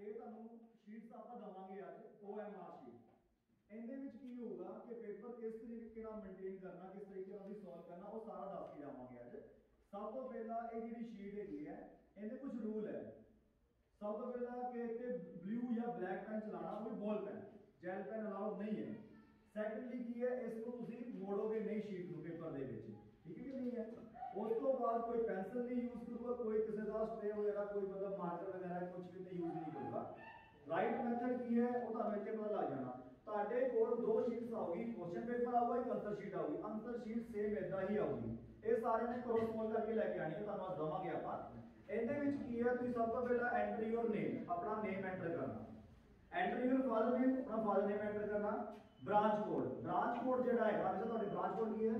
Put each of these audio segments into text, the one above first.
ਇਹ ਤੁਹਾਨੂੰ ਸ਼ੀਟਸ ਆਪਾਂ ਦਵਾਂਗੇ ਅੱਜ OMR ਸ਼ੀਟ। ਇਹਦੇ ਵਿੱਚ ਕੀ ਹੋਊਗਾ ਕਿ ਪੇਪਰ ਕਿਸ ਤਰੀਕੇ ਨਾਲ ਮੇਨਟੇਨ ਕਰਨਾ, ਕਿਸ ਤਰੀਕੇ ਨਾਲ ਵੀ ਸੋਲਵ ਕਰਨਾ, ਉਹ ਸਾਰਾ ਦੱਸ ਕੇ ਜਾਵਾਂਗੇ ਅੱਜ। ਸਭ ਤੋਂ ਪਹਿਲਾਂ ਇਹ ਜਿਹੜੀ ਸ਼ੀਟ ਹੈਗੀ ਹੈ ਇਹਦੇ ਕੁਝ ਰੂਲ ਹੈ। सब तो पहला कि इतने ब्लू या ब्लैक पेन चलाना, कोई ball pen gel pen allowed नहीं है। सैकंडली की है इसको तुसी मोड़ोगे नहीं शीट को पेपर दे विच, ठीक है कि नहीं है। उस तो बाद कोई पेंसिल नहीं यूज करूगा, कोई किसी का स्प्रे वगैरह कोई मतलब मार्कर वगैरह कुछ भी नहीं यूज नहीं करूगा। राइट मेथड की है वो ਤੁਹਾਨੂੰ ਇੱਥੇ ਪਤਾ ਲੱਗ ਜਾਣਾ। ਤੁਹਾਡੇ ਕੋਲ ਦੋ ਸ਼ੀਟਸ ਆਉਗੀ, ਕੁਐਸਚਨ ਪੇਪਰ ਆਊਗਾ, ਇੱਕ ਆਨਸਰ ਸ਼ੀਟ ਆਊਗੀ। ਆਨਸਰ ਸ਼ੀਟ ਸੇਮ ਇਦਾਂ ਹੀ ਆਊਗੀ। ਇਹ ਸਾਰੇ ਨੇ ਕ੍ਰੋਸ ਮੋਲ ਕਰਕੇ ਲੈ ਕੇ ਆਣੀ ਹੈ, ਤੁਹਾਨੂੰ ਅੱਜ ਦਵਾਂਗੇ ਆਪਾਂ। ਇਹਦੇ ਵਿੱਚ ਕੀ ਹੈ ਤੁਸੀਂ ਸਭ ਤੋਂ ਪਹਿਲਾਂ ਐਂਟਰ ਯੋਰ ਨੇਮ, ਆਪਣਾ ਨੇਮ ਐਂਟਰ ਕਰਨਾ। ਐਂਟਰ ਯੋਰ ਫਾਦਰ ਨੇਮ, ਆਪਣਾ ਫਾਦਰ ਨੇਮ ਐਂਟਰ ਕਰਨਾ। ਬ੍ਰਾਂਚ ਕੋਡ, ਬ੍ਰਾਂਚ ਕੋਡ ਜਿਹੜਾ ਹੈਗਾ ਵੈਸੇ ਤੁਹਾਡੇ ਬ੍ਰਾਂਚ ਕੋਡ ਕੀ ਹੈ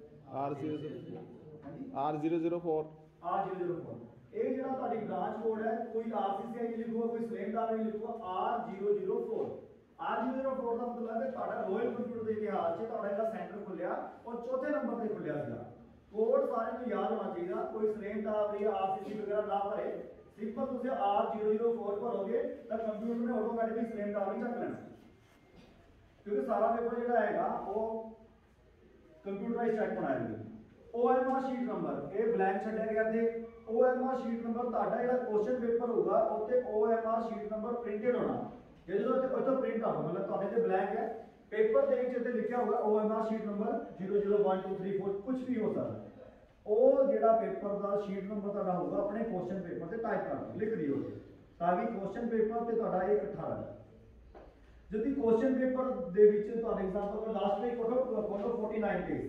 R004 R004। ਇਹ ਜਿਹੜਾ ਤੁਹਾਡੀ ਬ੍ਰਾਂਚ ਕੋਡ ਹੈ ਕੋਈ RCCI ਨਹੀਂ ਲਿਖੂਗਾ, ਕੋਈ ਸਲੇਮਦਾਰ ਨਹੀਂ ਲਿਖੂਗਾ, R004। R004 ਦਾ ਮਤਲਬ ਹੈ ਤੁਹਾਡਾ ਰੋਇਲ ਕੰਪਿਊਟਰ ਦੇ ਇਤਿਹਾਸ 'ਚ ਤੁਹਾਡਾ ਜਿਹੜਾ ਸੈਂਟਰ ਖੁੱਲਿਆ ਉਹ ਚੌਥੇ ਨੰਬਰ ਤੇ ਖੁੱਲਿਆ ਸੀਗਾ। कोड सारे को याद होना चाहिए, कोई सलेमदार या RCC वगैरह ना भरे। सिंपल तुझे R004 भरोगे तो कंप्यूटर ने ऑटोमेटिकली सलेमदार ही चक लेना, क्योंकि सारा पेपर जो है वो कंप्यूटराइज चेक बनाएगा। OMR शीट नंबर ये ब्लैंक छड्या गया थे। OMR शीट नंबर ਤੁਹਾਡਾ ਜਿਹੜਾ क्वेश्चन पेपर होगा ਉੱਤੇ OMR शीट नंबर प्रिंटेड होना। ਜੇ ਜਦੋਂ ਉੱਤੇ प्रिंट ਆਉਗਾ मतलब ਤੁਹਾਡੇ ਤੇ ब्लैंक है, पेपर ਦੇ ਵਿੱਚ ਇੱਥੇ ਲਿਖਿਆ ਹੋਗਾ OMR शीट नंबर 001234 कुछ भी हो सकता है। ਉਹ ਜਿਹੜਾ ਪੇਪਰ ਦਾ ਸ਼ੀਟ ਨੰਬਰ ਤੁਹਾਡਾ ਹੋਊਗਾ ਆਪਣੇ ਕੁਐਸਚਨ ਪੇਪਰ ਤੇ ਟਾਈਪ ਕਰ ਲਿਖ ਦਿਓ, ਤਾਂ ਕਿ ਕੁਐਸਚਨ ਪੇਪਰ ਤੇ ਤੁਹਾਡਾ ਇਹ ਇਕੱਠਾ ਰਹੇ। যদি ਕੁਐਸਚਨ ਪੇਪਰ ਦੇ ਵਿੱਚ ਤੁਹਾਡਾ ਐਗਜ਼ਾਮਪਲ ਦਾ ਲਾਸਟ ਪੇਜ ਫੋਟੋ 49 ਪੇਜ,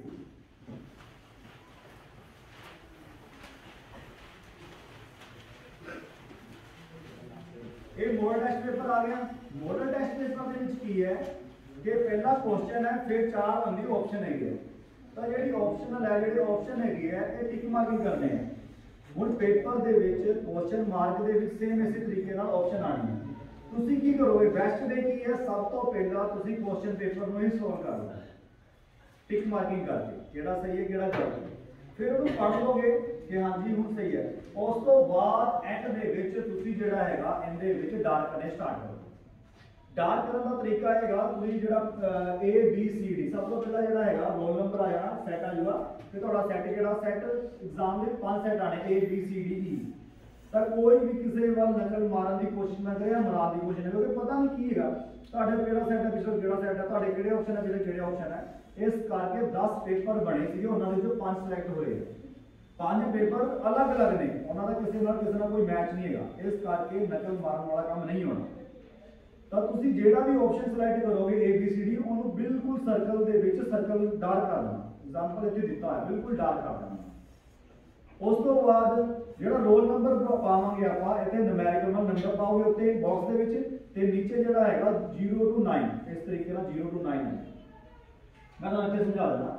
ਇਹ ਮੋਡਲ ਟੈਸਟ ਪੇਪਰ ਆ ਗਿਆ। ਮੋਡਲ ਟੈਸਟ ਪੇਪਰ ਦੇ ਵਿੱਚ ਕੀ ਹੈ कि पहला क्वेश्चन है, फिर चार आंदी ऑप्शन है। तो ਜਿਹੜੀ ऑप्शनल है, ਜਿਹੜੇ ऑप्शन है ये टिक मार्किंग करने हैं। ਹੁਣ पेपर ਦੇ ਵਿੱਚ क्वेश्चन मार्क ਦੇ ਵਿੱਚ सेम इसी तरीके ਨਾਲ ऑप्शन ਆਣੀ है। ਤੁਸੀਂ ਕੀ ਕਰੋਗੇ, ਬੈਸਟ ਵੇ ਕੀ ਹੈ, ਸਭ ਤੋਂ ਪਹਿਲਾਂ ਤੁਸੀਂ क्वेश्चन पेपर ਨੂੰ ਹੀ ਸੋਲਵ ਕਰ ਲਓ टिक ਮਾਰਕਿੰਗ ਕਰਕੇ, ਕਿਹੜਾ ਸਹੀ ਹੈ ਕਿਹੜਾ ਗਲਤ ਹੈ। ਫਿਰ ਉਹਨੂੰ ਪੜ੍ਹ ਲਓਗੇ ਕਿ ਹਾਂਜੀ ਹੁਣ ਸਹੀ ਹੈ। ਉਸ ਤੋਂ ਬਾਅਦ ਐਂਡ ਦੇ ਵਿੱਚ ਤੁਸੀਂ ਜਿਹੜਾ ਹੈਗਾ ਇਹਦੇ ਵਿੱਚ ਡਾਰਕ ਕਰਨੇ ਸਟਾਰਟ ਕਰੋ। डार्क करने का तरीका है तुम जो ABCD सब तो पहला जो है रोल नंबर आ जाना, सैट आ जाएगा। फिर थोड़ा सैट जो सैट एग्जाम में 5 सैट आने ABCDE। तो कोई भी किसी वाल नकल मारन की कोशिश ना करे या मरान की कोशिश ना करे, क्योंकि पता नहीं की है किहड़ा सैट है पिछले किहड़ा सैट है, तुहाडे किहड़े ऑप्शन है पिछले किहड़े ऑप्शन है। इस करके 10 पेपर बने थे, उन्होंने जो 5 सिलेक्ट होए। 5 पेपर अलग अलग ने, उन्होंने किसी ना कोई मैच नहीं है। इस करके नकल मारन वाला काम नहीं होना। तो तुसी जेड़ा भी ऑप्शन सिलेक्ट करोगे ABCD ਉਹਨੂੰ बिल्कुल सर्कल ਦੇ ਵਿੱਚ सर्कल डार्क कर देना। एग्जांपल ਇੱਥੇ ਦਿੱਤਾ ਹੈ, ਬਿਲਕੁਲ डार्क कर देना। ਉਸ ਤੋਂ ਬਾਅਦ ਜਿਹੜਾ ਰੋਲ ਨੰਬਰ ਪਾਵਾਂਗੇ ਆਪਾਂ ਇੱਥੇ ਨੂਮੈਰਿਕਲ ਨੰਬਰ ਪਾਓਗੇ ਉੱਤੇ ਬਾਕਸ ਦੇ ਵਿੱਚ, ਤੇ ਨੀਚੇ ਜਿਹੜਾ ਹੈਗਾ 0 to 9 ਇਸ ਤਰੀਕੇ ਨਾਲ 0 to 9 ਹੈ। ਮੈਂ ਤੁਹਾਨੂੰ ਇੱਥੇ ਸਮਝਾ ਦਿੰਦਾ।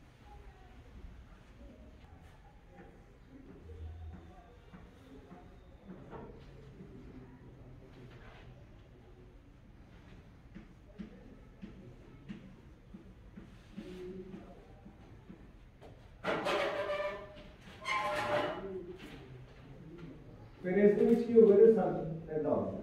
फिर इसके बीच की होगा तो सब ऐसा होगा।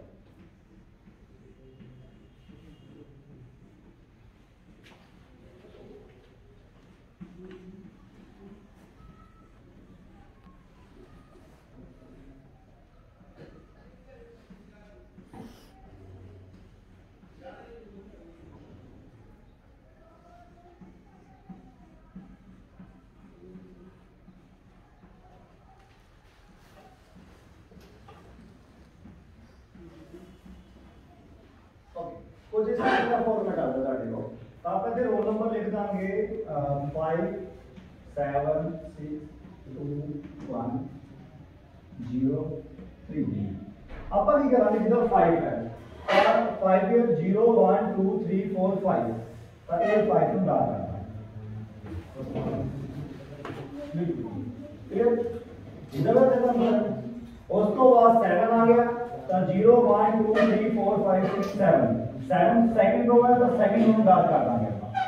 कुछ इस तरह का फॉर्मेट आ जाता है। तो आप इधर रोल नंबर लिख देंगे 5 7 6 2 1 0 3। अपन की करेंगे जिधर 5 है और 5 के 0 1 2 3 4 5, तो ये 5 को डाल करना है। क्लियर, इधर नंबर उसको बाद 7 आ गया, तो 0 1 2 3 4 5 6 7 7 सेकंड रो है, तो सेकंड रो डाल कर देंगे।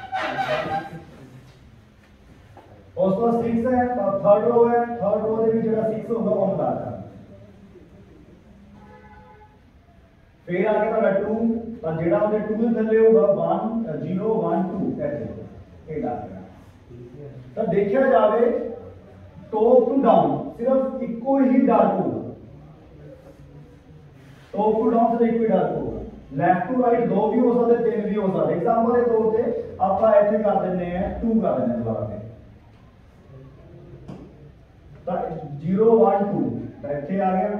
उसको 6 है तो थर्ड रो है, थर्ड रो दे भी जेड़ा 6 होगा वो डाल कर। फिर आ गया 2 तो जेड़ा उहदे 2 दे थल्ले होगा 1 0 1 2 ऐसे ये आ गया। तो देखा जाए टॉप टू डाउन सिर्फ इको ही डार्क होगा, टॉप टू डाउन सिर्फ इको ही डार्क होगा। लेफ्ट टू राइट दो भी हो सकते, तीन भी हो सकते। एग्जांपल के तौर पे आप ऐसे कर देने हैं 2 कर देने दोबारा से तो 0 1 2 तो ऐसे आ गया।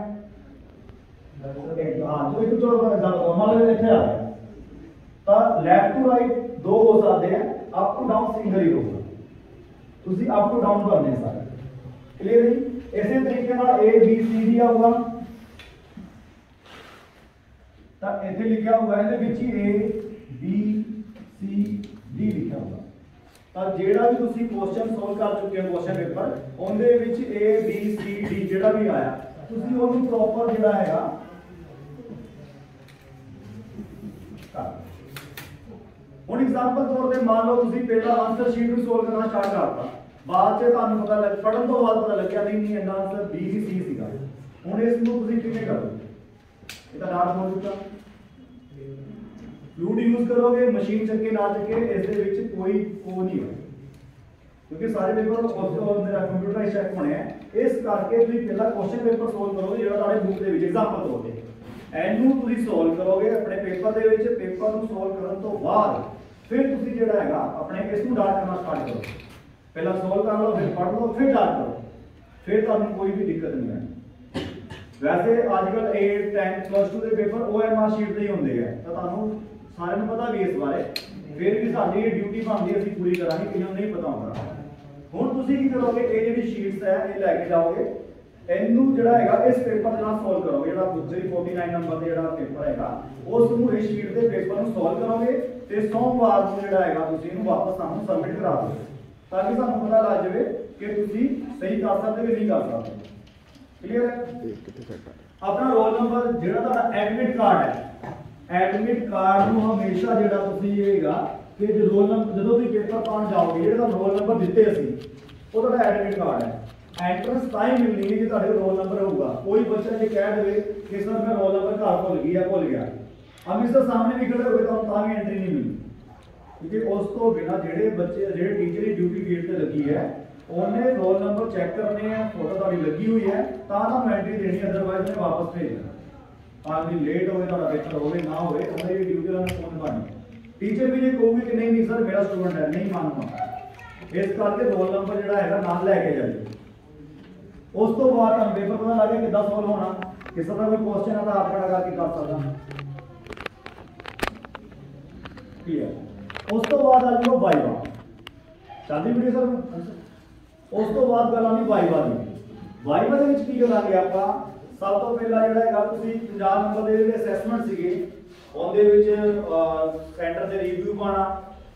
हाँ तो एक चलो मान लो इतने आ गया तो लेफ्ट टू राइट दो हो सकते हैं, अप टू डाउन सिंगल ही होगा। तुसी अप टू डाउन करने सारे क्लियर है। इसी तरीके नाल ए बी सी डी आऊगा तो इथे लिखा हुआ है ए बी सी डी लिखा हुआ। तो जेड़ा भी तुसी क्वेश्चन सॉल्व कर चुके हो क्वेश्चन पेपर उनदे विच ए बी सी डी जेड़ा भी आया तुसी ओनू प्रॉपर जेड़ा हैगा ਹੁਣ एग्जांपल तौर पे मान लो ਤੁਸੀਂ ਪਹਿਲਾ ਆਨਸਰ ਸ਼ੀਟ ਨੂੰ ਸੋਲਵ ਕਰਨਾ ਸਟਾਰਟ ਕਰਤਾ, ਬਾਅਦ ਚ ਤੁਹਾਨੂੰ ਪਤਾ ਲੱਗ ਪੜਨ ਤੋਂ ਬਾਅਦ ਪਤਾ ਲੱਗਿਆ ਨਹੀਂ ਇਹਦਾ ਆਨਸਰ ਬੀ ਹੀ ਸੀ ਸੀਗਾ। ਹੁਣ ਇਸ ਨੂੰ ਤੁਸੀਂ ਕਿਵੇਂ ਕਰੋਗੇ? ਇਹ ਤਾਂ ਡਾਟ ਹੋ ਚੁੱਕਾ। ਫਲੂਇਡ ਯੂਜ਼ ਕਰੋਗੇ, ਮਸ਼ੀਨ ਚੱਕੇ ਨਾ ਚੱਕੇ ਇਸ ਦੇ ਵਿੱਚ ਕੋਈ ਉਹ ਨਹੀਂ ਹੈ क्योंकि सारे पेपर मेरा कंप्यूटर चेक होने हैं। इस करके ਤੁਸੀਂ ਪਹਿਲਾ क्वेश्चन पेपर ਸੋਲਵ ਕਰੋਗੇ ਜਿਹੜਾ ਤੁਹਾਡੇ ਬੁੱਕ ਦੇ ਵਿੱਚ एग्जांपल ਤੌਰ ਤੇ ਇਹਨੂੰ ਤੁਸੀਂ ਸੋਲਵ ਕਰੋਗੇ ਆਪਣੇ ਪੇਪਰ ਦੇ ਵਿੱਚ। ਪੇਪਰ ਨੂੰ ਸੋਲਵ ਕਰਨ ਤੋਂ ਬਾਅਦ ਫਿਰ ਤੁਸੀਂ ਜਿਹੜਾ ਹੈਗਾ ਆਪਣੇ ਇਸ ਨੂੰ ਡਾਟ ਕਰਨਾ ਸਟਾਰਟ ਕਰੋ। ਪਹਿਲਾਂ ਸੋਲਵ ਕਰ ਲਓ, ਫਿਰ ਪੜ੍ਹ ਲਓ, ਫਿਰ ਡਾਟ ਕਰੋ, ਫਿਰ ਤੁਹਾਨੂੰ ਕੋਈ ਵੀ ਦਿੱਕਤ ਨਹੀਂ ਹੈ। ਵੈਸੇ ਅੱਜਕੱਲ 8 10 ਪਲੱਸ 2 ਦੇ ਪੇਪਰ OMR ਸ਼ੀਟ ਦੇ ਹੀ ਹੁੰਦੇ ਆ ਤਾਂ ਤੁਹਾਨੂੰ ਸਾਰਿਆਂ ਨੂੰ ਪਤਾ ਵੀ ਇਸ ਬਾਰੇ। ਫਿਰ ਵੀ ਸਾਡੀ ਡਿਊਟੀ ਬਣਦੀ ਅਸੀਂ ਪੂਰੀ ਕਰਾਂਗੇ, ਕਿਹਨੂੰ ਨਹੀਂ ਪਤਾ ਹੁੰਦਾ। ਹੁਣ ਤੁਸੀਂ ਕੀ ਕਰੋਗੇ, ਇਹ ਜਿਹੜੀ ਸ਼ੀਟਸ ਹੈ ਇਹ ਲੈ ਕੇ ਜਾਓਗੇ, ਇਹਨੂੰ ਜਿਹੜਾ ਹੈਗਾ ਇਸ ਪੇਪਰ ਦੇ ਨਾਲ ਸੋਲਵ ਕਰੋਗੇ। ਜਿਹੜਾ ਬੁੱਕ ਦੇ 49 ਨੰਬਰ ਦੇ ਜਿਹੜਾ ਪੇਪਰ ਹੈਗਾ ਉਸ ਨੂੰ ਇਸ ਸ਼ੀਟ ਦੇ ਪੇਪਰ ਨੂੰ ਸੋਲਵ ਕਰੋਗੇ ਤੇ ਸੋਮਵਾਰ ਨੂੰ ਜਿਹੜਾ ਹੈਗਾ ਤੁਸੀਂ ਇਹਨੂੰ ਵਾਪਸ ਸਾਨੂੰ ਸਬਮਿਟ ਕਰਾ ਦਿਓ ਤਾਂ ਕਿ ਸਾਨੂੰ ਪਤਾ ਲੱਗ ਜਾਵੇ ਕਿ ਤੁਸੀਂ ਸਹੀ ਕਰ ਸਕਦੇ ਕਿ ਨਹੀਂ ਕਰ ਸਕਦੇ। ਕਲੀਅਰ ਹੈ। ਆਪਣਾ ਰੋਲ ਨੰਬਰ ਜਿਹੜਾ ਤੁਹਾਡਾ ਐਡਮਿਟ ਕਾਰਡ ਹੈ, ਐਡਮਿਟ ਕਾਰਡ ਨੂੰ ਹਮੇਸ਼ਾ ਜਿਹੜਾ ਤੁਸੀਂ ਇਹਗਾ ਕਿ ਰੋਲ ਨੰਬਰ ਜਦੋਂ ਤੁਸੀਂ ਪੇਪਰ ਪਾਉਣ ਜਾਓਗੇ ਜਿਹੜਾ ਰੋਲ ਨੰਬਰ ਦਿੱਤੇ ਅਸੀਂ ਉਹ ਤੁਹਾਡਾ ਐਡਮਿਟ ਕਾਰਡ ਹੈ। एंट्रेंस टाइम मिलनी है कि ਤੁਹਾਡੇ रोल नंबर होगा। कोई बच्चा ये कह दे कि सर मैं रोल नंबर घर भूल गया अमृतसर सामने भी खड़े हुए तो भी एंट्री नहीं मिली क्योंकि उस तो बिना जेडे बच्चे जेडे टीचर की ड्यूटी गेट पे लगी है उन्हें रोल नंबर चेक करने हैं, फोटो ਤੁਹਾਡੀ लगी हुई है ਤਾਂ एंट्री देनी, अदरवाइज ने वापस भेजना। आदमी लेट होवे ਤੁਹਾਡਾ पेपर होवे ना होवे ਉਹਨੇ ਇਹ ਡਿਊਟੀ ਵਾਲਾ ਫੋਨ ਕਰਨੀ। टीचर भी ये कहोगे कि नहीं सर मेरा स्टूडेंट है नहीं मानूंगा, इस करके रोल नंबर ਜਿਹੜਾ ਹੈਗਾ ਨਾਲ ਲੈ ਕੇ ਜਾਈਏ। उस तो बाद हम पेपर पता लगे कि 10 सॉल्व होना, किसी का भी क्वेश्चन आता आप खड़ा करके कर सकता क्लियर। उस तो बाद आ जाओ वाइवा चलती वीडियो सर। उस तो बाद गल आनी वाइवा की। वाइवा ਦੇ ਵਿੱਚ ਕੀ ਕਰਾਂਗੇ ਆਪਾਂ ਸਭ ਤੋਂ ਪਹਿਲਾਂ ਜਿਹੜਾ ਹੈਗਾ ਤੁਸੀਂ 50 ਨੰਬਰ ਦੇ ਜਿਹੜੇ ਅਸੈਸਮੈਂਟ ਸੀਗੇ ਉਹਦੇ ਵਿੱਚ ਸੈਂਟਰ ਤੇ ਰਿਵਿਊ ਪਾਣਾ,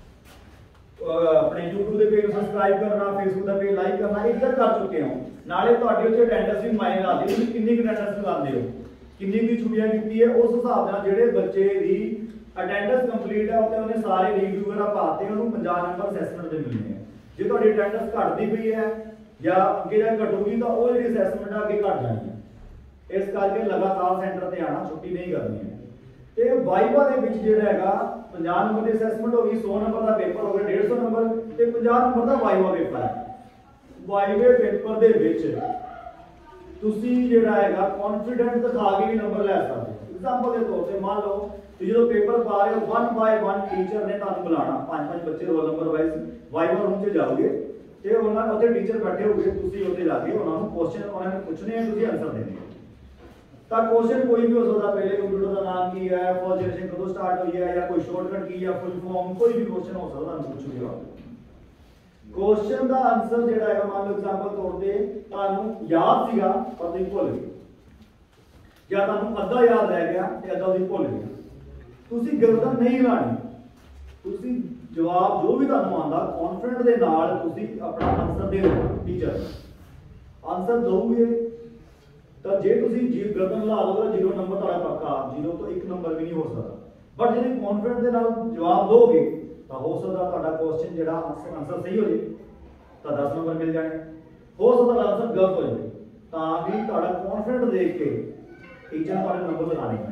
अपने YouTube ਦੇ पेज ਨੂੰ ਸਬਸਕ੍ਰਾਈਬ ਕਰਨਾ, Facebook ਦਾ पेज ਲਾਈਕ ਕਰਨਾ, ਇਹ ਤਾਂ ਕਰ ਚੁੱਕੇ ਹੋ। ਨਾਲੇ ਤੁਹਾਡੇ ਉੱਤੇ ਅਟੈਂਡੈਂਸ ਵੀ ਮਾਇਨੇ ਲਾਦੇ ਤੁਸੀਂ ਕਿੰਨੀ ਅਟੈਂਡੈਂਸ ਲਗਾਉਂਦੇ ਹੋ, ਕਿੰਨੀ ਵੀ ਛੁੱਟੀਆਂ ਕੀਤੀ ਹੈ ਉਸ ਹਿਸਾਬ ਨਾਲ ਜਿਹੜੇ ਬੱਚੇ ਦੀ ਅਟੈਂਡੈਂਸ ਕੰਪਲੀਟ ਹੈ ਉਹਨੇ ਸਾਰੇ ਰਿਵਿਊ ਵਗੈਰਾ ਪਾਤੇ ਉਹਨੂੰ 50 ਨੰਬਰ ਅਸੈਸਮੈਂਟ ਦੇ ਮਿਲਣੇ ਆ। ਜੇ ਤੁਹਾਡੀ ਅਟੈਂਡੈਂਸ ਘਟਦੀ ਪਈ ਹੈ ਜਾਂ ਅੱਗੇ ਜਾ ਘਟੂਗੀ ਤਾਂ ਉਹ ਜਿਹੜੀ ਅਸੈਸਮੈਂਟ ਆ ਅੱਗੇ ਘਟ ਜਾਣੀ ਹੈ। ਇਸ ਕਰਕੇ ਲਗਾਤਾਰ ਸੈਂਟਰ ਤੇ ਆਣਾ, ਛੁੱਟੀ ਨਹੀਂ ਕਰਨੀ ਹੈ। ਤੇ ਵਾਈਵਾ ਦੇ ਵਿੱਚ ਜਿਹੜਾ ਹੈਗਾ 50 ਨੰਬਰ ਦੀ ਅਸੈਸਮੈਂਟ ਹੋ ਗਈ, 100 ਨੰਬਰ ਦਾ ਪੇਪਰ ਹੋ ਗਿਆ, 150 ਨੰਬਰ ਤੇ 50 ਨੰਬਰ ਦਾ ਵਾਈਵਾ ਪੇਪਰ ਹੈ। ਵਾਈਵੇ ਪੇਪਰ ਦੇ ਵਿੱਚ ਤੁਸੀਂ ਜਿਹੜਾ ਹੈਗਾ ਕੌਨਫੀਡੈਂਸ ਦਿਖਾ ਕੇ ਵੀ ਨੰਬਰ ਲੈ ਸਕਦੇ ਹੋ। ਐਗਜ਼ਾਮਪਲ ਦੇ ਤੌਰ ਤੇ ਮੰਨ ਲਓ ਕਿ ਜਦੋਂ ਪੇਪਰ ਪਾ ਰਹੇ ਹੋ 1 ਬਾਈ 1 ਟੀਚਰ ਨੇ ਤੁਹਾਨੂੰ ਬੁਲਾਣਾ, 5-5 ਬੱਚੇ roll number wise viva room 'ਚ ਜਾਓਗੇ ਤੇ ਉਹਨਾਂ ਉੱਥੇ ਟੀਚਰ ਬੈਠੇ ਹੋਗੇ, ਤੁਸੀਂ ਉੱਥੇ ਜਾ ਕੇ ਉਹਨਾਂ ਨੂੰ ਕੁਐਸਚਨ ਉਹਨਾਂ ਨੇ ਪੁੱਛਣੇ ਆ, ਤੁਸੀਂ ਆਨਸਰ ਦੇਣੇ ਆ। ਤਾਂ ਕੁਐਸਚਨ ਕੋਈ ਵੀ ਹੋ ਸਕਦਾ, ਪਹਿਲੇ ਕੰਪਿਊਟਰ ਦਾ ਨਾਮ ਕੀ ਹੈ, ਫਸਟ ਜਨਰੇਸ਼ਨ ਕਦੋਂ ਸਟਾਰਟ ਹੋਈ ਹੈ, ਜਾਂ ਕੋਈ ਸ਼ਾਰਟਕਟ ਕੀ ਹੈ, ਫੁੱਲ ਫਾਰਮ, ਕੋਈ ਵੀ ਕੁਐਸਚਨ ਹੋ ਸਕਦਾ ਤੁਹਾਨੂੰ ਪੁੱਛੂਗਾ। क्वेश्चन का आंसर जेड़ा है मान लो एग्जांपल तौर पे ਤੁਹਾਨੂੰ याद ਸੀਗਾ ਪਰ ਤੁਸੀਂ ਭੁੱਲ ਗਏ ਜਾਂ ਤੁਹਾਨੂੰ ਅੱਧਾ ਯਾਦ ਰਹਿ ਗਿਆ ਤੇ ਅੱਧਾ ਤੁਸੀਂ ਭੁੱਲ ਗਏ। ਤੁਸੀਂ ਗਲਤ ਨਹੀਂ ਲਾਣੀ, ਤੁਸੀਂ ਜਵਾਬ ਜੋ ਵੀ ਤੁਹਾਨੂੰ ਆਂਦਾ ਕੌਨਫੀਡੈਂਟ ਦੇ ਨਾਲ ਤੁਸੀਂ ਆਪਣਾ ਆਨਸਰ ਦੇ ਦਿਓ। ਟੀਚਰ ਆਨਸਰ ਦੋਗੇ ਤਾਂ ਜੇ ਤੁਸੀਂ ਜੀ ਗਲਤ ਲਾ ਦੋਗੇ 0 ਨੰਬਰ ਤੁਹਾਡਾ ਪੱਕਾ, 0 ਤੋਂ 1 ਨੰਬਰ ਵੀ ਨਹੀਂ ਹੋ ਸਕਦਾ। ਬਟ ਜੇ ਕੌਨਫੀਡੈਂਟ ਦੇ ਨਾਲ ਜਵਾਬ ਦੋਗੇ ਤਾਂ ਹੋ ਸਕਦਾ ਤੁਹਾਡਾ ਕੁਐਸਚਨ ਜਿਹੜਾ ਆਨਸਰ ਸਹੀ ਹੋ ਜੇ ਤਾਂ 10 ਨੰਬਰ ਮਿਲ ਜਾਣੇ, ਹੋ ਸਕਦਾ ਆਨਸਰ ਗਲਤ ਹੋ ਜਾਵੇ ਤਾਂ ਵੀ ਤੁਹਾਡਾ ਕੌਨਫੀਡੈਂਟ ਦੇਖ ਕੇ ਟੀਚਰ ਤੁਹਾਡੇ ਨੰਬਰ ਲਗਾਣੇ ਪੈਣੇ ਆ।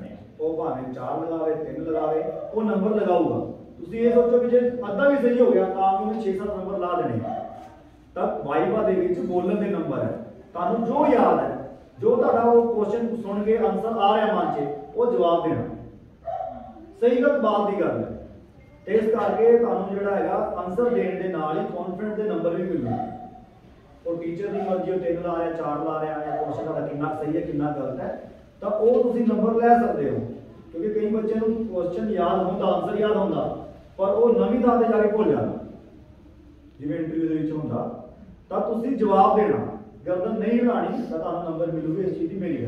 वो भावें 4 लगावे 3 लगावे वो नंबर लगाऊगा। तुसीं ये सोचो कि जे अद्धा भी सही हो गया तां भी उन्हें 6-7 नंबर ला देने। तब वाइवा दे विच बोलण दे नंबर है, तुहानूं जो याद है, जो तुहाडा वो क्वेश्चन सुन के आंसर आ रहा मन च वो जवाब देना। सही गलत बात की गल है। इस करके तुहानूं जिहड़ा हैगा आंसर देण दे नाल ही कॉन्फिडेंस दे नंबर भी मिलणगे। और टीचर की मर्जी 3 ला रहा 4 ला रहा है, क्वेश्चन का कितना सही है कितना गलत है, तो वो तुसीं नंबर लै सकते हो। क्योंकि कई बच्चे को क्वेश्चन याद होता आंसर याद होता पर वो नवीं थां ते जाके भुल जाता, जिवें इंटरव्यू दे विच हुंदा। तो तुसीं जवाब देना, गर्दन नहीं हिलानी तो तुहानूं नंबर मिलूगे। इस चीज़ की मेरी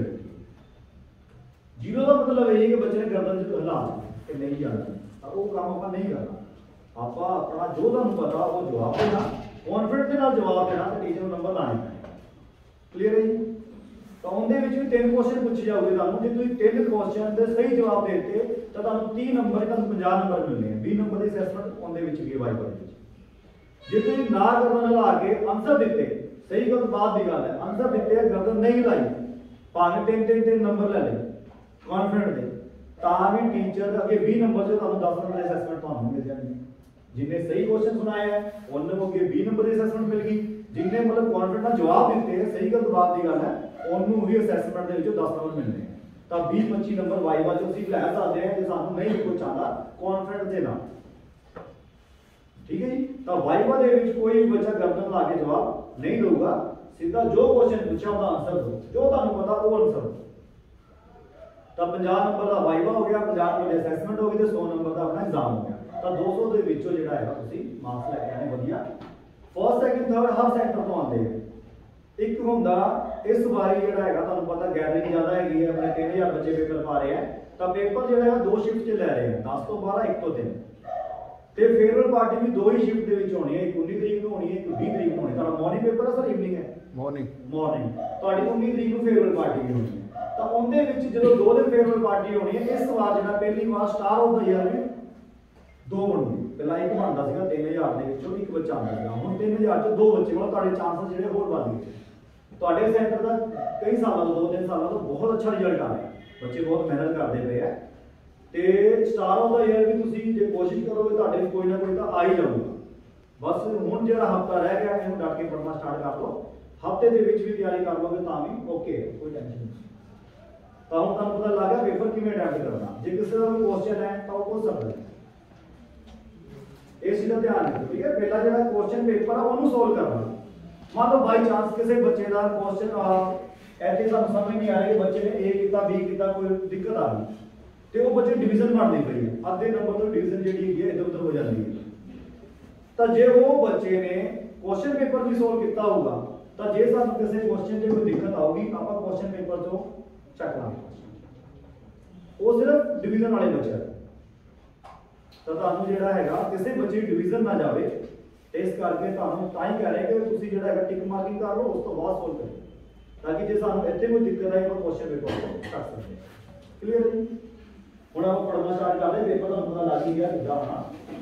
गारंटी। जीरो का मतलब यही है कि बच्चे ने गर्दन हिला के नहीं जाना, वो काम आपां नहीं करना। आपां अपना जो तुहानूं पता वो जवाब देना, कॉन्फिडेंस के नाल जवाब देना तो टीचर को नंबर लाने पैणे। क्लीयर है जी? तो उनके भी 3 क्वेश्चन पूछे जाओगे तुहानूं, जे तुसीं 3 क्वेश्चन के सही जवाब देते तो तुहानूं 30 नंबर तुहानूं 50 नंबर मिलने हैं। 20 नंबर की असैसमेंट उनके विच भी वाइवा दे विच। जे तुसीं ना गर्दन हिला के आंसर दिते, सही गलत बात की गल है, आंसर दिते गर्दन नहीं हिलाई, भावें 3 नंबर ले ले कॉन्फिडेंट दे, तां भी टीचर अगे 20 नंबर से तुहानूं 10 नंबर की असैसमेंट तुहानूं मिल जाएगी। जिन्हें सही क्वेश्चन सुनाया है उन्होंने अगे 20 नंबर की असैसमेंट मिल गई, जिन्हें मतलब कॉन्फिडेंट जवाब दिते हैं, सही गलत बात की गल है, उन्होंने भी असैसमेंट के 10 नंबर मिलने हैं। तो 20-25 नंबर वाइवा च असीं लै सकते हैं जे सानूं नहीं कुछ आता कॉन्फिडेंट दे नाल। ठीक है जी? तो वाइवा दे विच कोई भी बच्चा गर्दन ला के जवाब नहीं दूगा, सीधा जो क्वेश्चन पूछा उसका आंसर दो, जो तुहानूं पता वो आंसर दो। तो 50 नंबर का वाइवा हो गया, 50 नंबर की असैसमेंट हो गई, तो 100 नंबर का अपना एग्जाम हो गया। तो 200 ਦੇ ਵਿੱਚੋਂ ਜਿਹੜਾ ਹੈਗਾ ਤੁਸੀਂ ਮਾਰਕਸ ਲੈ ਕੇ ਆਣੇ ਵਧੀਆ। ਫਸਟ ਸੈਕਿੰਡ ਥਰਡ ਹਰ ਸੈਕਟਰ ਤੋਂ ਆਉਂਦੇ ਆ। ਇੱਕ ਹੁੰਦਾ ਇਸ ਵਾਰੀ ਜਿਹੜਾ ਹੈਗਾ ਤੁਹਾਨੂੰ ਪਤਾ ਗੈਦਰਿੰਗ ਜ਼ਿਆਦਾ ਹੈਗੀ ਹੈ, ਆਪਣੇ 3000 ਬੱਚੇ ਪੇਪਰ ਪਾ ਰਹੇ ਆ, ਤਾਂ ਪੇਪਰ ਜਿਹੜਾ ਹੈ 2 ਸ਼ਿਫਟ 'ਚ ਲੈ ਰਹੇ ਆ, 10 ਤੋਂ 12 1 ਤੋਂ 3। ਤੇ ਫੇਅਰਵੈਲ ਪਾਰਟੀ ਵੀ 2 ਹੀ ਸ਼ਿਫਟ ਦੇ ਵਿੱਚ ਹੋਣੀ ਹੈ, ਇੱਕ 19 ਤਰੀਕ ਨੂੰ ਹੋਣੀ ਹੈ, ਇੱਕ 20 ਤਰੀਕ ਨੂੰ ਹੋਣੀ ਹੈ। ਤੁਹਾਡਾ ਮਾਰਨਿੰਗ ਪੇਪਰ ਹੈ ਸਰ ਇਵਨਿੰਗ ਹੈ? ਮਾਰਨਿੰਗ। ਤੁਹਾਡੀ 19 ਤਰੀਕ ਨੂੰ ਫੇਅਰਵੈਲ ਪਾਰਟੀ ਵੀ ਹੋਣੀ ਹੈ। ਤਾਂ ਉਹਦੇ ਵਿੱਚ ਜਦੋਂ 2 ਦਿਨ ਫੇਅਰਵੈਲ ਪਾਰਟੀ ਹੋਣੀ ਹੈ, ਇਸ ਵਾਰ ਜਿਹੜਾ ਪਹਿਲੀ ਵਾਰ ਸਟਾਰ ਆਫ ਦਾ ਈਅਰ ਵੀ 2 ਬਣੂਗੀ। पहला एक बनता सीगा 3000 ਦੇ ਵਿੱਚੋਂ ਇੱਕ ਬੱਚਾ ਆਉਂਦਾ ਸੀਗਾ, ਹੁਣ 3000 ਚ 2 ਬੱਚੇ ਹੋਣ, ਤੁਹਾਡੇ ਚਾਂਸਸ ਜਿਹੜੇ ਹੋਰ ਵੱਧ ਗਏ। ਤੁਹਾਡੇ ਸੈਂਟਰ ਦਾ ਕਈ ਸਾਲਾਂ ਤੋਂ 2-3 ਸਾਲਾਂ ਤੋਂ ਬਹੁਤ ਅੱਛਾ ਰਿਜ਼ਲਟ ਆ ਰਿਹਾ, ਬੱਚੇ ਬਹੁਤ ਮਿਹਨਤ ਕਰਦੇ ਪਏ ਆ। ਤੇ ਸਟਾਰ ਆਫ ਦਾ ਈਅਰ ਵੀ ਤੁਸੀਂ ਜੇ ਕੋਸ਼ਿਸ਼ ਕਰੋਗੇ ਤੁਹਾਡੇ ਕੋਈ ਨਾ ਕੋਈ ਤਾਂ ਆ ਹੀ ਜਾਊਗਾ। ਬਸ ਹੁਣ ਜਿਹੜਾ ਹਫਤਾ ਰਹਿ ਗਿਆ ਇਹਨੂੰ ਡਟ ਕੇ ਪੜ੍ਹਨਾ ਸਟਾਰਟ ਕਰ ਲਓ, ਹਫਤੇ ਦੇ ਵਿੱਚ ਵੀ ਤਿਆਰੀ ਕਰ ਲਓਗੇ ਤਾਂ ਵੀ ਓਕੇ, ਕੋਈ ਟੈਨਸ਼ਨ ਨਹੀਂ। ਤਾਂ ਹੁਣ ਤੁਹਾਨੂੰ ਪਤਾ ਲੱਗ ਗਿਆ ਪੇਪਰ ਕਿਵੇਂ ਅਟੈਂਡ ਕਰਨਾ। ਜੇ ਕਿਸੇ ਦਾ ਵੀ ਕੁਐਸਚਨ ਹੈ ਤਾਂ ਉਹ ਪੁੱਛ ਸਕਦੇ ਹੋ। इस चीज़ का ध्यान रखो, ठीक है? पहला जो क्वेश्चन पेपर है उन्होंने सोल्व करना। मान लो बाई चांस किसी बच्चे का क्वेश्चन ऐसे सानू समझ नहीं आ रहा कि बच्चे ने ए किया बी किया, कोई दिक्कत आ गई तो वो बच्चे डिवीजन बनती पई है, अद्धे नंबर तो डिवीजन जी है इधर उधर हो जाती है। तो जे वो बच्चे ने क्वेश्चन पेपर भी सोल्व किया होगा तो जे सानू किसी क्वेश्चन से कोई दिक्कत आऊगी आप क्वेश्चन पेपर तो चक लांगे, वो सिर्फ डिवीजन वाले बच्चे तो ਤੁਹਾਨੂੰ ਜਿਹੜਾ ਹੈਗਾ ਕਿਸੇ ਬੱਚੇ ਡਿਵੀਜ਼ਨ ਨਾ ਜਾਵੇ। ਇਸ ਕਰਕੇ ਤੁਹਾਨੂੰ ਤਾਂ ਹੀ ਕਹਿ ਰਹੇ ਕਿ ਤੁਸੀਂ ਜਿਹੜਾ ਹੈਗਾ ਟਿਕ ਮਾਰਕਿੰਗ ਕਰ ਲਓ, ਉਸ ਤੋਂ ਬਾਅਦ ਸੋਲਵ ਕਰੋ, ਤਾਂ ਕਿ ਜੇ ਸਾਨੂੰ ਇੱਥੇ ਕੋਈ ਦਿੱਕਤ ਆਏ ਤਾਂ ਕੁਐਸਚਨ ਪੇਪਰ ਕਰ ਸਕਦੇ ਹਾਂ। ਕਲੀਅਰ ਹੈ ਜੀ? ਹੁਣ ਆਪਾਂ ਪੜ੍ਹਨਾ ਸਟਾਰਟ ਕਰਦੇ, ਪੇਪਰ ਤੁਹਾਨੂੰ ਪਤਾ ਲੱਗ ਹੀ ਗਿਆ ਕਿੱਦਾਂ ਹੋਣਾ।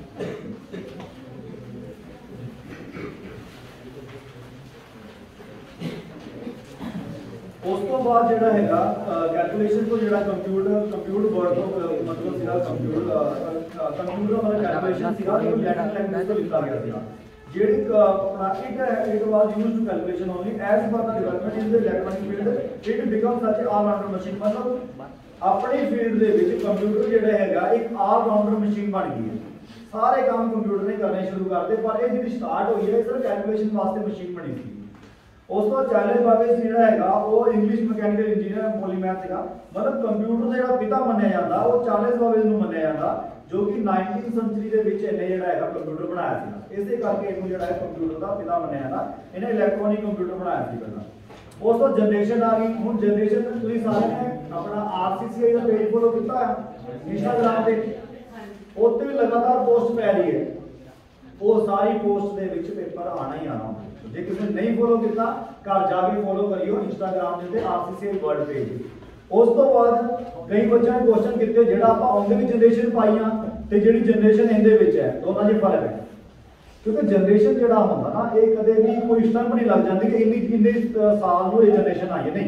ਉਸ ਤੋਂ ਬਾਅਦ ਜਿਹੜਾ ਹੈਗਾ ਕੈਲਕੂਲੇਸ਼ਨ ਤੋਂ ਜਿਹੜਾ ਕੰਪਿਊਟਰ ਵਰਡ ਤੋਂ ਮਤਲਬ ਸੀਗਾ ਕੰਪਿਊਟਰ ਵਾਲਾ ਕੈਲਕੂਲੇਸ਼ਨ ਸੀਗਾ ਜੋ ਲੈਟਿਨ ਲੈਂਗੁਏਜ ਤੋਂ ਲਿਖਿਆ ਗਿਆ ਸੀਗਾ। ਜਿਹੜੀ ਆਪਣਾ it was used to calculation only as per the development in the electronic field it become such all rounder machine. ਮਤਲਬ ਆਪਣੀ ਫੀਲਡ ਦੇ ਵਿੱਚ ਕੰਪਿਊਟਰ ਜਿਹੜਾ ਹੈਗਾ ਇੱਕ ਆਲ ਰਾਊਂਡਰ ਮਸ਼ੀਨ ਬਣ ਗਈ ਹੈ। ਸਾਰੇ ਕੰਮ ਕੰਪਿਊਟਰ ਨੇ ਕਰਨੇ ਸ਼ੁਰੂ ਕਰਤੇ, ਪਰ ਇਹ ਜਿਹੜੀ ਸਟਾਰਟ ਹੋਈ ਹੈ ਸਿਰਫ ਕੈਲਕੂਲੇਸ਼ਨ ਵਾਸਤੇ ਮਸ਼ੀਨ ਬਣੀ ਸੀ। ਉਸ ਤੋਂ ਚਾਰਲਸ ਬਾਬੇਜ ਜਿਹੜਾ ਹੈਗਾ ਉਹ ਇੰਗਲਿਸ਼ ਮਕੈਨੀਕਲ ਇੰਜੀਨੀਅਰ ਪੋਲੀਮੈਥ ਸੀਗਾ। ਮਤਲਬ ਕੰਪਿਊਟਰ ਦਾ ਜਿਹੜਾ ਪਿਤਾ ਮੰਨਿਆ ਜਾਂਦਾ ਉਹ ਚਾਰਲਸ ਬਾਬੇਜ ਨੂੰ ਮੰਨਿਆ ਜਾਂਦਾ, ਜੋ ਕਿ 19ਵੀਂ ਸੈਂਚੁਰੀ ਦੇ ਵਿੱਚ ਇਹਨੇ ਜਿਹੜਾ ਹੈਗਾ ਕੰਪਿਊਟਰ ਬਣਾਇਆ ਸੀਗਾ। ਇਸੇ ਕਰਕੇ ਇਹਨੂੰ ਜਿਹੜਾ ਹੈ ਕੰਪਿਊਟਰ ਦਾ ਪਿਤਾ ਮੰਨਿਆ ਜਾਂਦਾ। ਇਹਨੇ ਇਲੈਕਟ੍ਰੋਨਿਕ ਕੰਪਿਊਟਰ ਬਣਾਇਆ ਸੀ ਪਹਿਲਾਂ। ਉਸ ਤੋਂ ਜਨਰੇਸ਼ਨ ਆ ਗਈ। ਹੁਣ ਜਨਰੇਸ਼ਨ ਤੁਸੀਂ ਸਾਰੇ ਨੇ ਆਪਣਾ RCCI ਦਾ ਪੇਜ ਫੋਲੋ ਕੀਤਾ ਹੈ ਇੰਸਟਾਗ੍ਰਾਮ ਤੇ, ਉੱਤੇ ਵੀ ਲਗਾਤਾਰ ਪੋਸਟ ਪੈ ਰਹੀ ਹੈ। ਉਹ ਸਾਰੀ ਪੋਸਟ ਦੇ ਵਿੱਚ ਪੇਪਰ ਆਣਾ ਹੀ ਆਣਾ। ਜੇ ਕਿਸੇ ਨੇ ਨਹੀਂ ਫੋਲੋ ਕੀਤਾ ਘਰ ਜਾ ਕੇ ਫੋਲੋ ਕਰਿਓ ਇੰਸਟਾਗ੍ਰਾਮ ਦੇ ਉੱਤੇ RCCI ਵਰਡ ਪੇਜ। ਉਸ ਤੋਂ ਬਾਅਦ ਕਈ ਬੱਚਿਆਂ ਨੇ ਕੁਐਸਚਨ ਕੀਤੇ ਜਿਹੜਾ ਆਪਾਂ ਉਹਦੇ ਵਿੱਚ ਜਨਰੇਸ਼ਨ ਪਾਈਆਂ ਤੇ ਜਿਹੜੀ ਜਨਰੇਸ਼ਨ ਇਹਦੇ ਵਿੱਚ ਹੈ, ਦੋਨਾਂ 'ਚ ਫਰਕ ਹੈ। ਕਿਉਂਕਿ ਜਨਰੇਸ਼ਨ ਜਿਹੜਾ ਹੁੰਦਾ ਨਾ ਇਹ ਕਦੇ ਵੀ ਕੋਈ ਸਟੰਪ ਨਹੀਂ ਲੱਗ ਜਾਂਦੀ ਕਿ ਇੰਨੇ ਸਾਲ ਨੂੰ ਇਹ ਜਨਰੇਸ਼ਨ ਆਈ ਹੈ, ਨਹੀਂ।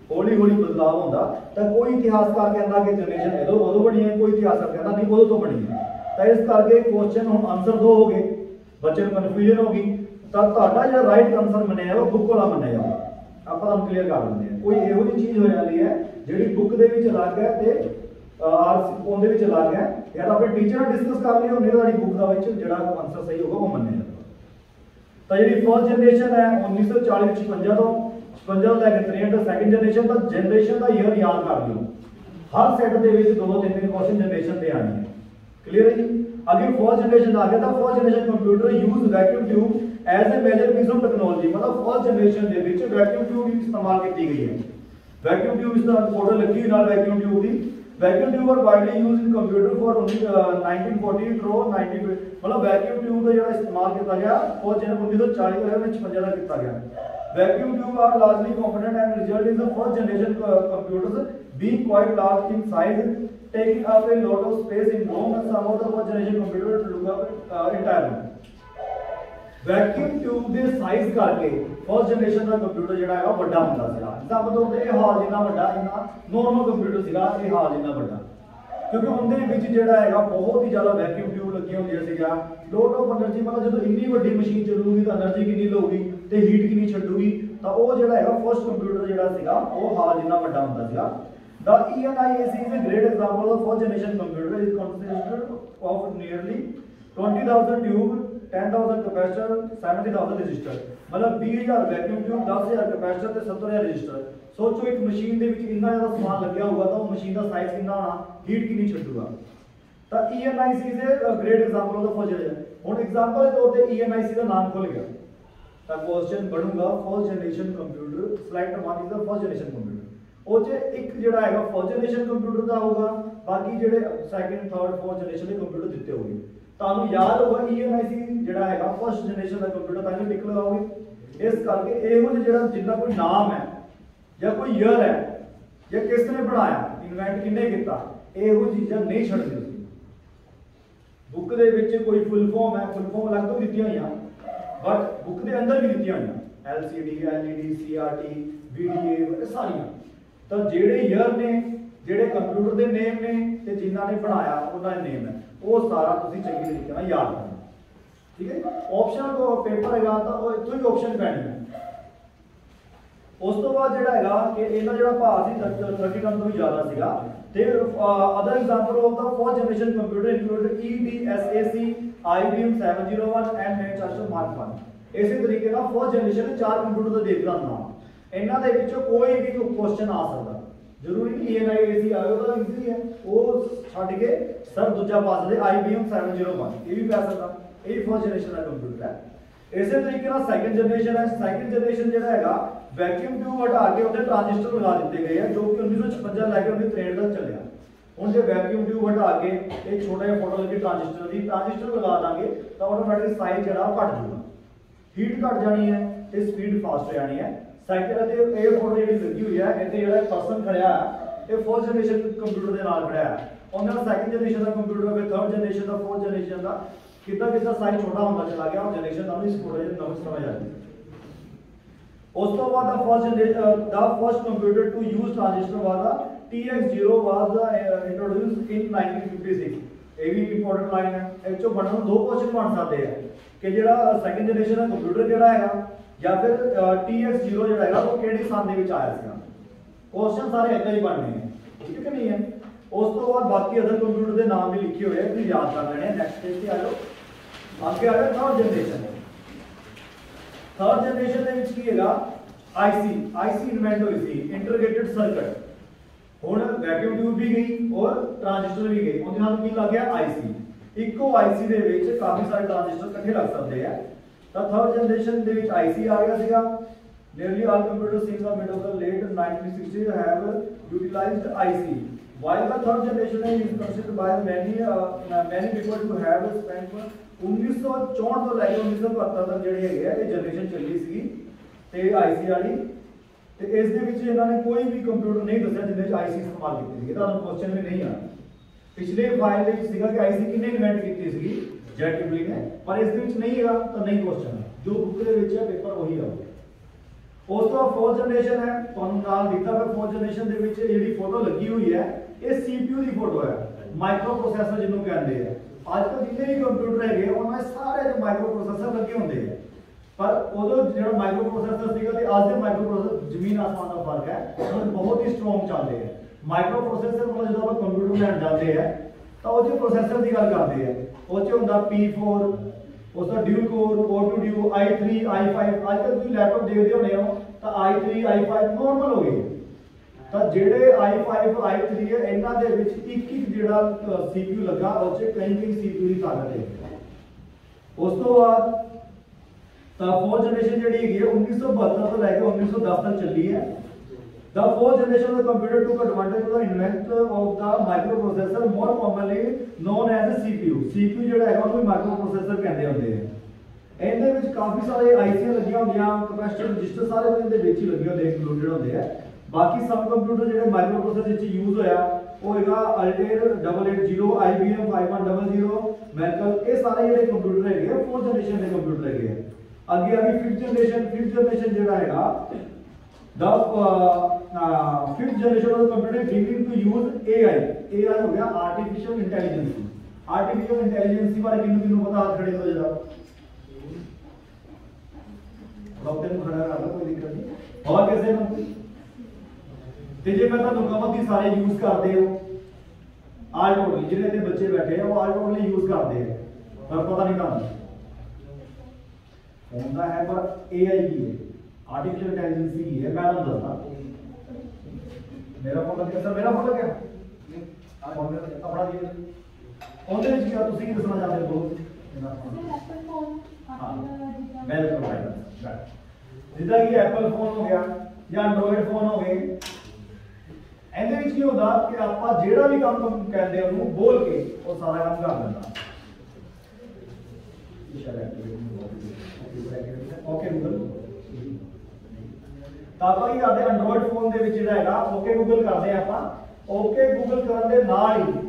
हौली हौली बदलाव होता। तो कोई इतिहासकार कहता कि जनरेशन उदों बनी है, कोई इतिहासकार कहता नहीं उदों तो बनी है। तो इस करके क्वेश्चन हम आंसर दो हो गए, बच्चे को कन्फ्यूजन होगी। तो जो राइट आंसर मनिया वो बुक वाला मनिया जाऊगा। आप क्लीयर कर लेंगे कोई यहो जी चीज़ हो जाती है जी बुक के अलग है तो उनके अलग है, या तो अपने टीचर ने डिस्कस कर लिया नहीं तो बुक का जो आंसर सही होगा वो मनिया जाएगा। तो जी फर्स्ट जनरेशन है 1940 56 तो 56 तो लैके 63, सैकेंड जनरेशन का जनरेशन का ईयर याद कर लो। हर सैट के 2-3 क्वेश्चन जनरेशन से आनी है। क्लियर है जी। अगे फर्स्ट जनरेशन आ गया। तो first generation computer use vacuum tube as a major piece of technology, मतलब फर्स्ट जनरेशन के वैक्यूम ट्यूब की इस्तेमाल की गई है। वैक्यूम ट्यूब इस फोटो लगी हुई वैक्यूम ट्यूब की। Vacuum tube are widely use in computer for 1940 through 90, मतलब वैक्यूम ट्यूब का जो इस्तेमाल किया गया फर्स्ट जनरेशन 1940 56 तक किया गया। Vacuum tube are largely component and result is the first generation computers being quite large in size, taking up a lot of space in ROM, and some of the first generation computer to look up entire room। Vacuum tube के size करके first generation का computer जिहड़ा है बड़ा हुंदा सीगा। इसदा मतलब ये हाल जिन्ना बड़ा इन्ना नॉर्मल कंप्यूटर सीगा, ये हाल जिन्ना बड़ा, क्योंकि उनके विच जिहड़ा है बहुत ही ज़्यादा वैक्यूम ट्यूब लगी होंदी सीगा। लोड ऑफ एनर्जी मतलब जो इन्नी वड्डी मशीन चलूगी तो एनर्जी कितनी लऊगी तो हीट कितनी छड्डूगी, तो वो जिहड़ा है फर्स्ट कंप्यूटर जिहड़ा सीगा वो हाल जिन्ना बड़ा हुंदा सीगा। The ENIAC is a great example of first generation computer. It consisted of nearly 20,000 tube, 10,000 capacitor, 70,000 resistor। मतलब 20,000 वैक्यूम ट्यूब, 10,000 कैपेसिटर ते 70,000 रजिस्टर। सोचो एक मशीन दे विच इन्ना ज़्यादा सामान लग्या होगा तो मशीन का साइज कितना होना, हीट कितनी छड्डूगा। तो ENIC is a great example of the first generation. हुण एग्जांपल के तौर पे ENIC का नाम खुल गया तो क्वेश्चन बनूगा first generation computer select one is the first generation computer. ओचे एक जिहड़ा है फर्स्ट जनरेशन कंप्यूटर का होगा, बाकी जिहड़े सैकेंड थर्ड फोर्थ जनरेशन के कंप्यूटर दिते होंगे। तुहानूं याद होगा ENIC जिहड़ा है फर्स्ट जनरेशन का कंप्यूटर ताकि टिक लगाओगे। इस करके इहो जिहड़ा जिन्ना कोई नाम है या कोई ईयर है या किसने बनाया इन्वेंट किन्ने किया, इहो चीज़ां नहीं छड्डदे। बुक दे विच कोई फुल फॉर्म है, फुल फॉर्म अलग तो दित्तियां होईयां, बट बुक दे अंदर भी दित्तियां होईयां LCD LED CRT VDA सारियां। तो जेड़े ईयर ने जेड़े कंप्यूटर के नेम ने ते जिन्हां ने बनाया उन्होंने नेम है वो सारा तुसीं चंगी तरीके नाल याद करना। ठीक है, ऑप्शनल को पेपर है तो इत्थों ही ऑप्शन पैनी है। उस तो बाद जिहड़ा हैगा कि इहदा जिहड़ा भार सी 30 टन तो भी ज़्यादा सीगा। ते other example of the first generation computer included EDSAC IBM 701 and Manchester Mark I। इसी तरीके नाल फर्स्ट जनरेशन 4 कंप्यूटर का देख रहा नाम इन्हां दे विचों कोई भी क्वेश्चन आ सकता, जरूरी नहीं ENIAC आए तो इजी है वो छड्ड के सर दूजा पा सकते IBM 701 ये भी पा सकता, ये फर्स्ट जनरेशन का कंप्यूटर है। इसी तरीके नाल सेकंड जनरेशन है। सेकंड जनरेशन जिहड़ा हैगा वैक्यूम ट्यूब हटा के उत्ते ट्रांजिस्टर लगा दिते गए हैं जो कि 1956 लैके 1963 तक चलिया। हुण जे वैक्यूम ट्यूब हटा के एक छोटा जिहा फोटो लगी ट्रांजिस्टर लगा देंगे तो ऑटोमैटिक साइज जिहड़ा घट जाऊगा, हीट घट जानी है तो स्पीड फास्ट हो जानी है। सैकंड ये फोटो जी लगी हुई है इतने जो पर्सन खड़ा है ये फर्स्ट जनरेशन कंप्यूटर के नाल खड़ा है, उन्होंने सैकंड जनरेशन का कंप्यूटर फिर थर्ड जनरेशन का फोर्थ जनरेशन का कितना साइज छोटा होता चला गया और जनरेशन का इस फोटो में नमक समझ आती है। उस तो बाद the first computer to use transistor was the TX0 was introduced in 1956। ये भी इंपॉर्टेंट लाइन है। एक जो बनन दो क्वेश्चन बन सकते हैं कि जेड़ा सेकंड जनरेशन का कंप्यूटर जेड़ा है या फिर TX0 जो है वो केड़ी सन दे विच आया सीगा। क्वेश्चन सारे इतना ही बनने हैं, ठीक है कि नहीं है। उस तो बाद बाकी अदर कंप्यूटर के नाम भी लिखे हुए हैं कि याद कर लेने। नेक्स्ट पेज पे आ जाओ। आगे आ गया थर्ड जनरेशन। थर्ड जनरेशन के विच की हैगा आईसी इन्वेंट हुई थी, इंटीग्रेटेड सर्किट। हुण वैक्यूम ट्यूब भी गई और ट्रांजिस्टर भी गई, उनके नाल की लग गया आईसी। इको आईसी दे विच काफी सारे ट्रांजिस्टर इकट्ठे लग सकते हैं। तो थर्ड जनरेशन दे विच आईसी आ गया सीगा। Nearly all computers since the mid of the late 1960s have utilized IC, while the third generation is considered by many people to have spent 1964 ਤੋਂ ਲੈ ਕੇ 1972 ਤੱਕ ਜਿਹੜੀ ਹੈਗੀ ਹੈ ਇਹ ਜਨਰੇਸ਼ਨ ਚੱਲੀ ਸੀਗੀ ਤੇ IC ਵਾਲੀ। ਤੇ ਇਸ ਦੇ ਵਿੱਚ ਇਹਨਾਂ ਨੇ ਕੋਈ ਵੀ ਕੰਪਿਊਟਰ ਨਹੀਂ ਦੱਸਿਆ ਜਿਹਦੇ ਵਿੱਚ IC ਇਸਤੇਮਾਲ ਕੀਤੀ ਸੀ। ਤੁਹਾਨੂੰ ਕੁਐਸਚਨ ਵੀ ਨਹੀਂ ਆ ਪਿਛਲੇ ਫਾਈਲ ਦੇ ਵਿੱਚ ਸੀਗਾ ਕਿ IC ਕਿੰਨੇ ਇਨਵੈਂਟ ਕੀਤੀ ਸੀਗੀ ਜੈਟ ਨੇ, ਪਰ ਇਸ ਦੇ ਵਿੱਚ ਨਹੀਂ ਹੈਗਾ ਤਾਂ ਨਹੀਂ ਕੁਐਸਚਨ। ਜੋ ਬੁੱਕ ਦੇ ਵਿੱਚ ਹੈ ਪੇਪਰ ਉਹੀ ਆਊਗਾ। उस तो बाद 4th जनरेशन है, ਤੁਹਾਨੂੰ ਨਾਲ ਦਿੱਤਾ ਪਰ 4th जनरेशन ਦੇ ਵਿੱਚ ਜਿਹੜੀ ਫੋਟੋ ਲੱਗੀ ਹੋਈ ਹੈ ਇਹ CPU ਦੀ ਫੋਟੋ ਹੈ, ਮਾਈਕਰੋ ਪ੍ਰੋਸੈਸਰ ਜਿਹਨੂੰ ਕਹਿੰਦੇ ਆ। ਅੱਜ ਕੱਲ੍ਹ ਜਿੰਨੇ ਵੀ ਕੰਪਿਊਟਰ ਹੈਗੇ ਉਹਨਾਂ ਦੇ ਸਾਰੇ ਦੇ ਮਾਈਕਰੋ ਪ੍ਰੋਸੈਸਰ ਲੱਗੇ ਹੁੰਦੇ ਆ, पर उदो जो माइक्रो प्रोसेसर सीगा ते आज दे माइक्रो प्रोसेसर जमीन आसमान का फर्क है, और बहुत ही स्ट्रॉन्ग चलते हैं। माइक्रो प्रोसेसर मतलब जो आप कंप्यूटर लैन जाते हैं तो वो प्रोसेसर की गल करते हैं, वो होंगे P4 उसका dual core O2 due i3 i5। आजकल तुम लैपटॉप देखते होने हो तो i3 i5 नॉर्मल हो गए, तो जेडे i5 i3 है इन्हां दे विच एक एक जेड़ा CPU लगा उस कई कई CPU की ताकत है। उस तो बाद तो 4th जनरेशन जी है 1972 तो लैके 1910 तक चली है। The 4th generation of computer took advantage of the invent of the microprocessor more commonly known as CPU। CPU ਜਿਹੜਾ ਹੈਗਾ ਉਹਨੂੰ ਮਾਈਕਰੋ ਪ੍ਰੋਸੈਸਰ ਕਹਿੰਦੇ ਹੁੰਦੇ ਆ। ਇਹਦੇ ਵਿੱਚ ਕਾਫੀ ਸਾਰੇ ਆਈਸੀਆਂ ਲੱਗੀਆਂ ਹੁੰਦੀਆਂ, ਕੈਪੈਸਿਟਰ ਰਜਿਸਟਰ ਸਾਰੇ ਇਹਦੇ ਵਿੱਚ ਹੀ ਲੱਗੇ ਹੁੰਦੇ ਇੰਕਲੂਡਡ ਹੁੰਦੇ ਆ। ਬਾਕੀ ਸਭ ਕੰਪਿਊਟਰ ਜਿਹੜੇ ਮਾਈਕਰੋ ਪ੍ਰੋਸੈਸਰ ਵਿੱਚ ਯੂਜ਼ ਹੋਇਆ ਉਹ ਹੈਗਾ Altair 880 IBM 5100 ਮੈਕਲ, ਇਹ ਸਾਰੇ ਜਿਹੜੇ ਕੰਪਿਊਟਰ ਹੈਗੇ 4th जनरेशन ਦੇ ਕੰਪਿਊਟਰ ਹੈਗੇ ਆ। आगे आ गई 5th जनरेशन जो है the 5th generation of computer beginning to use AI हो गया आर्टिफिशियल इंटेलिजेंस। आर्टिफिशियल इंटेलिजेंस बारे किन्नू पता हाथ खड़े हो जाओ, डॉक्टर को खड़ा कर लो कोई दिक्कत नहीं। और कैसे ना ते जे मैं तुहानू कहां कि सारे यूज करते हो आल टोटली जिन्हें ते बच्चे बैठे हैं वो आल टोटली यूज करते हैं, पर पता नहीं तुहानू होता है। पर AI की है, आर्टिफिशियल इंटेलिजेंस की है। मैं आपको दसदा मेरा फोन लग गया सर, मेरा फोन लग गया अपना दिए ਉਹਦੇ ਵਿੱਚ ਕੀ ਤੁਸੀਂ ਕੀ ਦੱਸਣਾ ਚਾਹਦੇ ਹੋ? ਐਪਲ ਫੋਨ ਹਾਂ ਵੈਲ ਪ੍ਰੋਵਾਈਡਰ, ਜਿੱਦਾਂ ਕਿ ਐਪਲ ਫੋਨ ਹੋ ਗਿਆ ਜਾਂ ਐਂਡਰੋਇਡ ਫੋਨ ਹੋ ਗਏ, ਇਹਦੇ ਵਿੱਚ ਕੀ ਹੁੰਦਾ ਕਿ ਆਪਾਂ ਜਿਹੜਾ ਵੀ ਕੰਮ ਕਹਿੰਦੇ ਉਹਨੂੰ ਬੋਲ ਕੇ ਉਹ ਸਾਰਾ ਕੰਮ ਕਰ ਦਿੰਦਾ। ओके गूगल तो आप की करते एंड्रॉइड फोन के जोड़ा है ओके गूगल करते हैं आप। ओके गूगल करने के नाल ही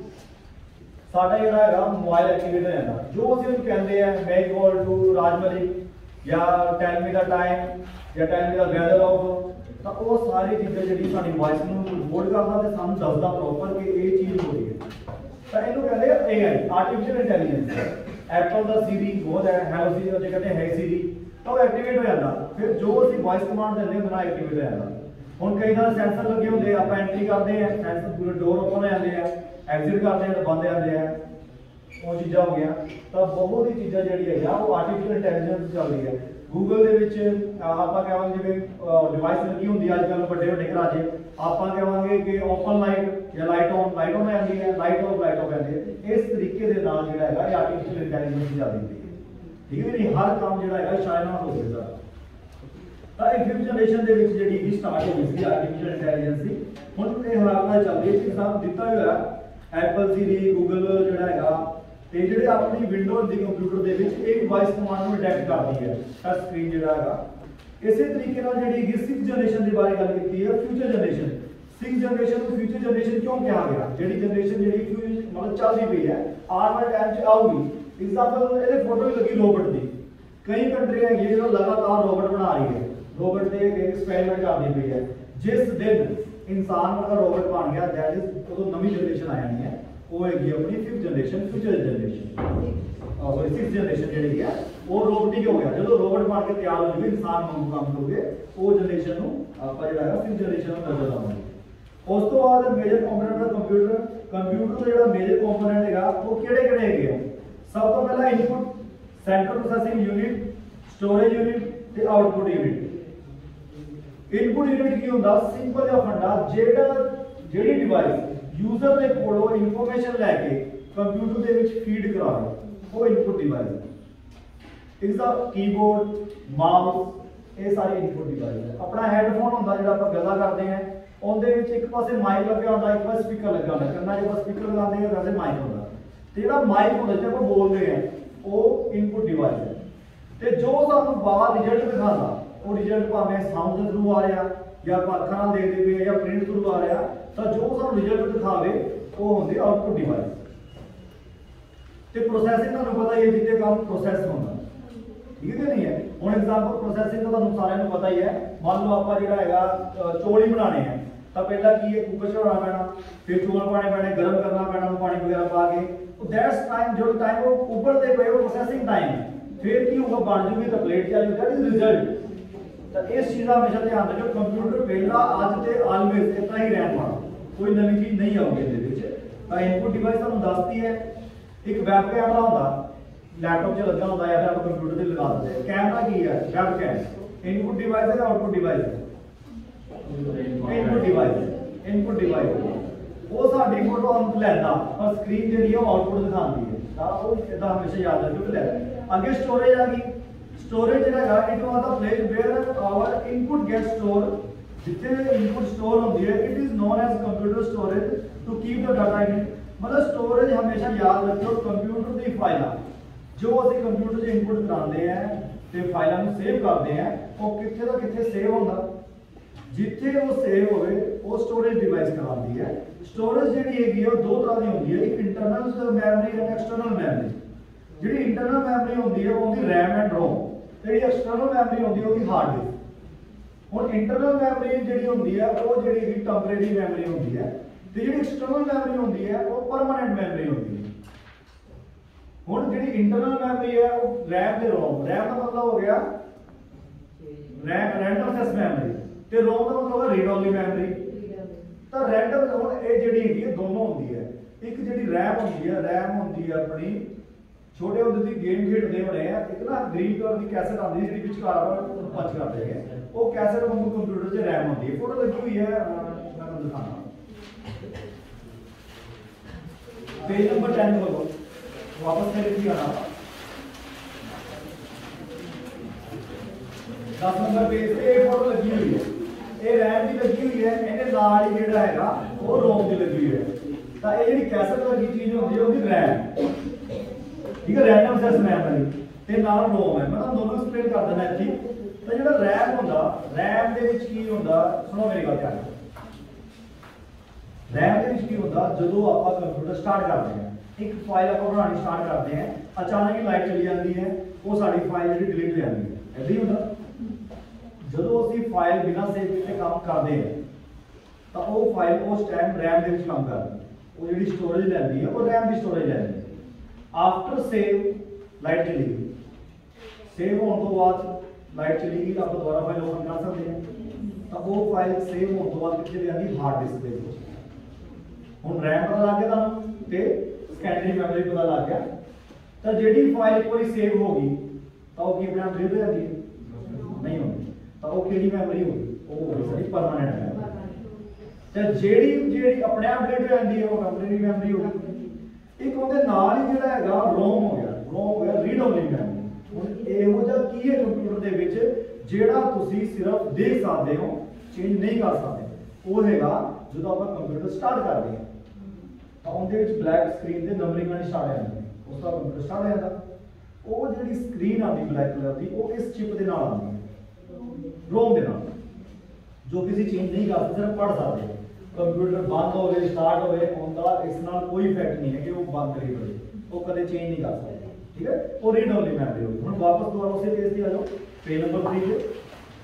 साडा जोड़ा है मोबाइल एक्टिवेट हो जाता। जो असं कहते हैं make call to Raj Malik या टेल मी द टाइम या tell me the weather of, तो वो सारी चीज़ें जी साडी वॉइस को रिकॉर्ड करता तो सानू दसदा प्रॉपर कि ये चीज़ हो रही है। तो इनू कहते हैं AI आर्टिफिशियल इंटेलिजेंस। एप्पल का सीरी बहुत है, हेलो सीरी जो कहते हैं सीरी, तो एक्टिवेट हो जाता। फिर जो असं वॉइस कमांड देते हैं ना एक्टिवेट हो जाता। हम कई तरह सेंसर लगे होंगे, आप एंट्री करते हैं सेंसर पूरे डोर ओपन हो जाते हैं, एग्जिट करते हैं तो बंद जाते हैं, वो चीज़ा हो गया। तो बहुत ही चीज़ा जी है वो आर्टिफिशियल इंटेलिजेंस चल रही है। गूगल के आप कहेंगे जिवें डिवाइस लगी होंगी अजकल बड़े बड़े घरां 'च, आप कहेंगे कि ओपन लाइट या लाइट ऑन आ जाती है, लाइट ऑफ आती है। इस तरीके के नाल जो है आर्टिफिशियल इंटेलिजेंस चल रही है, ठीक है नहीं। हर काम जो है चाइना हो गया। तो 5th जनरेशन के जी स्टार्ट हो गई आर्टिफिशियल इंटेलिजेंस की। हम ये हालात चल रही है सानू दिता हुआ एप्पल सीरी गूगल जोड़ा है ਤੇ ਜਿਹੜੇ ਆਪਣੀ ਵਿੰਡੋਜ਼ ਦੀ ਕੰਪਿਊਟਰ ਦੇ ਵਿੱਚ ਇੱਕ ਵੌਇਸ ਕਮਾਂਡ ਨੂੰ ਡਿਟੈਕਟ ਕਰਦੀ ਹੈ ਟੱਚ ਸਕਰੀਨ ਜਿਹੜਾ ਹੈਗਾ। ਇਸੇ ਤਰੀਕੇ ਨਾਲ ਜਿਹੜੀ 6th ਜਨਰੇਸ਼ਨ ਦੇ ਬਾਰੇ ਗੱਲ ਕੀਤੀ ਹੈ ਫਿਊਚਰ ਜਨਰੇਸ਼ਨ। 6th ਜਨਰੇਸ਼ਨ ਨੂੰ ਫਿਊਚਰ ਜਨਰੇਸ਼ਨ ਕਿਉਂ ਕਿਹਾ ਗਿਆ? ਜਿਹੜੀ ਜਨਰੇਸ਼ਨ ਜਿਹੜੀ ਮਤਲਬ ਚੱਲਦੀ ਪਈ ਹੈ ਆਉਣ ਵਾਲੇ ਟਾਈਮ 'ਚ ਆਊਗੀ। ਐਗਜ਼ਾਮਪਲ ਇਹਦੇ ਫੋਟੋ ਵੀ ਲੱਗੀ ਰੋਬੋਟ ਦੀ, ਕਈ ਕੰਟਰੀ ਹੈਗੀ ਜਿਹੜਾ ਲਗਾਤਾਰ ਰੋਬੋਟ ਬਣਾ ਰਹੀ ਹੈ, ਰੋਬੋਟ ਦੇ ਐਕਸਪੈਰੀਮੈਂਟ ਕਰਦੀ ਪਈ ਹੈ। ਜਿਸ ਦਿਨ ਇਨਸਾਨ ਵਾਲਾ ਰੋਬੋਟ ਬਣ ਗਿਆ ਦੈਟ ਇਜ਼ ਉਦੋਂ ਨਵੀਂ ਜਨਰੇਸ਼ਨ ਆ ਜਾਣੀ ਹੈ, वो है अपनी 5th generation future generation. Sorry 6th generation जी है वो रोबोटिक हो गया। जो रोबोट बन के तैयार हो जाए इंसान वांगू काम करोगे वो जनरेशन आप जो 5th जनरेशन नजर आएगी। उस तो बाद मेजर कंपोनेंट ऑफ कंप्यूटर जो मेजर कंपोनेंट है वो किहड़े है? सब तो पहला input central processing unit, storage unit ते आउटपुट यूनिट। इनपुट यूनिट की होंदा सिंपल जिहा फंडा ਜਿਹੜੀ डिवाइस यूजर के कोलों इनफॉर्मेशन लैके कंप्यूटर के विच फीड करावे वो इनपुट डिवाइस। इसका कीबोर्ड माउस ये सारी इनपुट डिवाइस है। अपना हैडफोन होंदा जिहड़ा आपां गल्लां करदे हैं उहदे विच एक पासे माइक लग्या होंदा, एक पासे स्पीकर लग्या होंदा। कन्नां 'च आपां स्पीकर लगांदे हैं वैसे माइक होंदा, ते जिहड़ा माइक होंदा जिहड़ा आपां बोलदे हैं वो इनपुट डिवाइस है। ते जो सानूं बाहर रिजल्ट दिखांदा वो रिजल्ट भावें साउंड दे थ्रू आ रहा या अखां नाल देखदे पए या प्रिंट थ्रू आ रहा, तो जो सानूं रिजल्ट दिखावे वो होंदे आउटपुट डिवाइस। ते प्रोसैसिंग तुहानूं पता ही है जिद्दे काम प्रोसैस होंदा। ठीक है नहीं है। ਹੁਣ एग्जांपल प्रोसेसिंग तो ਤੁਹਾਨੂੰ ਸਾਰਿਆਂ ਨੂੰ ਪਤਾ ਹੀ ਹੈ। ਮੰਨ ਲਓ ਆਪਾਂ ਜਿਹੜਾ ਹੈਗਾ ਚੌਲ ਹੀ ਬਣਾਣੇ ਹੈ ਤਾਂ ਪਹਿਲਾਂ ਕੀ ਹੈ ਕੁੱਕਰ ਚੜਾਉਣਾ ਪੈਣਾ, ਫਿਰ ਚੌਲ ਪਾਣੇ ਪੈਣੇ, ਗਰਮ ਕਰਨਾ ਪੈਣਾ ਪਾਣੀ ਵਗੈਰਾ ਪਾ ਕੇ। दैट्स टाइम जो टाइम वो उबलते पे वो प्रोसेसिंग टाइम है। फिर की होगा बन जूगी तो प्लेट चल दैट इज रिजल्ट। तो इस चीज का हमेशा ध्यान रखो कंप्यूटर पहला आज ते ऑलवेज इतना ही रहन वाला, कोई नवी चीज नहीं आउगी ਇਹਦੇ ਵਿੱਚ। ਤਾਂ ਇਨਪੁਟ ਡਿਵਾइस ਤੁਹਾਨੂੰ ਦੱਸਦੀ ਹੈ ਇੱਕ ਵੈਬ ਕੈਮਰਾ ਹੁੰਦਾ लैपटॉप से लगा होता है या फिर आप कंप्यूटर से लगा देते हैं। कैमरा की है वेब कैम इनपुट डिवाइस है या आउटपुट डिवाइस है? इनपुट डिवाइस है। इनपुट डिवाइस वो साडी फोटो हम लेंदा और स्क्रीन जेडी है आउटपुट दिखाती है। ਤਾਂ ਉਹ ਇਦਾਂ ਹਮੇਸ਼ਾ ਯਾਦ ਰੱਖੋ ਕਿ ਲੈ ਅੱਗੇ ਸਟੋਰੇਜ ਆ ਗਈ। ਸਟੋਰੇਜ ਜਿਹੜਾ ਹੈਗਾ it was the place where our input get store. ਜਿੱਥੇ ਇਨਪੁਟ ਸਟੋਰ ਹੁੰਦੀ ਹੈ it is known as computer storage to keep the data in it. मतलब स्टोरेज हमेशा याद रखो कंप्यूटर की फाइल जो असं कंप्यूटर से इनपुट कराते हैं तो फाइलों को सेव करते हैं वो कितने का कितने सेव होगा जिथे वो सेव होवे वो स्टोरेज डिवाइस कराती है। स्टोरेज जी है दो तरह की होती है, एक इंटरनल मैमरी और एक्सटर्नल मैमरी। जी इंटरनल मैमरी होती है वो होती रैम एंड रोम, जी एक्सटर्नल मैमरी होती है वो हार्ड डिस्क। हुण इंटरनल मैमरी जी होती है वो जी टैंपरेरी मैमरी होती है, तो जी एक्सटर्नल मैमरी होती है वो परमानेंट मैमरी होती है। हुण जी इंटरनल मैमरी है वो रैम ते रोम, रैम का मतलब हो गया रैंडम एक्सेस मैमरी ते रोम का मतलब है रीड ओनली मैमरी। तो रैंडम हुण ये जिहड़ी हैगी है दोनों होंदी है। एक जिहड़ी रैम होंदी है अपनी छोटे होंदे दी गेम खेडदे होणे आ, एक ना ग्रीन कलर की कैसेट आंदी जिहड़ी विचकार पंच करदे है वो कैसेट वांगू कंप्यूटर च रैम होंदी है। फोटो लगी हुई है मैं तुहानू दिखाना पेज नंबर 10 खोलो वापस मेरे की आना 10 नंबर पेज पे फोटो लगी हुई है, ये रैम की लगी हुई है, ਇਹਦੇ ਨਾਲ ਹੀ ਜਿਹੜਾ ਹੈਗਾ ਉਹ ਰੋਮ ਦੀ ਲੱਗੀ ਹੋਈ ਹੈ। ਤਾਂ ਇਹ ਜਿਹੜੀ ਕੈਸੇਟ ਵਰਗੀ ਚੀਜ਼ ਹੁੰਦੀ ਹੈ ਉਹਦੀ ਰੈਮ, ਠੀਕ ਹੈ, ਰੈਂਡਮ ਐਕਸੈਸ ਮੈਮਰੀ ਤੇ ਨਾਲ ਰੋਮ ਹੈ। ਮੈਂ ਤੁਹਾਨੂੰ ਦੋਨੋਂ ਐਕਸਪਲੇਨ ਕਰ ਦਿੰਦਾ ਇੱਥੇ। ਤਾਂ ਜਿਹੜਾ ਰੈਮ ਹੁੰਦਾ ਰੈਮ ਦੇ ਵਿੱਚ ਕੀ ਹੁੰਦਾ ਸੁਣੋ ਮੇਰੀ ਗੱਲ ਧਿਆਨ ਨਾਲ। रैम के की होता जो आप कंप्यूटर स्टार्ट करते हैं एक फाइल आप बनानी स्टार्ट करते हैं अचानक ही लाइट चली जाती है वो साड़ी फाइल जी डिलीट हो जाती है। ऐसे ही होता जो असं फाइल बिना सेव किए काम करते हैं तो वो फाइल उस टाइम रैम के काम करती है, वो जी स्टोरेज लैंदी है वो रैम की स्टोरेज लैंदी है। आफ्टर सेव लाइट चली गई, सेव होने तो बाद लाइट चली गई आप दोबारा फाइल ओपन कर सकते हैं। तो वो फाइल सेव होने तो बाद कितने जाती हार्ड डिस्क के। ਹੁਣ रैम पता लग गया तुहानू ते सेकेंडरी मैमरी पता लग गया। तो जिहड़ी फाइल कोई सेव होगी तो वो की अपने आप डिलीट हो जाती है नहीं होगी, तो वो किहड़ी मैमरी होगी वो होगी साडी परमानेंट मैमरी। ते जिहड़ी अपने आप डिलीट हो जाती है वो टैंपरेरी मैमरी होगी। एक उहदे नाल ही जिहड़ा हैगा रोम हो गया रीड ओनली मैमरी। हुण इहो जिहा की है कंप्यूटर दे विच जिहड़ा तुसीं सिर्फ देख सकदे हो चेंज नहीं कर सकदे, वो हैगा जो आप कंप्यूटर स्टार्ट करते हैं तो उनके ब्लैक स्क्रीन से नंबरिंग आनी स्टार्ट हो जाती है, उसका कंप्यूटर स्टार्ट हो जाता। वो जी स्क्रीन आती ब्लैक कलर की वो इस चिप के नाल आती है रोम के नाल, जो किसी चेंज नहीं कर सकते सिर्फ पढ़ सकते। कंप्यूटर बंद हो गए स्टार्ट हो गए उनका इस नाल कोई इफेक्ट नहीं है कि वो बंद करी पड़े, वो कदे चेंज नहीं कर सकते। ठीक है, वो रीड ओनली मैमरी होगी। हम वापस दोबारा उसी पेज पे आ जाओ पेज नंबर 3 पे।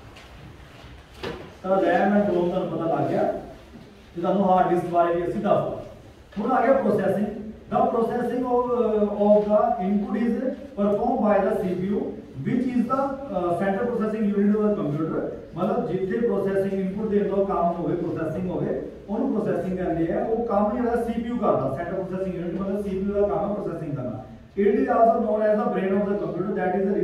तो रैम एंड रोम का पता लग गया कि तुहानू हार्ड डिस्क बारे भी असं दस। ਹੁਣ आ गया processing. The processing of the input is perform by the CPU which is the central processing unit of the computer. मतलब जिथे प्रोसेसिंग इनपुट देने का काम होवे प्रोसेसिंग होवे ਉਹਨੂੰ प्रोसेसिंग कहते हैं। वो काम ਜਿਹੜਾ सीपीयू करता सेंट्रल प्रोसेसिंग यूनिट मतलब सीपीयू का काम है प्रोसेसिंग करना। It is also known as the brain of the computer that is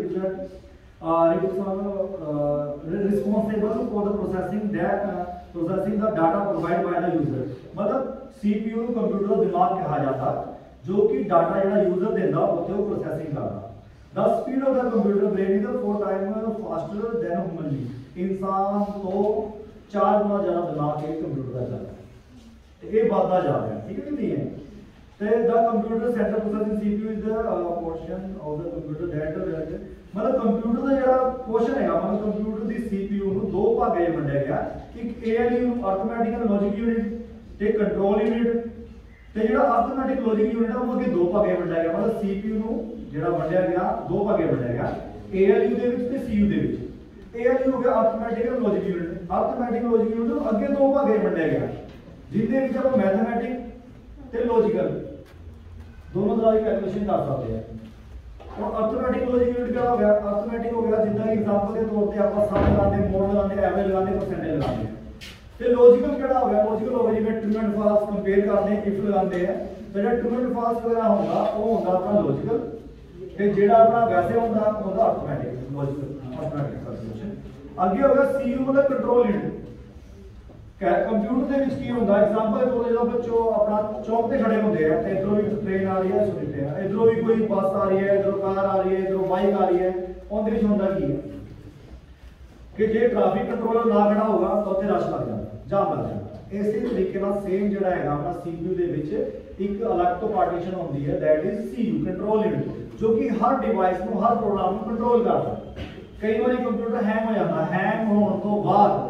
responsible for the processing the data provided by the user। मतलब CPU कंप्यूटर दिमाग कहा जाता जो कि डाटा ਜਿਹੜਾ यूजर देता होते वो प्रोसेसिंग करता। The speed of the computer brain is 4 times faster than human being। इंसान तो 4 गुना ज़्यादा दिमाग एक कंप्यूटर का चलता है, ये बढ़ता जा रहा है। ठीक है कि नहीं है? तो the computer central processing CPU is the portion of the computer that मतलब कंप्यूटर का ਜਿਹੜਾ पोर्शन है मतलब कंप्यूटर की CPU ਨੂੰ ਦੋ ਭਾਗਾਂ ਵਿੱਚ ਵੰਡਿਆ ਗਿਆ। ਇੱਕ ALU arithmetic and logic unit ਤੇ कंट्रोल यूनिट ਤੇ ਜਿਹੜਾ अर्थमैटिक लॉजिक यूनिट है ਉਹ ਅੱਗੇ ਦੋ ਭਾਗਾਂ ਵਿੱਚ ਵੰਡਿਆ ਗਿਆ। मतलब CPU ਨੂੰ ਜਿਹੜਾ ਵੰਡਿਆ ਗਿਆ ਦੋ ਭਾਗਾਂ ਵਿੱਚ ਵੰਡਿਆ ਗਿਆ। ALU ਦੇ ਵਿੱਚ ਤੇ CU ਦੇ ਵਿੱਚ। ALU हो गया arithmetic and logic unit. Arithmetic logic unit ਨੂੰ ਅੱਗੇ ਦੋ ਭਾਗੇ ਵੰਡਿਆ ਗਿਆ, ਜਿੰਦੇ ਵਿੱਚ ਆਪਾਂ ਮੈਥਮੈਟਿਕ ਤੇ ਲੌਜੀਕਲ दोनों तरह की कैलकुलेशन कर सकते हैं। और अर्थमैटिक लॉजिक यूनिट क्या हो गया? अर्थमैटिक हो गया जिंदा एग्जांपल के तौर पे आप सम लगाते, मोड लगाते, एवरेज लगाते, परसेंटेज लगाते हैं। ते लॉजिकल क्या हो गया? लॉजिकल हो गया जिवें ट्रू एंड फॉल्स कंपेयर करते हैं, इफ लगाते हैं। तो जो ट्रू एंड फॉल्स वगैरह होगा वो होगा अपना लॉजिकल, ते जेड़ा अपना वैसे होगा होगा अर्थमैटिक लॉजिकल अर्थमैटिक कैलकुलेशन। आगे होगा CU मतलब कंट्रोल यूनिट। कंप्यूटर ਦੇ ਵਿੱਚ ਕੀ ਹੁੰਦਾ? ਐਗਜ਼ਾਮਪਲ ਤੋਂ ਜਦੋਂ ਬੱਚੋ ਆਪਣਾ ਚੌਕ ਤੇ ਖੜੇ ਹੁੰਦੇ ਆ ਤੇ ਇਧਰੋਂ ਵੀ ਟ੍ਰੇਨ ਆ ਰਹੀ ਹੈ, ਸੁਣਦੇ ਆ ਇਧਰੋਂ ਵੀ ਕੋਈ ਬੱਸ ਆ ਰਹੀ ਹੈ, ਇਧਰੋਂ ਕਾਰ ਆ ਰਹੀ ਹੈ, ਇਧਰੋਂ ਬਾਈਕ ਆ ਰਹੀ ਹੈ, ਉਹਦੇ ਵਿੱਚ ਹੁੰਦਾ ਕੀ ਹੈ ਕਿ ਜੇ ਟ੍ਰੈਫਿਕ ਕੰਟਰੋਲਰ ਨਾ ਖੜਾ ਹੋਗਾ ਤਾਂ ਉੱਥੇ ਰਸ਼ ਲੱਗ ਜਾਂਦਾ, ਜਾਮ ਲੱਗ ਜਾਂਦਾ। ਇਸੇ ਤਰੀਕੇ ਨਾਲ ਸੇਮ ਜਿਹੜਾ ਹੈਗਾ ਆਪਣਾ CPU ਦੇ ਵਿੱਚ ਇੱਕ ਅਲੱਗ ਤੋਂ ਪਾਰਟੀਸ਼ਨ ਹੁੰਦੀ ਹੈ, that is CU control unit, ਜੋ ਕਿ ਹਰ ਡਿਵਾਈਸ ਨੂੰ ਹਰ ਪ੍ਰੋਗਰਾਮ ਨੂੰ ਕੰਟਰੋਲ ਕਰਦਾ। ਕਈ ਵਾਰੀ ਕੰਪਿਊਟਰ ਹੈਂਗ ਹੋ ਜਾਂਦਾ, ਹੈਂਗ ਹੋਣ ਤੋਂ ਬਾਅਦ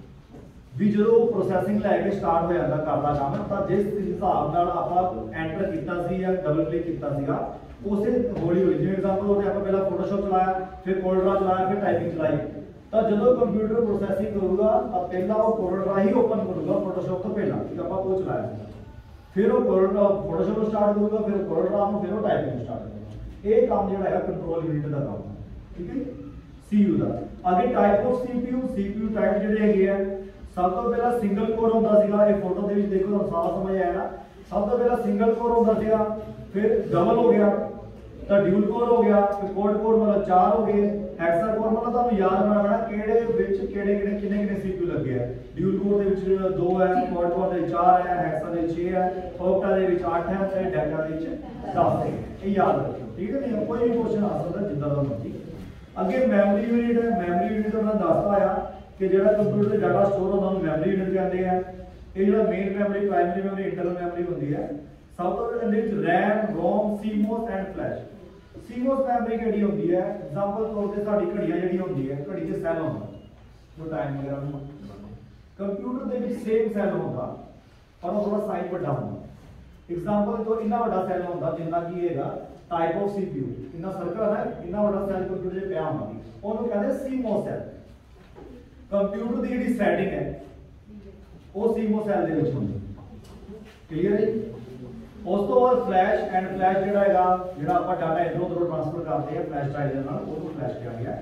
भी जो प्रोसैसिंग लैके स्टार्ट हो जाता करता काम, तो जिस हिसाब नाल आपां एंटर कीता सी या डबल क्लिक कीता सीगा उसे हौली हौली, जिवें एग्जांपल होते आपां पहला फोटोशॉप चलाया, फिर कोल्ड्रा चलाया, फिर टाइपिंग चलाई, तो जो कंप्यूटर प्रोसैसिंग करूगा तो पहला वो कोल्ड्रा ही ओपन करूगा फोटोशॉप तो पहला कि आपां वो चलाया, फिर वो कोल्ड्रा फोटोशॉप स्टार्ट करूगा, फिर कोल्ड्रा में फिर वो टाइपिंग स्टार्ट करूगा। ये काम जो है कंट्रोल यूनिट का काम है, ठीक है CU का। आगे टाइप ऑफ CPU टाइप ਜਿਹੜੇ ਹੈਗੇ ਆ, सब तो पहला सिंगल कोर होता सीगा, ये फोटो दे विच देखो तो साफ समझ आया ना। सब तो पहला सिंगल कोर होता सीगा, फिर डबल हो गया, तो ड्यूल कोर हो गया, फिर क्वाड कोर मतलब 4 हो गए, हेक्सा कोर मतलब ਤੁਹਾਨੂੰ याद रखना पैना ਕਿਹੜੇ ਵਿੱਚ ਕਿੰਨੇ CPU ਲੱਗੇ ਆ। ड्यूल कोर ਦੇ ਵਿੱਚ 2 है, क्वाड कोर ਦੇ 4 है, हेक्सा ਦੇ 6 है, ऑक्टा ਦੇ ਵਿੱਚ 8 है ਤੇ डेल्टा ਦੇ ਵਿੱਚ 10 है। ये याद रखो, ठीक है नहीं? कोई भी क्वेश्चन आ सकता जिंदा ਦਾ ਮਰਜ਼ੀ। ਅੱਗੇ ਮੈਮਰੀ ਯੂਨਿਟ है, ਮੈਮਰੀ ਯੂਨਿਟ ਦਾ ਦੱਸਦਾ ਆ कि जो कंप्यूटर से डाटा स्टोर होता है मैमरी यूनिट कहते हैं। ये जो main memory, primary memory, internal memory होती है। सब तो पहले RAM, ROM, CMOS and flash. CMOS memory केड़ी होती है? एग्जांपल तौर पे साडी घड़ियां जेडी होती है, घड़ी से सेल होता जो टाइम वगैरह में कंप्यूटर दे विच सेम सेल होता पर वो थोड़ा साइज बड़ा होता। एग्जांपल तो इतना बड़ा सेल होता जिन्ना की हैगा टाइप ऑफ CPU, इतना सर्कल है, इतना बड़ा सेल कंप्यूटर दे पिया होंदा, ओनू कहंदे CMOS सेल। कंप्यूटर की जी सैटिंग है वो CMOS सैल दे विच होंदी, क्लीयर है। उस तो बाद फ्लैश एंड फ्लैश जिहड़ा हैगा जिहड़ा आपां डाटा इधरों उधरों ट्रांसफर करते हैं फ्लैश ड्राइव दे नाल, ओनू फ्लैश कहा गया।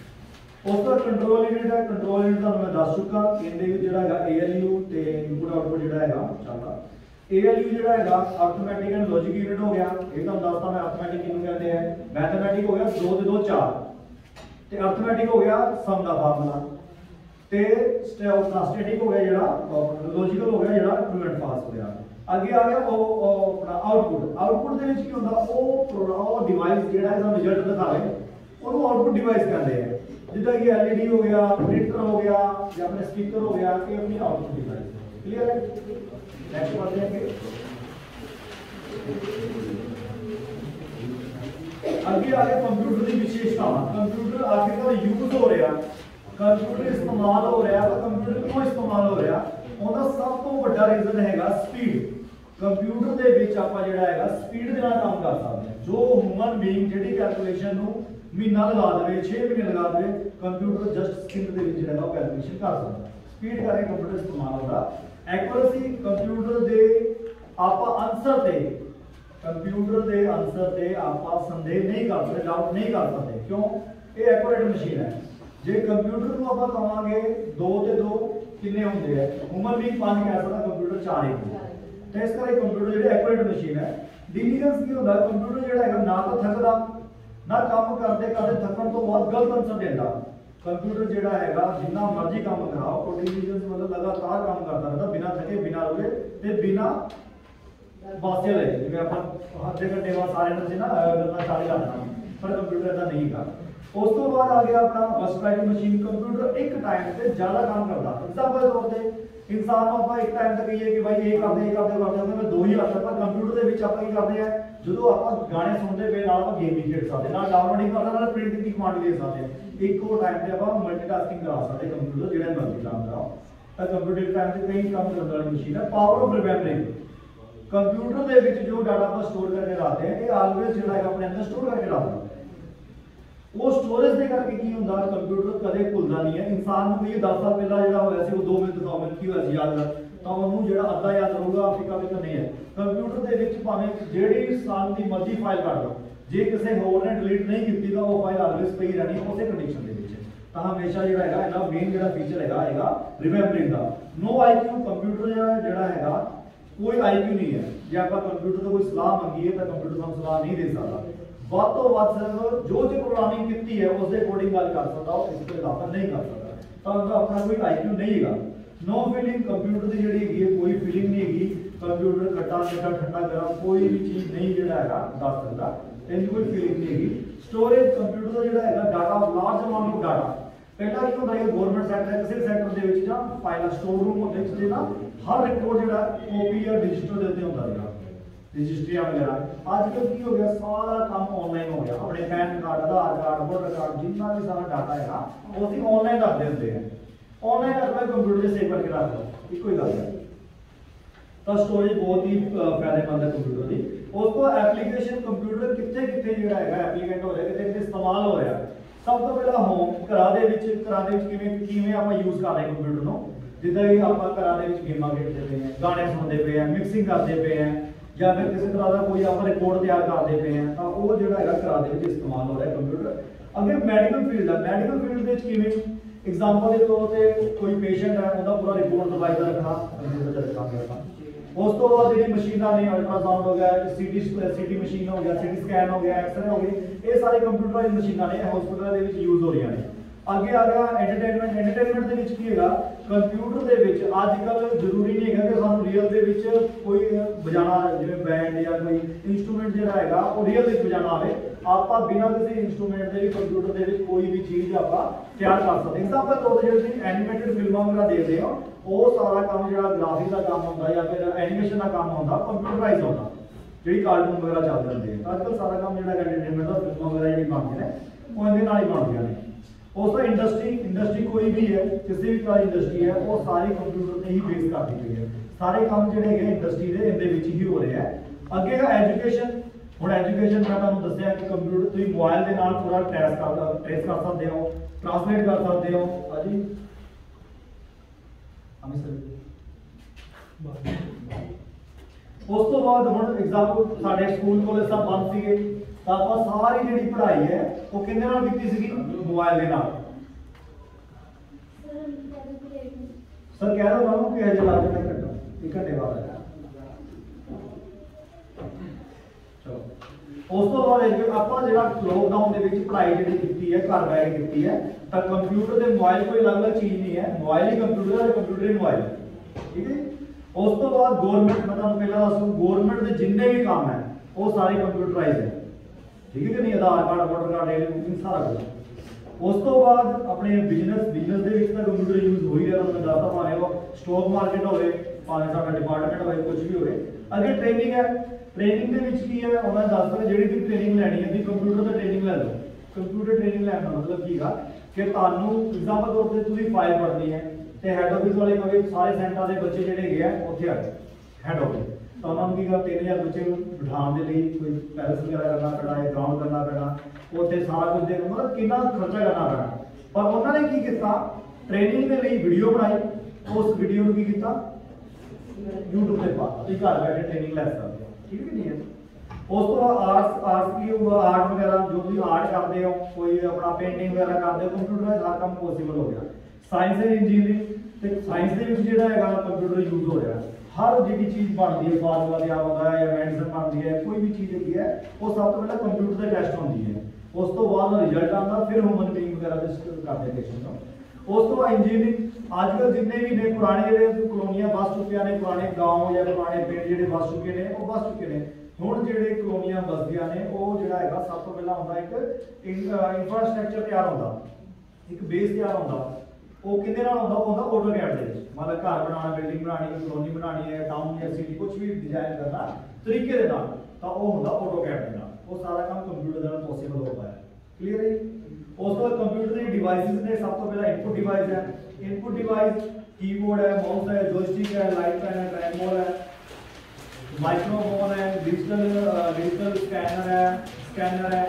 उस तो कंट्रोल यूनिट है, कंट्रोल यूनिट तुहानूं मैं दस चुका, इहदे विच जिहड़ा हैगा ALU ते इनपुट आउटपुट जिहड़ा हैगा चलदा। ALU जिहड़ा हैगा अर्थमैटिक एंड लॉजिक यूनिट हो गया, ये तुहानूं दसदा मैं अर्थमैटिक किहनूं कहते हैं। मैथमैटिक हो गया 2 ते 2 4 ते अर्थमैटिक हो गया सम दा फार्मूला, ते स्टैटिक हो गया जरा, लॉजिकल हो गया जरा ट्रू एंड फॉल्स हो गया। आगे आ गया वो अपना आउटपुट। आउटपुट दे विच की होंदा वो डिवाइस जेड़ा है सानू रिजल्ट दिखावे ओनू आउटपुट डिवाइस कहते हैं। जिदा कि LED हो गया, प्रिंटर हो गया या अपने स्पीकर हो गया, ये अपनी आउटपुट डिवाइस। क्लियर है? नेक्स्ट बढ़ते हैं। आगे आ गया कंप्यूटर की विशेषता। कंप्यूटर आखिरकार यूज हो रहा, कंप्यूटर इस्तेमाल हो रहा है, तो कंप्यूटर क्यों इस्तेमाल हो रहा? ਉਹਦਾ ਸਭ ਤੋਂ ਵੱਡਾ ਰੀਜ਼ਨ ਹੈਗਾ ਸਪੀਡ। ਕੰਪਿਊਟਰ ਦੇ ਵਿੱਚ ਆਪਾਂ ਜਿਹੜਾ ਹੈਗਾ ਸਪੀਡ ਦੇ ਨਾਲ ਕੰਮ ਕਰ ਸਕਦੇ ਹਾਂ। ਜੋ ਹਿਊਮਨ ਬੀਇੰਗ ਜਿਹੜੀ ਕੈਲਕੂਲੇਸ਼ਨ ਨੂੰ ਮਹੀਨਾ ਲਗਾ ਦੇਵੇ, 6 ਮਹੀਨੇ ਲਗਾ ਦੇਵੇ, ਕੰਪਿਊਟਰ ਜਸਟ ਸਕਿੰਟ ਦੇ ਵਿੱਚ ਜਿਹੜਾ ਉਹ ਕੈਲਕੂਲੇਸ਼ਨ ਕਰ ਸਕਦਾ। ਸਪੀਡ ਕਰਕੇ ਕੰਪਿਊਟਰ ਇਸਤੇਮਾਲ ਹੁੰਦਾ। ਐਕੂਰੇਸੀ ਕੰਪਿਊਟਰ ਦੇ ਆਪਾਂ ਆਨਸਰ ਤੇ ਕੰਪਿਊਟਰ ਦੇ ਆਨਸਰ ਤੇ ਆਪਾਂ ਸੰਦੇਹ ਨਹੀਂ ਕਰ ਸਕਦੇ, ਡਾਊਟ ਨਹੀਂ ਕਰ ਸਕਦੇ। ਕਿਉਂ? ਇਹ ਐਕੂਰੇਟ ਮਸ਼ੀਨ ਹੈ। ਜੇ ਕੰਪਿਊਟਰ ਨੂੰ ਆਪਾਂ ਕਹਾਂਗੇ 2 ਤੇ 2 किन्ने होंगे है, ह्यूमन बीइंग 5 कह सकता, कंप्यूटर 4 ही। तो इस करके कंप्यूटर जो एक्यूरेट मशीन है। डिलीजेंस की होता है कंप्यूटर जो है ना तो थकदा ना काम करते करते थकन तो बाद गलत आंसर देता। कंप्यूटर जो है जिन्ना मर्जी काम कराओ, तो डिलीजेंस मतलब लगातार काम करता रहता बिना थके, बिना रुके ते बिना बासे ले। जिवें अपन आधे घंटे बाद सारे ने ना गल्लां चालू कर देना, पर कंप्यूटर ऐसा नहीं करता। उस तो बाद आ गया अपना वर्सटाइल मशीन। कंप्यूटर एक टाइम से ज्यादा काम करता। एग्जांपल तौर पे इंसान को आप एक टाइम तक कहिए कि भाई ये करते मैं 2 ही करता, पर कंप्यूटर ਦੇ ਵਿੱਚ ਆਪਾਂ ਕੀ ਕਰਦੇ ਆ, ਜਦੋਂ ਆਪਾਂ ਗਾਣੇ ਸੁਣਦੇ ਪਏ ਨਾਲ ਆਪਾਂ ਗੇਮ ਵੀ ਖੇਡ ਸਕਦੇ, ਨਾਲ ਡਾਊਨਲੋਡਿੰਗ ਕਰਦਾ, ਨਾਲ ਪ੍ਰਿੰਟ ਦੀ ਕਮਾਂਡ ਦੇ ਸਕਦੇ। ਇੱਕੋ ਟਾਈਮ ਤੇ ਆਪਾਂ ਮਲਟੀਟਾਸਕਿੰਗ ਕਰਾ ਸਕਦੇ ਕੰਪਿਊਟਰ ਜਿਹੜਾ ਮਰਜ਼ੀ ਕੰਮ ਕਰਾਓ। ਤਾਂ ਕੰਪਿਊਟਰ ਟਾਈਮ ਤੇ ਕਈ ਕੰਮ ਕਰਨ ਵਾਲੀ ਮਸ਼ੀਨ ਹੈ। Power of remembering. ਕੰਪਿਊਟਰ ਦੇ ਵਿੱਚ ਜੋ ਡਾਟਾ ਆਪਾਂ ਸਟੋਰ ਕਰਕੇ ਰੱਖਦੇ ਆ, ਇਹ ਆਲਵੇਜ਼ ਜਿਹੜਾ ਹੈ ਆਪਣੇ ਅੰਦਰ ਸਟੋਰ ਕਰਕੇ ਰੱਖਦੇ ਆ। वो स्टोरेज के करके की होंदा कंप्यूटर कदे भुलदा नहीं है। इंसान को ये 10 साल पहला जो होया सी वो 2 मिनट दिखाओ मिनट की होया सी याद कर तो उन्होंने जो अद्धा याद रहूगा फिका फिका नहीं है। कंप्यूटर के विच भावें जेड़ी साल की मर्जी फाइल कर दो जे किसी होर ने डिलीट नहीं की तो वो फाइल ऑलवेज पई रहनी उस कंडीशन के विच तो हमेशा जो है इहदा मेन जो फीचर है रिमेंबरिंग का। नो IQ कंप्यूटर जो है कोई IQ नहीं है। जे आप कंप्यूटर तो कोई सलाह मंगीए तो कंप्यूटर हम सलाह नहीं दे सकता। ਵੱਧ ਤੋਂ ਵੱਧ ਸਿਰਫ ਜੋ प्रोग्रामिंग की है उसके अकॉर्डिंग गल कर सकता इसके इलावा नहीं कर सकता तो उनका अपना कोई IQ नहीं है। नो फीलिंग कंप्यूटर की जी है कोई फीलिंग नहीं हैगी। कंप्यूटर खट्टा मिठा ठंडा गर्म कोई भी चीज़ नहीं जो है दस सकता इनकी कोई फीलिंग नहीं हैगी। स्टोरेज कंप्यूटर का जो है data large amount of data पहला की होता है गवर्नमेंट सैक्टर किसी सैक्टर के फाइल स्टोर रूम होते ना हर रिकॉर्ड जो कॉपी या डिजिटल के उत्ते होता है रजिस्ट्रियां वगैरह। आजकल की हो गया सारा काम ऑनलाइन हो गया। अपने PAN card Aadhaar card voter card जितना भी सारा डाटा है वो असं ऑनलाइन रख देते हैं। ऑनलाइन रखना कंप्यूटर से सेव करके रख लो एक ही गल है। तो स्टोरेज बहुत ही फायदेमंद है कंप्यूटर की। उसको एप्लीकेशन कंप्यूटर कितने कितने जो है एप्लीकेंट हो रहा है कितने कितने इस्तेमाल हो रहा है। सब तो पहला होम घरां किवें आपां यूज़ कर रहे कंप्यूटर को जिद्दां कि आपां घरां दे विच गेमां खेडदे पे हैं गाने सुनते पे हैं मिक्सिंग करते पे हैं या फिर किसी तरह का कोई आप रिकॉर्ड तैयार करते पे हैं तो वो जो है घर के इस्तेमाल हो रहा है कंप्यूटर। अगर मैडिकल फील्ड है मैडिकल फील्ड किमें एग्जाम्पल के तौर पर कोई पेशेंट है उसका पूरा रिकॉर्ड दवाई का रखना कंप्यूटर से रखा गया। उस तो बाद जी मशीना ने अल्ट्रासाउंड हो गया सीटी मशीन हो गया सीटी स्कैन हो गया एक्सरे हो गई ये सारे कंप्यूटराइज मशीना ने हॉस्पिटल के यूज हो रही हैं। अगे आ गया एंटरटेनमेंट के कंप्यूटर के अजकल जरूरी नहीं है कि सानू रियल के कोई बजाना जिवें बैंड या कोई इंस्ट्रूमेंट जो है वो रियल बजाना आए आप बिना किसी इंस्ट्रूमेंट के भी कंप्यूटर के कोई भी चीज़ आप तैयार कर सकते। एग्जाम्पल तौर पर जो एनीमेटेड फिल्मां वगैरह देखते हो वो सारा काम जो ग्राफिक का काम होता या फिर एनीमेशन का काम होता कंप्यूटराइज होता जी कार्टून वगैरह चल जाते हैं। अजकल सारा काम जो एंटरटेनमेंट का फिल्मां वगैरह जी बनते हैं वो इनके ही बनती हैं। उसका इंडस्ट्री कोई भी है किसी भी तरह इंडस्ट्री है वो सारे कंप्यूटर से ही बेस कर दी गई है। सारे काम जो है इंडस्ट्री के इनके ही हो रहे हैं। अगे का एजुकेशन हूँ एजुकेशन मैं तुहानू दस्सिया कि कंप्यूटर तुम मोबाइल के नाल पूरा ट्रेस कर सकते हो ट्रांसलेट कर सकते हो। जी उस तो बाद हम एग्जाम्पल साढ़े स्कूल कॉलेज सब बंद सीगे तो आप सारी जी पढ़ाई है वो किहदे नाल कीती सीगी मोबाइल के नाल। सर कह रहा हूँ कि हजे ला के घंटा एक घंटे बाद है। चलो उस तो बाद आप जो लॉकडाउन के पढ़ाई जी है घर बह के की है तो कंप्यूटर के मोबाइल कोई अलग अलग चीज़ नहीं है मोबाइल ही कंप्यूटर कंप्यूटर ही मोबाइल ठीक है। उस तो बाद गवर्नमेंट मैं तुहानू पहला दसूं गवर्नमेंट के जिन्ने भी काम है वो सारे कंप्यूटराइज है ठीक है कि नहीं। Aadhaar card voter card daily booking सारा कुछ। उस तो बाद अपने बिजनेस के कंप्यूटर यूज हो ही रहा मैं दसदा भावें वो स्टॉक मार्केट हो भावें साडा डिपार्टमेंट हो कुछ भी हो। अगर ट्रेनिंग है ट्रेनिंग की है उन्होंने दस जी भी ट्रेनिंग लैनी है कंप्यूटर की ट्रेनिंग लै लो। कंप्यूटर ट्रेनिंग लैन का मतलब की कि तुहानू एग्जाम्पल तौर पर तुसीं फाइल पढ़नी है तो हैड ऑफिस वाले कहे सारे सेंटर के बच्चे जोड़े गए उत्थे आ गए हैड ऑफिस तो उन्होंने की 3000 बच्चे बिठाने के लिए कोई पैलेस वगैरह करना पैना है ग्राउंड करना पैना उत्थे सारा कुछ देखना मतलब कितना खर्चा करना पैना। पर उन्होंने की किया ट्रेनिंग के लिए वीडियो बनाई उस वीडियो की यूट्यूब पर पा घर बैठे ट्रेनिंग लै सकते हो ठीक है नहीं है। उस तो आर्ट्स की होगा आर्ट वगैरह जो भी आर्ट करते हो कोई अपना पेंटिंग वगैरह करते हो कंप्यूटर में हर काम पॉसिबल हो गया। साइंस एंड इंजीनियरिंग तो साइंस के जो है कंप्यूटर यूज हो रहा है हर जी चीज़ बनती है फार्मूला तैयार होता है या मेडिसिन बनती है कोई भी चीज़ है वो सब तो पहले कंप्यूटर से टेस्ट होती है उस तो बाद रिजल्ट आता फिर ह्यूमन बीइंग वगैरह करते पेशेंट को। उस तो बाद इंजीनियरिंग आजकल जितने भी ने पुराने जो कॉलोनियां बस चुके हैं पुराने गाँव या पुराने पिंड जो बस चुके हैं वो बस चुके हैं हुण जिहड़े कॉलोनियां बसदियां ने वो जिहड़ा हैगा सब तो पहला हुंदा एक इंफ्रास्ट्रक्चर तैयार होंदा एक बेस तैयार होंदा वो किहदे नाल होंदा होंदा ऑटोकैड दे विच मतलब घर बनाना बिल्डिंग बनानी कॉलोनी बनानी है टाउन या सिटी कुछ भी डिजाइन करना तरीके दे नाल तो वो होंदा ऑटोकैड दे नाल वो सारा काम कंप्यूटर दे नाल पॉसिबल हो पाया क्लियर है। उस तो कंप्यूटर के डिवाइसेस ने सब तो पहला इनपुट डिवाइस है इनपुट डिवाइस कीबोर्ड है माउस है जॉयस्टिक है लाइट पेन है ट्राइपॉड है माइक्रोफोन है डिजिटल स्कैनर है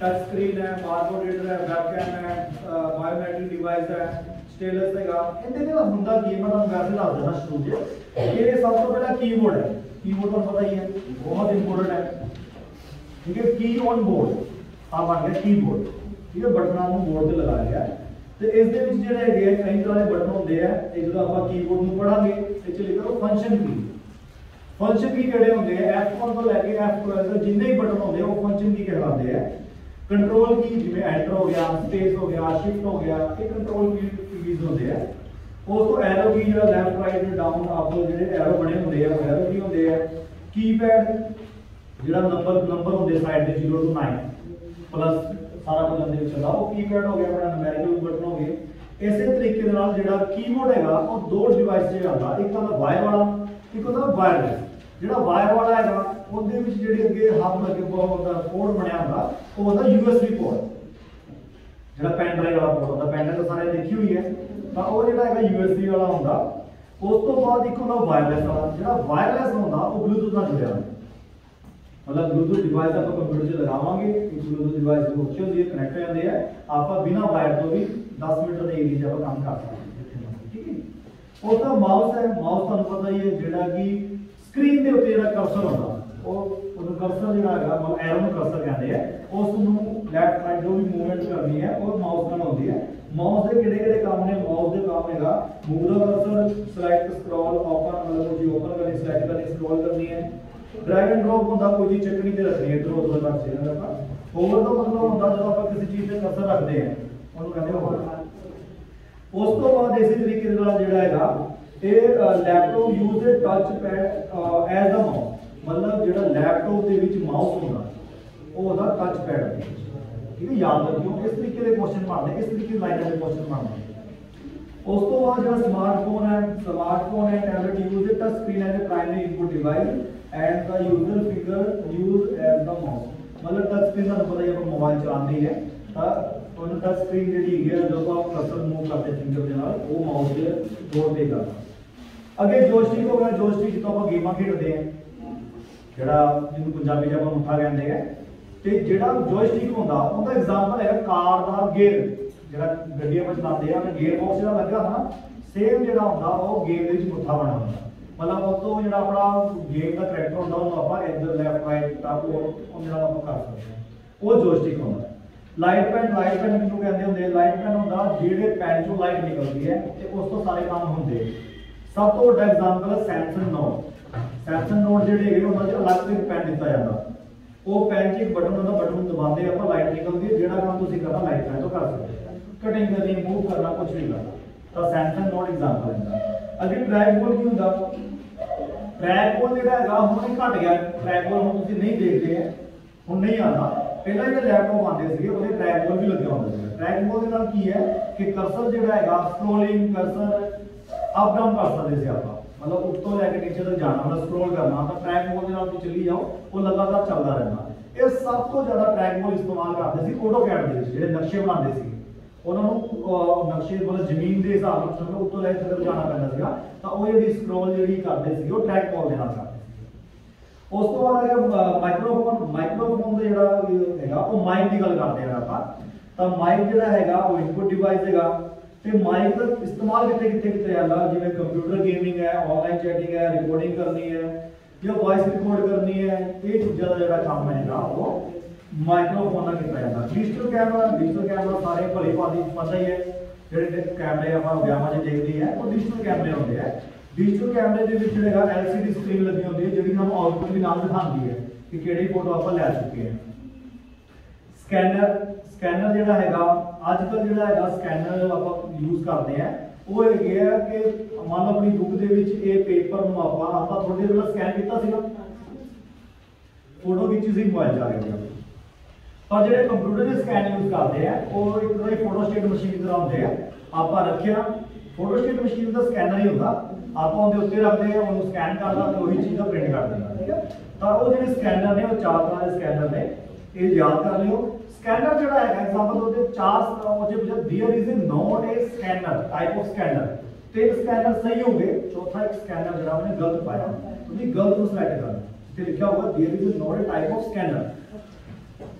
टच स्क्रीन है, बारकोड रीडर है, वेबकैम है, बायोमेट्रिक डिवाइस है, स्टेलस हैगा। इनदे ते हुंदा की मैं तुहानू वैसे दस देना शुरू च ये सब तो पहला कीबोर्ड है। कीबोर्ड तुहानू पता ही है बहुत इंपोर्टेंट है, ठीक है। की ऑन बोर्ड आ बन गया कीबोर्ड, ठीक है। बटनां नूं बोर्ड ते लगाया गया ते इस दे विच जिहड़े हैगे कई तरह दे बटन हुंदे आ। ते जदों आपां कीबोर्ड नूं पढ़ांगे ते च लिखो फंक्शन की। फंक्शन की किहड़े हुंदे आ F1 तो लैके F12 जिन्ने भी बटन हुंदे आ वो फंक्शन की कहलाते हैं। कंट्रोल की जिवें एंटर हो गया, स्पेस हो गया, शिफ्ट हो गया, ये कंट्रोल कीज होंदे आ। उस तो एरो की जो लेफ्ट राइट डाउन अप जो एरो बने होंगे वो एरो की होंगे। कीपैड जो नंबर होंगे साइड के 0 to 9 प्लस सारा कुछ अंदर चलता वो कीपैड हो गया, अपना न्यूमेरिकल बटन हो गए। इस तरीके जो कीबोर्ड है वो दो डिवाइस से आता, एक तो वायर वाला, एक होता वायरलैस। जो वायर वाला है ਉਹਦੇ ਵਿੱਚ ਜਿਹੜੀ ਅੱਗੇ ਹੱਬ ਲੱਗੇ ਹੁੰਦਾ ਪੋਰਟ ਬਣਿਆ ਹੁੰਦਾ ਉਹ ਹੁੰਦਾ USB ਪੋਰਟ। ਜਿਹੜਾ ਪੈਨ ਡਰਾਈਵ ਵਾਲਾ ਪੋਰਟ ਹੁੰਦਾ, ਪੈਨ ਡਰਾਈਵ ਸਾਰੇ ਦੇਖੀ ਹੋਈ ਹੈ ਤਾਂ ਉਹ ਜਿਹੜਾ ਹੈਗਾ USB ਵਾਲਾ ਹੁੰਦਾ। ਉਸ ਤੋਂ ਬਾਅਦ ਇੱਕ ਹੁੰਦਾ ਵਾਇਰਲੈਸ ਵਾਲਾ। ਜਿਹੜਾ ਵਾਇਰਲੈਸ ਹੁੰਦਾ ਉਹ ਬਲੂਟੁੱਥ ਨਾਲ ਜੁੜਿਆ ਹੁੰਦਾ, मतलब ब्लूटूथ डिवाइस आप कंप्यूटर से लगावांगे, ब्लूटूथ डिवाइस को ऑप्शन दिए कनेक्ट हो जाते हैं, आप बिना वायर तो भी 10 मीटर के एरिया से काम कर सकते हैं, ठीक है। और तो माउस है, माउस ਤੁਹਾਨੂੰ ਪਤਾ ਹੀ ਹੈ ਜਿਹੜਾ ਕਿ ਸਕਰੀਨ ਦੇ ਉੱਤੇ ਜਿਹੜਾ ਕਰਸਰ ਹੁੰਦਾ ਉਹ ਕਰਸਰ ਜਿਹੜਾ ਹੈਗਾ ਮਤਲਬ ਐਰੋ ਨੂੰ ਕਰਸਰ ਕਹਿੰਦੇ ਆ, ਉਸ ਨੂੰ ਲੈਫਟ ਰਾਈਟ ਜੋ ਵੀ ਮੂਵਮੈਂਟ ਕਰਨੀ ਹੈ ਉਹ ਮਾਊਸ ਨਾਲ ਹੁੰਦੀ ਹੈ। ਮਾਊਸ ਦੇ ਕਿਹੜੇ ਕੰਮ ਨੇ? ਮਾਊਸ ਦੇ ਕੰਮ ਹੈਗਾ ਮੂਵ ਦਾ ਕਰਸਰ, ਸਿਲੈਕਟ, ਸਕਰੋਲ, ਓਪਨ, मतलब जी ओपन करनी, सिलेक्ट करनी, स्क्रॉल करनी है। ड्रैग एंड ड्रॉप होता कोई चीज चकनी ते रखनी है, इधर उधर रख देना ਆਪਾਂ। होवर ਦਾ मतलब ਹੁੰਦਾ ਜਦੋਂ ਆਪਾਂ ਕਿਸੇ ਚੀਜ਼ ਤੇ ਕਰਸਰ ਰੱਖਦੇ ਹਾਂ ਉਹਨੂੰ ਕਹਿੰਦੇ ਹੋਵਰ। ਉਸ ਤੋਂ ਬਾਅਦ ਇਸੇ ਤਰੀਕੇ ਦੇ ਨਾਲ ਜਿਹੜਾ ਹੈਗਾ ਇਹ laptop use a touch pad as the mouse, मतलब ਜਿਹੜਾ ਲੈਪਟਾਪ ਦੇ ਵਿੱਚ ਮਾਊਸ ਹੁੰਦਾ ਉਹ ਉਹਦਾ ਟੱਚ ਪੈਡ ਹੈ, ਠੀਕ ਹੈ। याद रखियो इस तरीके के क्वेश्चन मारने, इस तरीके लाइन के क्वेश्चन मारने। उस तो बाद जो स्मार्टफोन है, tablet use the touch screen as a primary input device and the user finger use as the mouse. मतलब टच स्क्रीन का पता है आप मोबाइल चलाते हैं तो उन टच स्क्रीन ਜਿਹੜੀ ਹੈ ਜਦੋਂ आप कर्सर मूव करते फिंगर ਦੇ ਨਾਲ ਉਹ ਮਾਊਸ ਦੇ ਤੌਰ ਤੇ ਕਰਦਾ। ਅੱਗੇ ਜੋਇਸਟਿਕ ਹੋ ਗਿਆ। ਜੋਇਸਟਿਕ ਜਿੱਦੋਂ ਆਪਾਂ ਗੇਮਾਂ ਖੇਡਦੇ ਹਾਂ, ਜਿਹੜਾ ਜਿਹਨੂੰ ਪੰਜਾਬੀ ਚ ਆਪਾਂ ਮੁੱਠਾ ਕਹਿੰਦੇ ਆ, ਤੇ ਜਿਹੜਾ ਜੋਇਸਟਿਕ ਹੁੰਦਾ ਉਹਦਾ ਐਗਜ਼ਾਮਪਲ ਹੈ ਕਾਰ ਦਾ ਗੇਅਰ। ਜਿਹੜਾ ਗੱਡੀ ਆਪਾਂ ਚਲਾਉਂਦੇ ਆ ਉਹਨੇ ਗੇਅਰ ਬਾਕਸ ਜਿਹੜਾ ਲੱਗਾ ਹੁੰਦਾ ਸੇਮ ਜਿਹੜਾ ਹੁੰਦਾ ਉਹ ਗੇਮ ਦੇ ਵਿੱਚ ਮੁੱਠਾ ਬਣਾ ਹੁੰਦਾ। मतलब ਉਹ ਤੋਂ ਜਿਹੜਾ ਆਪਣਾ ਗੇਮ ਦਾ ਕਰੈਕਟਰ ਹੁੰਦਾ ਉਹਨੂੰ ਆਪਾਂ ਇੱਧਰ ਲੈਫਟ ਰਾਈਟ ਟਾਪ ਉਹ ਜਿਹੜਾ ਆਪਾਂ ਕਰ ਸਕਦੇ ਹਾਂ, ਉਹ ਜੋਇਸਟਿਕ ਹੁੰਦਾ। ਲਾਈਟ ਪੈਨ ਕਿਹਨੂੰ ਕਹਿੰਦੇ ਹੁੰਦੇ? ਲਾਈਟ ਪੈਨ ਹੁੰਦਾ ਜਿਹੜੇ ਪੈਨ ਚੋਂ ਲਾਈਟ ਨਿਕਲਦੀ ਹੈ ਤੇ ਉਸ ਤੋਂ ਸਾਰੇ ਕੰਮ ਹੁੰਦੇ। ਸਭ ਤੋਂ ਵੱਡਾ ਐਗਜ਼ਾਮਪਲ ਹੈ ਸੈਮਸੰਗ ਨੋਟ। ਸੈਮਸੰਗ ਨੋਟ ਜਿਹੜੇ ਹੈਗੇ ਉਹਨਾਂ 'ਚ ਅਲੱਗ ਤੋਂ ਪੈਨ ਦਿੱਤਾ ਜਾਂਦਾ। ਉਹ ਪੈਨ 'ਚ ਇੱਕ ਬਟਨ ਹੁੰਦਾ, ਬਟਨ ਨੂੰ ਦਬਾਉਂਦੇ ਆਪਾਂ ਲਾਈਟ ਨਿਕਲਦੀ ਹੈ। ਜਿਹੜਾ ਕੰਮ ਤੁਸੀਂ ਕਰਨਾ ਲਾਈਟ ਪੈਨ ਤੋਂ ਕਰ ਸਕਦੇ ਹੋ, ਕਟਿੰਗ ਕਰਨੀ, ਮੂਵ ਕਰਨਾ, ਕੁਝ ਵੀ ਕਰਨਾ। ਤਾਂ ਸੈਮਸੰਗ ਨੋਟ ਐਗਜ਼ਾਮਪਲ ਹੈ। ਅੱਗੇ ਟਰੈਕ ਬੋਲ ਕੀ ਹੁੰਦਾ? ट्रैक बॉल ਜਿਹੜਾ ਹੈਗਾ ਹੁਣ ਇਹ ਘਟ ਗਿਆ। ਟਰੈਕ ਬॉल ਹੁਣ ਤੁਸੀਂ ਨਹੀਂ ਦੇਖਦੇ ਹੈ, ਹੁਣ ਨਹੀਂ ਆਉਂਦਾ। ਪਹਿਲਾਂ ਜਿਹੜੇ ਲੈਪਟਾਪ ਆਉਂਦੇ ਸੀਗੇ ਉਹਦੇ ਟਰੈਕ ਬॉल ਵੀ ਲੱਗਿਆ ਹੁੰਦਾ ਸੀ। ਟਰੈਕ ਬॉल ਦੇ ਨਾਲ ਕੀ ਹੈ ਕਿ ਕਰਸਰ ਜਿਹੜਾ ਹੈਗਾ ਸਕਰੋਲਿੰਗ ਕਰਸਰ ਅਪ ਡਾਊਨ ਕਰ ਸਕਦੇ ਸੀ ਆਪਾਂ, ਮਤਲਬ ਉੱਤੋਂ ਲੈ ਕੇ ਨੀਚੇ ਤੱਕ ਜਾਣਾ, ਮਤਲਬ ਸਕਰੋਲ ਕਰਨਾ ਤਾਂ ਟਰੈਕ ਬॉल ਦੇ ਨਾਲ ਤੁਸੀਂ ਚੱਲੀ ਜਾਓ, ਉਹ ਲਗਾਤਾਰ ਚੱਲਦਾ ਰਹਿੰਦਾ। ਇਹ ਸਭ ਤੋਂ ਜ਼ਿਆਦਾ ਟਰੈਕ ਬॉल ਇਸਤੇਮਾਲ ਕਰਦੇ ਸੀ AutoCAD ਦੇ ਵਿੱਚ। ਜਿਹੜੇ ਨਕਸ਼ੇ ਬਣਾਉਂਦੇ ਸੀ ਉਹਨਾਂ ਨੂੰ ਨਕਸ਼ੇ ਮਤਲਬ ਜ਼ਮੀਨ ਦੇ ਹਿਸਾਬ ਨਾਲ ਸਾਨੂੰ ਉੱਤੋਂ ਲੈ ਕੇ ਤੱਕ ਜਾਣਾ ਪੈਂਦਾ ਸੀਗਾ, ਤਾਂ ਉਹ ਜਿਹੜੀ ਸਕਰੋਲ ਜਿਹੜੀ ਕਰਦੇ ਸੀਗੇ ਉਹ ਟਰੈਕ ਬॉल ਦੇ ਨਾਲ ਕਰਦੇ ਸੀ। ਉਸ ਤੋਂ ਬਾਅਦ ਹੈਗਾ ਮਾਈਕ੍ਰੋਫੋਨ ਦਾ ਜਿਹੜਾ ਹੈਗਾ ਉਹ ਮਾਈਕ ਦੀ ਗੱਲ ਕਰਦੇ ਹਾਂ ਆਪਾਂ। ਤਾਂ ਮਾਈਕ ਜਿਹੜਾ ਹੈਗਾ ਉਹ ਇਨਪੁਟ ਡਿਵਾਈਸ ਹੈਗਾ ਤੇ ਮਾਈਕ ਦਾ ਇਸਤੇਮਾਲ ਕਿੱਥੇ ਆਉਂਦਾ? ਜਿਵੇਂ ਕੰਪਿਊਟਰ ਗੇਮਿੰਗ ਹੈ, ਆਨਲਾਈਨ ਚੈਟਿੰਗ ਹੈ, ਰਿਕਾਰਡਿੰਗ ਕਰਨੀ ਹੈ ਜਾਂ ਵੌਇਸ ਰਿਕਾਰਡ ਕਰਨੀ ਹੈ, ਇਹ ਚੀਜ਼ਾਂ ਦਾ ਜਿਹੜਾ ਕੰਮ ਹੈਗਾ ਉਹ ਮਾਈਕ੍ਰੋਫੋਨ ਨਾਲ ਕੀਤਾ ਜਾਂਦਾ। ਡਿਜੀਟਲ ਕੈਮਰਾ ਸਾਰੇ ਭਲੇ ਭਾਦੀ ਪਤਾ ਹੀ ਹੈ। ਜਿਹੜੇ ਕੈਮਰੇ ਆਪਾਂ ਵਿਆਹਾਂ 'ਚ ਦੇਖਦੇ ਆ ਉਹ ਡਿਜੀਟਲ ਕੈਮਰੇ ਹੁੰਦੇ ਆ। ਡਿਜੀਟਲ ਕੈਮਰੇ ਦੇ ਵਿੱਚ ਜਿਹੜਾ LCD ਸਕਰੀਨ ਲੱਗੀ ਹੁੰਦੀ ਹੈ ਜਿਹੜੀ ਸਾਨੂੰ ਆਊਟਪੁੱਟ ਵੀ ਨਾਲ ਦਿਖਾਉਂਦੀ ਹੈ ਕਿ ਕਿਹੜੀ ਫੋਟੋ ਆਪਾਂ ਲੈ ਚੁੱਕੇ ਹਾਂ। ਸਕੈਨਰ ਜਿਹੜਾ ਹੈਗਾ ਅੱਜ ਕੱਲ੍ਹ ਜਿਹੜਾ ਹੈਗਾ ਸਕੈਨਰ ਆਪਾਂ ਯੂਜ਼ ਕਰਦੇ ਆ ਉਹ ਹੈਗੇ ਆ ਕਿ ਮੰਨ ਲਓ ਆਪਣੀ ਬੁੱਕ ਦੇ ਵਿੱਚ ਇਹ ਪੇਪਰ ਨੂੰ ਆਪਾਂ ਥੋੜੀ ਦੇਰ ਪਹਿਲਾਂ ਸਕੈਨ ਕੀਤਾ ਸੀਗਾ, ਫੋਟੋ ਖਿੱਚੀ ਸੀ ਮੋਬਾਈਲ 'ਚ ਆ ਗਿਆ। ਪਰ ਜਿਹੜੇ ਕੰਪਿਊਟਰ ਦੇ ਸਕੈਨ ਯੂਜ਼ ਕਰਦੇ ਆ ਉਹ ਇੱਕ ਤਰ੍ਹਾਂ ਦੀ ਫੋਟੋਸਟੇਟ ਮਸ਼ੀਨ ਦੀ ਤਰ੍ਹਾਂ ਹੁੰਦੇ ਆ। ਆਪਾਂ ਰੱਖਿਆ ਫੋਟੋਸਟੇਟ ਮਸ਼ੀਨ ਦਾ ਸਕੈਨਰ ਹੀ ਹੁੰਦਾ, ਆਪਾਂ ਉਹਦੇ ਉੱਤੇ ਰੱਖਦੇ ਆ, ਉਹਨੂੰ ਸਕੈਨ ਕਰਦਾ ਤੇ ਉਹੀ ਚੀਜ਼ ਦਾ ਪ੍ਰਿੰਟ ਕਰ ਦਿੰਦਾ, ਠੀਕ ਹੈ। ਤਾਂ ਉਹ ਜਿਹੜੇ ਸਕੈਨਰ ਨੇ ਉਹ 4 ਤਰ੍ਹਾਂ ਦੇ ਸਕੈਨਰ ਨੇ, ਇਹ ਯਾਦ ਕਰ ਲਿਓ। ਸਕੈਨਰ ਜਿਹੜਾ ਹੈਗਾ ਐਗਜ਼ਾਮਪਲ ਉਹਦੇ 4 ਉਹਦੇ ਵਿੱਚ there is not a scanner type of scanner. 3 scanner ਸਹੀ ਹੋਗੇ, ਚੌਥਾ ਇੱਕ ਸਕੈਨਰ ਜਿਹੜਾ ਉਹਨੇ ਗਲਤ ਪਾਇਆ, ਤੁਸੀਂ ਗਲਤ ਨੂੰ ਸਿਲੈਕਟ ਕਰਨਾ। ਇੱਥੇ ਲਿਖਿਆ ਹੋਊਗਾ there is not a type of scanner.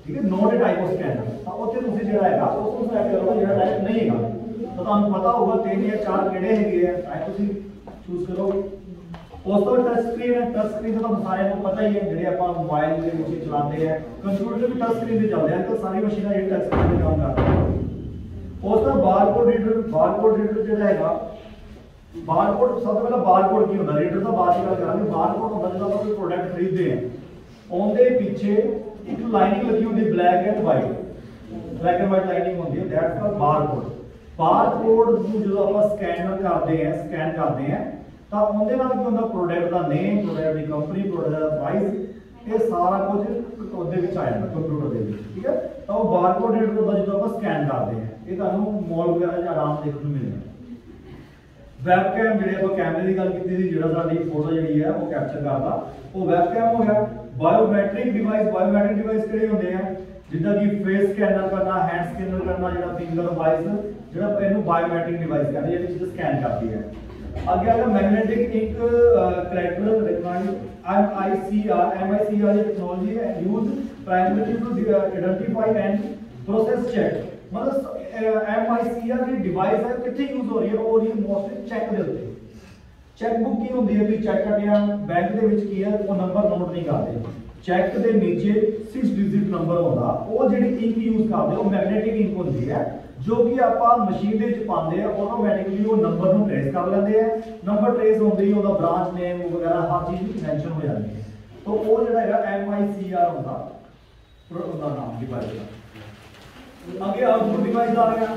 ठीक है, not a type of scanner. तो उत्थे तुसीं जिहड़ा हैगा उस नूं सिलेक्ट करोगे जिहड़ा टाइप नहीं हैगा। तो तुहानूं पता होगा 3 या 4 किहड़े हैगे आ, टाइप तुसीं चूज करोगे। उस तो टच स्क्रीन है, टच स्क्रीन तो सारे को पता ही है जिहड़े आपां मोबाइल दे विच चलाते हैं, कंप्यूटर भी टच स्क्रीन ते चलदे हैं, तो सारी मशीनां जिहड़ी टच स्क्रीन ते काम करदियां। उस तो बारकोड रीडर जिहड़ा हैगा, बारकोड सब तो पहला बारकोड की होता है, रीडर तो बाद में करेंगे। बारकोड होता है जब आप कोई प्रोडक्ट खरीदते हैं, ਉਹਦੇ ਪਿੱਛੇ ਇੱਕ ਲਾਈਨਿੰਗ ਲੱਗੀ ਹੁੰਦੀ ਬਲੈਕ ਐਂਡ ਵਾਈਟ ਲਾਈਨਿੰਗ ਹੁੰਦੀ ਹੈ, ਦੈਟਸ ਕਾਲਡ ਬਾਰਕੋਡ। ਬਾਰਕੋਡ ਨੂੰ ਜਦੋਂ ਆਪਾਂ ਸਕੈਨ ਕਰਦੇ ਹਾਂ ਤਾਂ ਉਹਦੇ ਨਾਲ ਕੀ ਹੁੰਦਾ, ਪ੍ਰੋਡਕਟ ਦਾ ਨੇਮ, ਪ੍ਰੋਡਕਟ ਦੀ ਕੰਪਨੀ, ਪ੍ਰੋਡਕਟ ਦਾ ਪ੍ਰਾਈਸ, ਇਹ ਸਾਰਾ ਕੁਝ ਉਹਦੇ ਵਿੱਚ ਆ ਜਾਂਦਾ ਕੰਪਿਊਟਰ ਦੇ ਵਿੱਚ, ਠੀਕ ਹੈ। ਤਾਂ ਉਹ ਬਾਰਕੋਡ ਰੀਡਰ ਹੁੰਦਾ ਜਦੋਂ ਆਪਾਂ ਸਕੈਨ ਕਰਦੇ ਹਾਂ, ਇਹ ਤੁਹਾਨੂੰ ਮॉल ਵਗੈਰਾ 'ਚ ਆਰਾਮ ਦੇਖਣ ਨੂੰ ਮਿਲਦਾ। ਵੈਬਕੈਮ ਜਿਹੜੇ ਆਪਾਂ ਕੈਮਰੇ ਦੀ ਗੱਲ ਕੀਤੀ ਸੀ, ਜਿਹੜਾ ਸਾਡੀ ਫੋਟੋ ਜਿਹੜੀ ਹੈ ਉਹ ਕੈਪਚਰ ਕਰਦਾ, ਉਹ ਵੈਬਕੈਮ ਹੋ ਗਿਆ। ਬਾਇਓਮੈਟ੍ਰਿਕ ਡਿਵਾਈਸ ਕਿਹੜੇ ਹੁੰਦੇ ਆ, ਜਿੱਦਾਂ ਕਿ ਫੇਸ ਸਕੈਨਰ ਕਰਨਾ, ਹੈਂਡ ਸਕੈਨਰ ਕਰਨਾ, ਜਿਹੜਾ ਫਿੰਗਰ ਵਾਈਜ਼, ਜਿਹੜਾ ਇਹਨੂੰ ਬਾਇਓਮੈਟ੍ਰਿਕ ਡਿਵਾਈਸ ਕਹਿੰਦੇ, ਜਿਹੜੀ ਚੀਜ਼ ਸਕੈਨ ਕਰਦੀ ਹੈ। ਅੱਗੇ ਆ ਗਿਆ magnetic ink character recognize, MICR ਦੀ ਟੈਕਨੋਲੋਜੀ ਹੈ, use primary to identify and process cheque. मतलब MICR ਦੀ ਡਿਵਾਈਸ ਹੈ ਕਿੱਥੇ ਯੂਜ਼ ਹੋ ਰਹੀ ਹੈ, ਉਹ ਰਹੀ ਹੈ ਮੋਸਟਲੀ ਚੈੱਕ ਦੇ ਉੱਤੇ। ਚੈੱਕ ਕੀ ਹੁੰਦੀ ਹੈ, ਵੀ ਚੈੱਕ ਕੱਟਿਆ ਬੈਂਕ ਦੇ ਵਿੱਚ ਕੀ ਹੈ, ਉਹ ਨੰਬਰ ਨੋਟ ਨਹੀਂ ਕਰਦੇ, ਚੈੱਕ ਦੇ ਨੀਚੇ 6 ਡਿਜਿਟ ਨੰਬਰ ਹੁੰਦਾ, ਉਹ ਜਿਹੜੀ ਇੰਕ ਯੂਜ਼ ਕਰਦੇ ਉਹ ਮੈਗਨੈਟਿਕ ਇੰਕ ਹੁੰਦੀ ਹੈ, ਜੋ ਕਿ ਆਪਾਂ ਮਸ਼ੀਨ ਦੇ ਵਿੱਚ ਪਾਉਂਦੇ ਆ, ਆਟੋਮੈਟਿਕਲੀ ਉਹ ਨੰਬਰ ਨੂੰ ਟ੍ਰੇਸ ਕਰ ਲੈਂਦੇ ਆ। ਨੰਬਰ ਟ੍ਰੇਸ ਹੁੰਦੇ ਹੀ ਉਹਦਾ ਬ੍ਰਾਂਚ ਨੇਮ ਵਗੈਰਾ ਹਰ ਚੀਜ਼ ਮੈਂਸ਼ਨ ਹੋ ਜਾਂਦੀ ਹੈ। ਤਾਂ ਉਹ ਜਿਹੜਾ ਹੈਗਾ MICR ਹੁੰਦਾ, ਉਹਦਾ ਨਾਮ ਡਿਵਾਈਸ ਦਾ। आगे आउटपुट डिवाइस आ गया,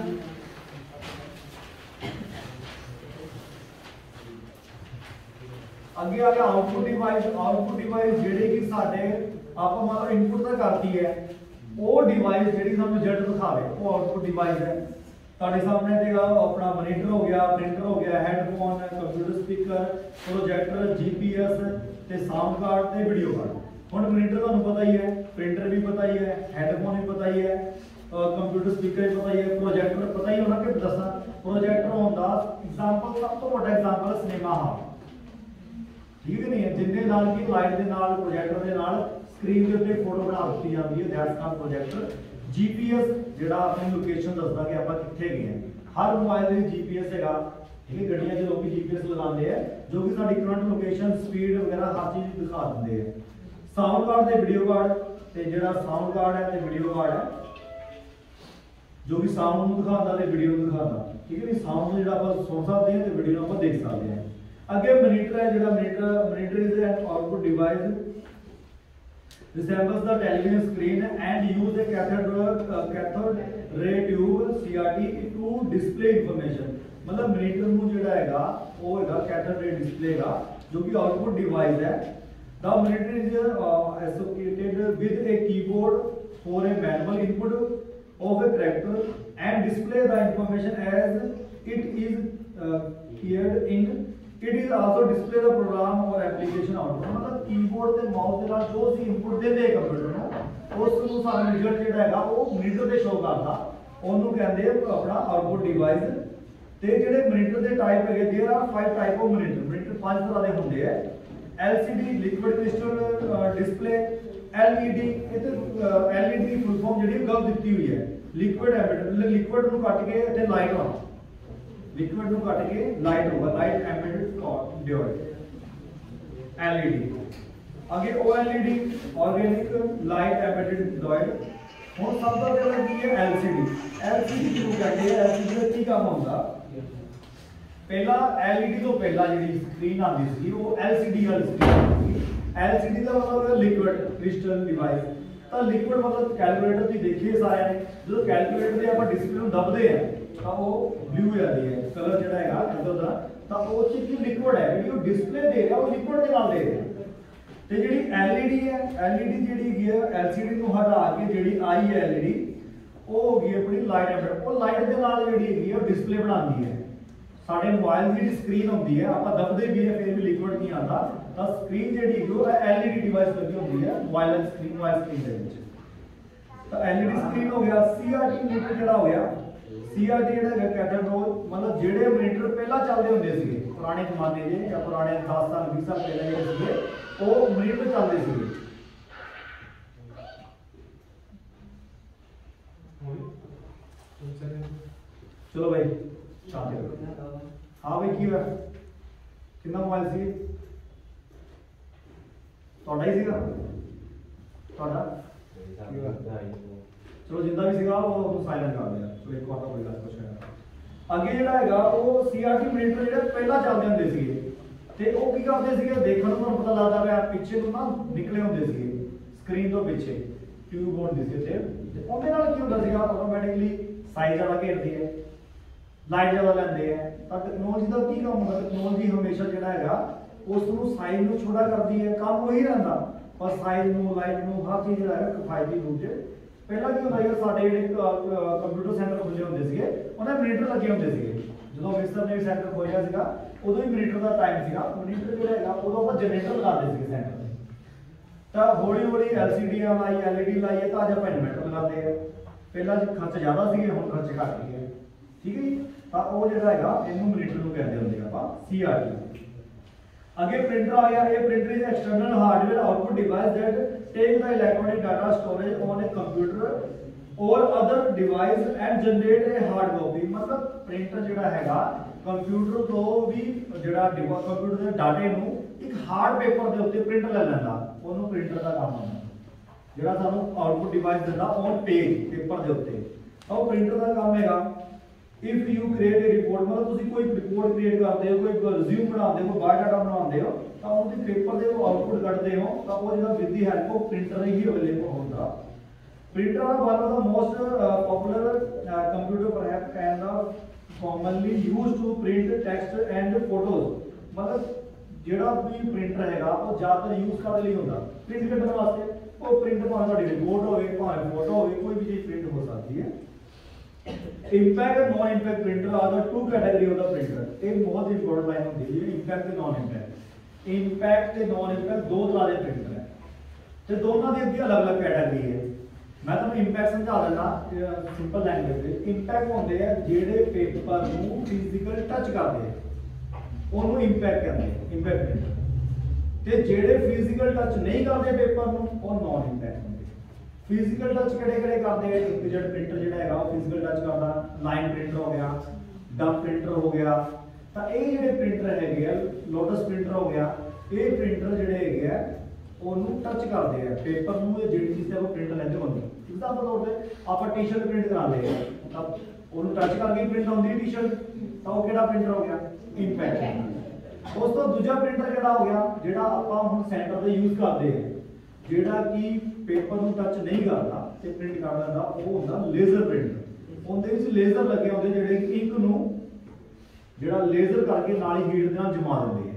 आगे आ गया आउटपुट डिवाइस जेडी कि साडे आप मतलब इनपुट तो करती है, वो डिवाइस जेडी सानू रिजल्ट दिखावे वो आउटपुट डिवाइस है। ਤੁਹਾਡੇ ਸਾਹਮਣੇ देगा अपना मॉनिटर हो गया, प्रिंटर हो गया, headphone, computer speaker, projector, GPS ते साउंड कार्ड ते वीडियो कार्ड। हुण प्रिंटर ਤੁਹਾਨੂੰ पता ही है, प्रिंटर भी पता ही है, हेडफोन भी पता ही है, कंप्यूटर स्पीकर भी पता ही है, प्रोजेक्टर पता ही होना कि दसा प्रोजेक्टर होंदा एग्जांपल सब तो बड़ा एग्जांपल सिनेमा हाल, ठीक है नहीं है, जिंदे नाल की लाइट दे नाल प्रोजेक्टर दे नाल स्क्रीन के ऊपर फोटो बना ਦਿੱਤੀ ਜਾਂਦੀ है, दैट्स कॉल्ड प्रोजेक्टर। GPS ਜਿਹੜਾ ਆਪਣੀ ਲੋਕੇਸ਼ਨ ਦੱਸਦਾ ਕਿ ਆਪਾਂ ਕਿੱਥੇ ਗਏ ਹਾਂ, ਹਰ ਮੋਬਾਈਲ ਦੇ GPS ਹੈਗਾ, ठीक है। ਗੱਡੀਆਂ 'ਚ ਲੋਕੀ GPS ਲਗਾਉਂਦੇ ਆ ਜੋ ਕਿ ਸਾਡੀ ਕਰੰਟ ਲੋਕੇਸ਼ਨ, ਸਪੀਡ ਵਗੈਰਾ ਹਰ ਚੀਜ਼ ਦਿਖਾ ਦਿੰਦੇ ਆ। ਸਾਊਂਡ ਕਾਰਡ ਤੇ ਵੀਡੀਓ ਕਾਰਡ, ਤੇ ਜਿਹੜਾ ਸਾਊਂਡ ਕਾਰਡ ਹੈ ਤੇ ਵੀਡੀਓ ਕਾਰਡ ਹੈ जो भी साउंड ਨੂੰ ਦਿਖਾਉਂਦਾ ਤੇ ਵੀਡੀਓ ਨੂੰ ਦਿਖਾਉਂਦਾ, ਠੀਕ ਹੈ। ਨਹੀਂ ਸਾਊਂਡ ਨੂੰ ਜਿਹੜਾ ਆਪਾਂ ਸੁਣ ਸਕਦੇ ਹਾਂ ਤੇ ਵੀਡੀਓ ਨੂੰ ਆਪਾਂ ਦੇਖ ਸਕਦੇ ਹਾਂ। ਅੱਗੇ ਮੋਨੀਟਰ ਹੈ, ਜਿਹੜਾ monitor is an output device resembles the television screen and use a cathode ray tube CRT to display information। मतलब मॉनिटर ਨੂੰ ਜਿਹੜਾ ਹੈਗਾ ਉਹ ਹੈਗਾ cathode ray display ਹੈਗਾ, ਜੋ ਕਿ ਆਊਟਪੁੱਟ ਡਿਵਾਈਸ ਹੈ। The monitor is associated with a keyboard for a manual input of a character and display the information as it is keyed in। It is also display the program or application output। मतलब keyboard ਤੇ mouse ਦੇ ਨਾਲ ਜੋ ਅਸੀਂ input ਦਿੰਦੇ computer ਨੂੰ, ਉਸ ਨੂੰ ਸਾਨੂੰ ਰਿਜ਼ਲਟ ਜਿਹੜਾ ਹੈਗਾ ਉਹ ਮੋਨੀਟਰ ਤੇ ਸ਼ੋ ਕਰਦਾ, ਉਹਨੂੰ ਕਹਿੰਦੇ ਆਪਣਾ ਆਊਟਪੁੱਟ ਡਿਵਾਈਸ। ਤੇ ਜਿਹੜੇ ਮੋਨੀਟਰ ਦੇ ਟਾਈਪ ਹੈਗੇ, there are 5 type of monitor 5 ਤਰ੍ਹਾਂ ਦੇ ਹੁੰਦੇ ਆ। LCD liquid crystal display, LED ਇਹ ਤੇ LED ਦੀ ਫੁੱਲ ਫਾਰਮ ਜਿਹੜੀ ਗਲਤ ਦਿੱਤੀ ਹੋਈ ਹੈ, ਲਿਕੁਇਡ ਐਮਿਟਰ, ਲਿਕੁਇਡ ਨੂੰ ਕੱਟ ਕੇ ਤੇ ਲਾਈਟ ਆਉਣਾ, लिक्विड ਨੂੰ ਕੱਟ ਕੇ ਲਾਈਟ ਹੋਗਾ, ਲਾਈਟ ਐਮਿਟਡ ਡਿਓਡ LED। ਅੱਗੇ OLED organic light emitted diode. ਹੁਣ ਸਭ ਤੋਂ ਪਹਿਲਾਂ ਕੀ ਹੈ LCD ਕਿਉਂ ਕਹਿੰਦੇ ਆ, LCD ਦਾ ਕੀ ਕੰਮ ਹੁੰਦਾ, ਪਹਿਲਾਂ LED ਤੋਂ ਪਹਿਲਾਂ ਜਿਹੜੀ ਸਕਰੀਨ ਆਉਂਦੀ ਸੀ ਉਹ LCD ਵਾਲੀ ਸਕਰੀਨ ਸੀ। LCD ਦਾ ਮਤਲਬ ਲਿਕੁਇਡ ਕ੍ਰਿਸਟਲ ਡਿਵਾਈਸ। ਤਾਂ ਲਿਕੁਇਡ ਮਤਲਬ ਕੈਲਕੂਲੇਟਰ ਦੀ ਦੇਖੀਏ ਸਾਰਿਆਂ ਨੇ, ਜਦੋਂ ਕੈਲਕੂਲੇਟਰ ਦੇ ਆਪਾਂ ਡਿਸਪਲੇ ਨੂੰ ਦਬਦੇ ਆ ਤਾਂ ਉਹ ਬਲੂ ਹੋ ਜਾਂਦੀ ਹੈ ਕਲਰ ਜਿਹੜਾ ਹੈਗਾ ਕਲਰ ਦਾ, ਤਾਂ ਉਹ ਚ ਕੀ ਲਿਕੁਇਡ ਹੈ, ਜਿਹੜੀ ਉਹ ਡਿਸਪਲੇ ਦੇ ਰਿਹਾ ਉਹ ਲਿਕੁਇਡ ਦੇ ਨਾਲ ਦੇ ਰਿਹਾ। ਤੇ ਜਿਹੜੀ LED ਹੈ, LED ਜਿਹੜੀ ਹੈਗੀ ਹੈ LCD ਨੂੰ ਹਟਾ ਕੇ ਜਿਹੜੀ ਆਈ ਹੈ LED, ਉਹ ਹੋ ਗਈ ਆਪਣੀ ਲਾਈਟ ਐਮਿਟਰ। ਉਹ ਲਾਈਟ ਦੇ ਨਾਲ ਜਿਹੜੀ ਹੈਗੀ ਹੈ ਉਹ ਡਿਸਪਲੇ ਬਣਾਉਂਦੀ ਹੈ। ਸਾਡੇ ਮੋਬਾਈਲ ਦੀ ਜਿਹੜੀ ਸਕਰੀਨ ਹੁੰਦੀ ਹੈ ਆਪਾਂ ਦਬਦੇ ਵੀ ਹੈ ਫਿਰ ਵੀ ਲਿਕੁਇਡ ਨਹੀਂ ਆਉਂਦਾ, ਤਾਂ ਸਕਰੀਨ ਜਿਹੜੀ ਹੈਗੀ ਉਹ LED ਡਿਵਾਈਸ ਲੱਗੀ ਹੁੰਦੀ ਹੈ ਮੋਬਾਈਲ ਸਕਰੀਨ ਦੇ ਵਿੱਚ। ਤਾਂ LED ਸਕਰੀਨ ਹੋ ਗਿਆ। CRT ਮੋਨੀਟਰ ਜਿਹੜਾ ਹੋ ਗਿਆ, CRT ਜਿਹੜਾ ਹੈਗਾ ਕੈਥੋਡ, मतलब ਜਿਹੜੇ ਮੋਨੀਟਰ ਪਹਿਲਾਂ ਚੱਲਦੇ ਹੁੰਦੇ ਸੀਗੇ ਪੁਰਾਣੇ ਜ਼ਮਾਨੇ ਦੇ ਜਾਂ ਪੁਰਾਣੇ 10 ਸਾਲ 20 ਸਾਲ ਪਹਿਲਾਂ ਜਿਹੜੇ ਸੀਗੇ ਉਹ ਮੋਨੀਟਰ ਚੱਲਦੇ ਸੀਗੇ। चलो भाई शांति रखो। हाँ भाई की हुआ कितना मोबाइल सी ਤੁਹਾਡਾ ਹੀ ਸੀਗਾ ਤੁਹਾਡਾ ਚਲੋ ਜਿੰਦਾ ਵੀ ਸੀਗਾ ਉਹ ਸਾਇਲੈਂਟ ਕਰ ਦਿਆ। ਚਲੋ ਇੱਕ ਵਾਰ ਤਾਂ ਕੋਈ ਗੱਲ ਕੁਛ ਹੈ ਅੱਗੇ ਜਿਹੜਾ ਹੈਗਾ ਉਹ ਸੀਆਰਟੀ ਪ੍ਰਿੰਟਰ ਜਿਹੜੇ ਪਹਿਲਾਂ ਚੱਲਦੇ ਹੁੰਦੇ ਸੀਗੇ ਤੇ ਉਹ ਕੀ ਕਰਦੇ ਸੀਗੇ ਦੇਖਣ ਨੂੰ ਤੁਹਾਨੂੰ ਪਤਾ ਲੱਗਦਾ ਪਿਆ ਪਿੱਛੇ ਨੂੰ ਨਾ ਨਿਕਲੇ ਹੁੰਦੇ ਸੀਗੇ ਸਕਰੀਨ ਤੋਂ ਪਿੱਛੇ ਟਿਊਬ ਹੁੰਦੀ ਸੀ ਤੇ ਉਹਦੇ ਨਾਲ ਕੀ ਹੁੰਦਾ ਸੀਗਾ ਆਟੋਮੈਟਿਕਲੀ ਸਾਈਜ਼ ਜ਼ਿਆਦਾ ਘੇਰਦੀ ਹੈ ਲਾਈਟ ਜ਼ਿਆਦਾ ਲੈਂਦੇ ਆ ਤਾਂ ਟੈਕਨੋਲੋਜੀ ਦਾ ਕੀ ਕੰਮ ਹੁੰਦਾ ਟੈਕਨੋਲੋਜੀ ਹਮੇਸ਼ਾ ਜਿਹੜਾ ਹੈਗਾ ਉਸ ਨੂੰ ਸਾਈਜ਼ ਨੂੰ ਛੋਟਾ ਕਰਦੀ ਹੈ ਕੰਮ ਉਹੀ ਰਹਿੰਦਾ ਪਰ ਸਾਈਜ਼ ਨੂੰ ਲਾਈਟ ਨੂੰ ਹਰ ਚੀਜ਼ ਜਿਹੜਾ ਹੈ ਕਿਫਾਇਤੀ ਰੂਪ 'ਚ ਪਹਿਲਾਂ ਕੀ ਹੁੰਦਾ ਸੀਗਾ ਸਾਡੇ ਜਿਹੜੇ ਕੰਪਿਊਟਰ ਸੈਂਟਰ ਖੁੱਲੇ ਹੁੰਦੇ ਸੀਗੇ ਉਹਨਾਂ ਮੀਟਰ ਲੱਗੇ ਹੁੰਦੇ ਸੀਗੇ ਜਦੋਂ ਮਿਸਟਰ ਨੇ ਸੈਂਟਰ ਖੋਲ੍ਹਿਆ ਸੀਗਾ ਉਦੋਂ ਹੀ ਮੀਟਰ ਦਾ ਟਾਈਮ ਸੀਗਾ ਮੀਟਰ ਜਿਹੜਾ ਹੈਗਾ ਉਦੋਂ ਆਪਾਂ ਜਨਰੇਟਰ ਲਗਾਉਂਦੇ ਸੀਗੇ ਸੈਂਟਰ ਤੇ ਤਾਂ ਹੌਲੀ ਹੌਲੀ LCD ਲਾਈ LED ਲਾਈ ਹੈ ਤਾਂ ਅੱਜ ਆਪਾਂ ਇਨਵਰਟਰ ਲਗਾਉਂਦੇ ਆ ਪਹਿਲਾਂ ਖਰਚ ਜ਼ਿਆਦਾ ਸੀਗੇ ਹੁਣ ਖਰਚ ਘੱਟ ਗਏ ਠੀਕ ਹੈ ਜੀ ਤਾਂ ਉਹ ਜਿਹੜਾ ਹੈਗਾ ਇਹਨੂੰ ਮੀਟਰ ਨੂੰ ਕਹਿੰਦੇ ਹੁੰਦੇ ਆਪਾਂ CRT आगे प्रिंटर आ गया ये printer is external hardware output device that take the electronic data storage on a computer or other device and generate a hard copy मतलब प्रिंटर ਜਿਹੜਾ ਹੈਗਾ ਕੰਪਿਊਟਰ ਤੋਂ ਵੀ ਜਿਹੜਾ ਕੰਪਿਊਟਰ ਦੇ ਡਾਟੇ ਨੂੰ ਇੱਕ ਹਾਰਡ ਪੇਪਰ ਦੇ ਉੱਤੇ ਪ੍ਰਿੰਟ ਲੈ ਲੈਂਦਾ ਉਹਨੂੰ ਪ੍ਰਿੰਟਰ ਦਾ ਕੰਮ ਹੁੰਦਾ ਜਿਹੜਾ ਸਾਨੂੰ ਆਉਟਪੁੱਟ ਡਿਵਾਈਸ ਦਿੰਦਾ ਔਨ ਪੇਜ ਪੇਪਰ ਦੇ ਉੱਤੇ ਉਹ ਪ੍ਰਿੰਟਰ ਦਾ ਕੰਮ ਹੈਗਾ if you create a report मतलब ਤੁਸੀਂ ਕੋਈ ਰਿਪੋਰਟ ਕ੍ਰੀਏਟ ਕਰਦੇ ਹੋ ਕੋਈ ਰਿਜ਼ਿਊਮ ਬਣਾਉਂਦੇ ਹੋ ਕੋਈ ਬਾਇਓਡਾਟਾ ਬਣਾਉਂਦੇ ਹੋ ਤਾਂ ਉਹਦੇ ਪੇਪਰ ਦੇ ਉਹ ਆਉਟਪੁੱਟ ਕੱਢਦੇ ਹੋ ਤਾਂ ਉਹ ਜਿਹੜਾ with the help of printer ਹੀ ਅਵੇਲੇਬਲ ਹੁੰਦਾ ਪ੍ਰਿੰਟਰ ਦਾ one of the most popular computer perhaps and the commonly used to print text and photos मतलब ਜਿਹੜਾ ਵੀ ਪ੍ਰਿੰਟਰ ਹੈਗਾ ਉਹ ਜ਼ਿਆਦਾਤਰ ਯੂਜ਼ ਕਰਨ ਲਈ ਹੁੰਦਾ ਪ੍ਰਿੰਟ ਕਰਨ ਵਾਸਤੇ ਉਹ ਪ੍ਰਿੰਟ ਭਾਵੇਂ ਤੁਹਾਡੀ ਰਿਪੋਰਟ ਹੋਵੇ ਭਾਵੇਂ ਫੋਟੋ ਹੋਵੇ ਕੋਈ ਵੀ ਚੀਜ਼ ਪ੍ਰਿੰਟ ਹੋ ਸਕਦੀ ਹੈ impact and non impact printer are the two category of the printer एक बहुत इंपॉर्टेंट लाइन होती है इम्पैक्ट ਤੇ नॉन इम्पैक्ट इम्पैक्ट ਤੇ नॉन इम्पैक्ट दो तरह ਦੇ प्रिंटर ਹੈ ਤੇ ਦੋਨਾਂ ਦੀ ਅੱਗੇ ਅਲੱਗ-ਅਲੱਗ ਕੈਟਾਗਰੀ ਹੈ ਮੈਂ ਤੁਹਾਨੂੰ ਇੰਪੈਕਟ ਸਮਝਾ ਦਿੰਦਾ ਸਿੰਪਲ ਲੈਂਗੁਏਜ ਵਿੱਚ ਇੰਪੈਕਟ ਹੁੰਦੇ ਆ ਜਿਹੜੇ ਪੇਪਰ ਨੂੰ ਫਿਜ਼ੀਕਲ ਟੱਚ ਕਰਦੇ ਆ ਉਹਨੂੰ ਇੰਪੈਕਟ ਕਹਿੰਦੇ ਆ ਇੰਪੈਕਟ ਪ੍ਰਿੰਟਰ ਤੇ ਜਿਹੜੇ ਫਿਜ਼ੀਕਲ ਟੱਚ ਨਹੀਂ ਕਰਦੇ ਪੇਪਰ ਨੂੰ ਉਹ ਨॉन ਇੰਪੈਕਟ फिजिकल टच ਕਿਹੜੇ ਕਰਦੇ ਆ ਇੰਕਜੈਟ ਪ੍ਰਿੰਟਰ ਜਿਹੜਾ ਹੈਗਾ ਉਹ ਫਿਜ਼ੀਕਲ ਟੱਚ ਕਰਦਾ ਲਾਈਨ ਪ੍ਰਿੰਟਰ ਹੋ ਗਿਆ ਡਬ ਪ੍ਰਿੰਟਰ ਹੋ ਗਿਆ ਤਾਂ ਇਹ ਜਿਹੜੇ ਪ੍ਰਿੰਟਰ ਹੈਗੇ ਆ ਲੋਟਸ ਪ੍ਰਿੰਟਰ ਹੋ ਗਿਆ ਇਹ ਪ੍ਰਿੰਟਰ ਜਿਹੜੇ ਹੈਗੇ ਆ ਉਹਨੂੰ ਟੱਚ ਕਰਦੇ ਆ ਪੇਪਰ ਨੂੰ ਇਹ ਜਿਹੜੀ ਚੀਜ਼ ਤੇ ਉਹ ਪ੍ਰਿੰਟ ਲੈਂਦੇ ਹੁੰਦੇ ਐਗਜ਼ਾਮਪਲ ਤੌਰ ਤੇ ਆਪਾਂ ਟੀ-ਸ਼ਰਟ ਪ੍ਰਿੰਟ ਕਰਾਉਂਦੇ ਆ ਤਾਂ ਉਹਨੂੰ ਟੱਚ ਕਰਕੇ ਪ੍ਰਿੰਟ ਹੁੰਦੀ ਹੈ ਟੀ-ਸ਼ਰਟ ਤਾਂ ਉਹ ਕਿਹੜਾ ਪ੍ਰਿੰਟਰ ਹੋ ਗਿਆ ਇੰਪੈਕਟ ਉਸ ਤੋਂ ਦੂਜਾ ਪ੍ਰਿੰਟਰ ਕਿਹੜਾ ਹੋ ਗਿਆ ਜਿਹੜਾ ਆਪਾਂ ਹੁਣ ਸੈਂਟਰ ਤੇ ਯੂਜ਼ ਕਰਦੇ ਆ ਜਿਹੜਾ ਕਿ ਪੇਪਰ ਨੂੰ ਟੱਚ ਨਹੀਂ ਕਰਦਾ ਤੇ ਪ੍ਰਿੰਟ ਕਰ ਦਿੰਦਾ ਉਹ ਹੁੰਦਾ ਲੇਜ਼ਰ ਪ੍ਰਿੰਟਰ ਉਹਦੇ ਵਿੱਚ ਲੇਜ਼ਰ ਲੱਗੇ ਹੁੰਦੇ ਜਿਹੜੇ ਇੰਕ ਨੂੰ ਜਿਹੜਾ ਲੇਜ਼ਰ ਕਰਕੇ ਨਾਲ ਹੀ ਹੀਟ ਦੇ ਨਾਲ ਜਮਾ ਦਿੰਦੇ ਆ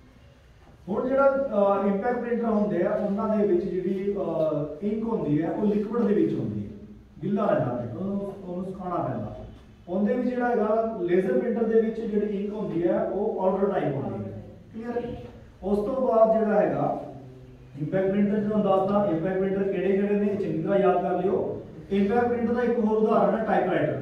ਹੁਣ ਜਿਹੜਾ ਇੰਪੈਕਟ ਪ੍ਰਿੰਟਰ ਹੁੰਦੇ ਆ ਉਹਨਾਂ ਦੇ ਵਿੱਚ ਜਿਹੜੀ ਇੰਕ ਹੁੰਦੀ ਹੈ ਉਹ ਲਿਕਵਿਡ ਦੇ ਵਿੱਚ ਹੁੰਦੀ ਹੈ ਗਿੱਲਾ ਰਹਿੰਦਾ ਉਹਨੂੰ ਸੁਕਾਉਣਾ ਪੈਂਦਾ ਉਹਦੇ ਵਿੱਚ ਜਿਹੜਾ ਹੈਗਾ ਲੇਜ਼ਰ ਪ੍ਰਿੰਟਰ ਦੇ ਵਿੱਚ ਜਿਹੜੀ ਇੰਕ ਹੁੰਦੀ ਹੈ ਉਹ ਪਾਊਡਰ ਟਾਈਪ ਹੁੰਦੀ ਹੈ ਕਲੀਅਰ ਉਸ ਤੋਂ ਬਾਅਦ ਜਿਹੜਾ ਹੈਗਾ ਇੰਪੈਕਟ ਪ੍ਰਿੰਟਰ ਜਦੋਂ ਦੱਸਦਾ ਇੰਪੈਕਟ ਪ੍ਰਿੰਟਰ ਕਿਹੜੇ ਨੇ ਚੰਗੀ ਤਰ੍ਹਾਂ ਯਾਦ ਕਰ ਲਿਓ ਇੰਪੈਕਟ ਪ੍ਰਿੰਟਰ ਦਾ ਇੱਕ ਹੋਰ ਉਦਾਹਰਣ ਹੈ ਟਾਈਪਰਾਈਟਰ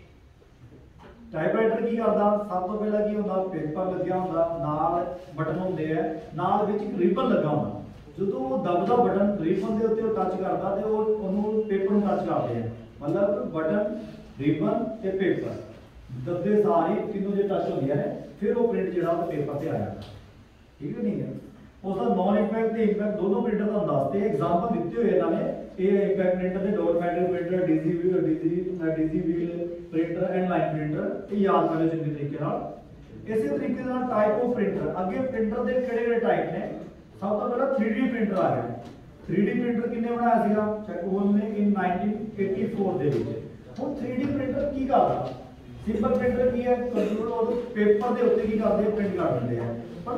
ਟਾਈਪਰਾਈਟਰ ਕੀ ਕਰਦਾ ਸਭ ਤੋਂ ਪਹਿਲਾਂ ਕੀ ਹੁੰਦਾ ਪੇਪਰ ਲੱਗਿਆ ਹੁੰਦਾ ਨਾਲ ਬਟਨ ਹੁੰਦੇ ਆ ਨਾਲ ਵਿੱਚ ਇੱਕ ਰਿਬਨ ਲੱਗਾ ਹੁੰਦਾ ਜਦੋਂ ਉਹ ਦਬਦਾ ਬਟਨ ਰਿਬਨ ਦੇ ਉੱਤੇ ਉਹ ਟੱਚ ਕਰਦਾ ਤੇ ਉਹ ਉਹਨੂੰ ਪੇਪਰ ਨੂੰ ਟੱਚ ਕਰਦੇ ਆ ਮਤਲਬ ਬਟਨ ਰਿਬਨ ਤੇ ਪੇਪਰ ਦਬਦੇ ਸਾਰੇ ਤਿੰਨੋਂ ਜੇ ਟੱਚ ਹੁੰਦੀਆਂ ਨੇ ਫਿਰ ਉਹ ਪ੍ਰਿੰਟ ਜਿਹੜਾ ਉਹ ਪੇਪਰ ਤੇ ਆ ਜਾਂਦਾ ਠੀਕ ਹੈ ਨਹੀਂ ਹੈ उसका नॉन इंपैक्ट ਤੇ इंपैक्ट दोनों प्रिंटर ਦਾ ਦੱਸਦੇ एग्जांपल ਦਿੱਤੇ ਹੋਏ ਇਹਨਾਂ ਨੇ ਇਹ इंपैक्ट प्रिंटर ਤੇ dot matrix printer daisy wheel printer and line printer ਇਹ ਯਾਦ ਕਰ ਲਿਓ ਚੰਗੇ ਤਰੀਕੇ ਨਾਲ ਇਸੇ ਤਰੀਕੇ ਨਾਲ ਟਾਈਪ ਆਫ ਪ੍ਰਿੰਟਰ ਅੱਗੇ ਪ੍ਰਿੰਟਰ ਦੇ ਕਿਹੜੇ ਟਾਈਪ ਨੇ ਸਭ ਤੋਂ ਪਹਿਲਾਂ 3D ਪ੍ਰਿੰਟਰ ਆ ਗਿਆ 3D ਪ੍ਰਿੰਟਰ ਕਿੰਨੇ ਬਣਾਇਆ ਸੀਗਾ ਚੈਕਹੋਲ ਨੇ ਇਨ 1984 ਦੇ ਵਿੱਚ ਹੁਣ 3D ਪ੍ਰਿੰਟਰ ਕੀ ਕਰਦਾ ਸਿੰਪਲ ਪ੍ਰਿੰਟਰ ਕੀ ਹੈ ਕੰਪਿਊਟਰ ਉਹ ਪੇਪਰ ਦੇ ਉੱਤੇ ਕੀ ਕਰਦੇ ਪ੍ਰਿੰਟ ਕਰ ਦਿੰਦੇ ਆ पर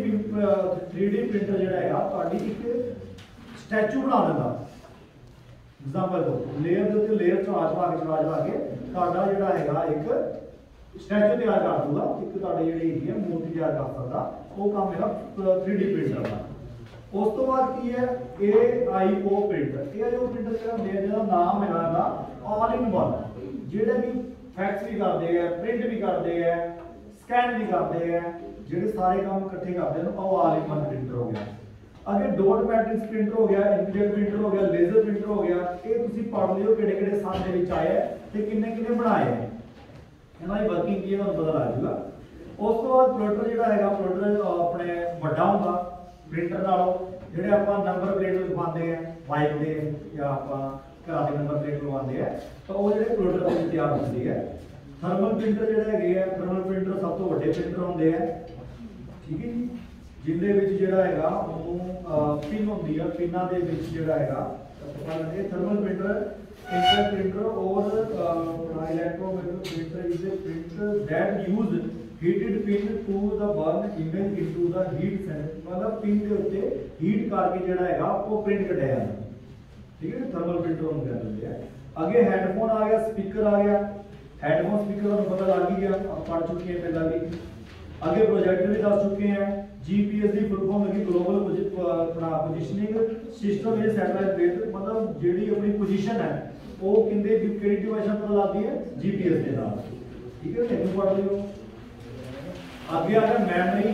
3D ਪ੍ਰਿੰਟਰ ਜਿਹੜਾ ਹੈਗਾ ਤੁਹਾਡੀ ਇੱਕ ਸਟੈਚੂ ਬਣਾ ਦਿੰਦਾ ਐਗਜ਼ਾਮਪਲ ਦੋ ਲੇਅਰ ਦੇ ਉੱਤੇ ਲੇਅਰ ਚੜਾ ਕੇ ਤੁਹਾਡਾ ਜਿਹੜਾ ਹੈਗਾ ਇੱਕ ਸਟੈਚੂ ਤਿਆਰ ਕਰ ਦੂਗਾ ਇੱਕ ਤੁਹਾਡੀ ਜਿਹੜੀ ਹੈਗੀ ਹੈ ਮੂਰਤੀ ਤਿਆਰ ਕਰ ਸਕਦਾ ਉਹ ਕੰਮ ਹੈਗਾ 3D ਪ੍ਰਿੰਟਰ ਦਾ ਉਸ ਤੋਂ ਬਾਅਦ ਕੀ ਹੈ AIO ਪ੍ਰਿੰਟਰ AIO ਪ੍ਰਿੰਟਰ ਜਿਹੜਾ ਹੁੰਦਾ ਜਿਹਦਾ ਨਾਮ ਹੈਗਾ ਦਾ ਆਲ ਇਨ ਵਨ ਜਿਹੜੇ ਵੀ ਫੈਕਸ ਵੀ ਕਰਦੇ ਆ ਪ੍ਰਿੰਟ ਵੀ ਕਰਦੇ ਆ ਸਕੈਨ ਵੀ ਕਰਦੇ ਆ ਜਿਹੜੇ ਸਾਰੇ ਕੰਮ ਇਕੱਠੇ ਕਰਦੇ ਨੇ ਉਹ ਆਲ ਇਨ ਵਨ ਪ੍ਰਿੰਟਰ ਹੋ ਗਿਆ अगे डॉट मैट्रिक्स प्रिंटर हो गया, इंकजेट प्रिंटर हो गया, लेजर प्रिंटर हो गया, ये तुसी पढ़ लियो किहड़े-किहड़े सन दे विच आए ते किन्ने-किन्ने बनाए हैं, इन्हां दी वर्किंग की है तुहानूं पता लग जाएगा। उस तो बाद प्लोटर जिहड़ा हैगा प्लोटर अपने वड्डा हुंदा प्रिंटर नालों, जिहड़े आपां नंबर प्लेट लगवांदे हैं बाइक दे या आपां घरां दे नंबर प्लेट लगवांदे हैं, तो वो जिहड़े प्लोटर दे विच तैयार हुंदी है। थर्मल प्रिंटर जिहड़े हैगे आ, थर्मल प्रिंटर सब तो वड्डे प्रिंटर हुंदे हैं, ठीक है जी, जिंदे विच जिहड़ा हैगा ओनू पिन होंदी है, पिनां दे विच जिहड़ा हैगा थर्मल प्रिंटर, इंकजेट प्रिंटर और electromagnetic printer is a printer that use heated pin to the burn image into the heat sensor, मतलब पिन के उत्ते हीट करके जिहड़ा हैगा वो प्रिंट कढाया जांदा, ठीक है, थर्मल प्रिंटर होने कह दिंदे हैं। आगे हेडफोन आ गया, स्पीकर आ गया, हेडफोन स्पीकर तुहानूं पता लग ही गया, आप पढ़ चुके हैं पहला भी। आगे प्रोजेक्टर भी दस चुके हैं, जीपीएस की फुल फॉर्म लगी global positioning system is satellite based, मतलब जेडी अपनी पोजीशन है वो किंदे केड़ी डिवाइस पर पता लगती है, जीपीएस के नाल, ठीक है, इन्हें पढ़ लियो। आगे आ गया मेमोरी,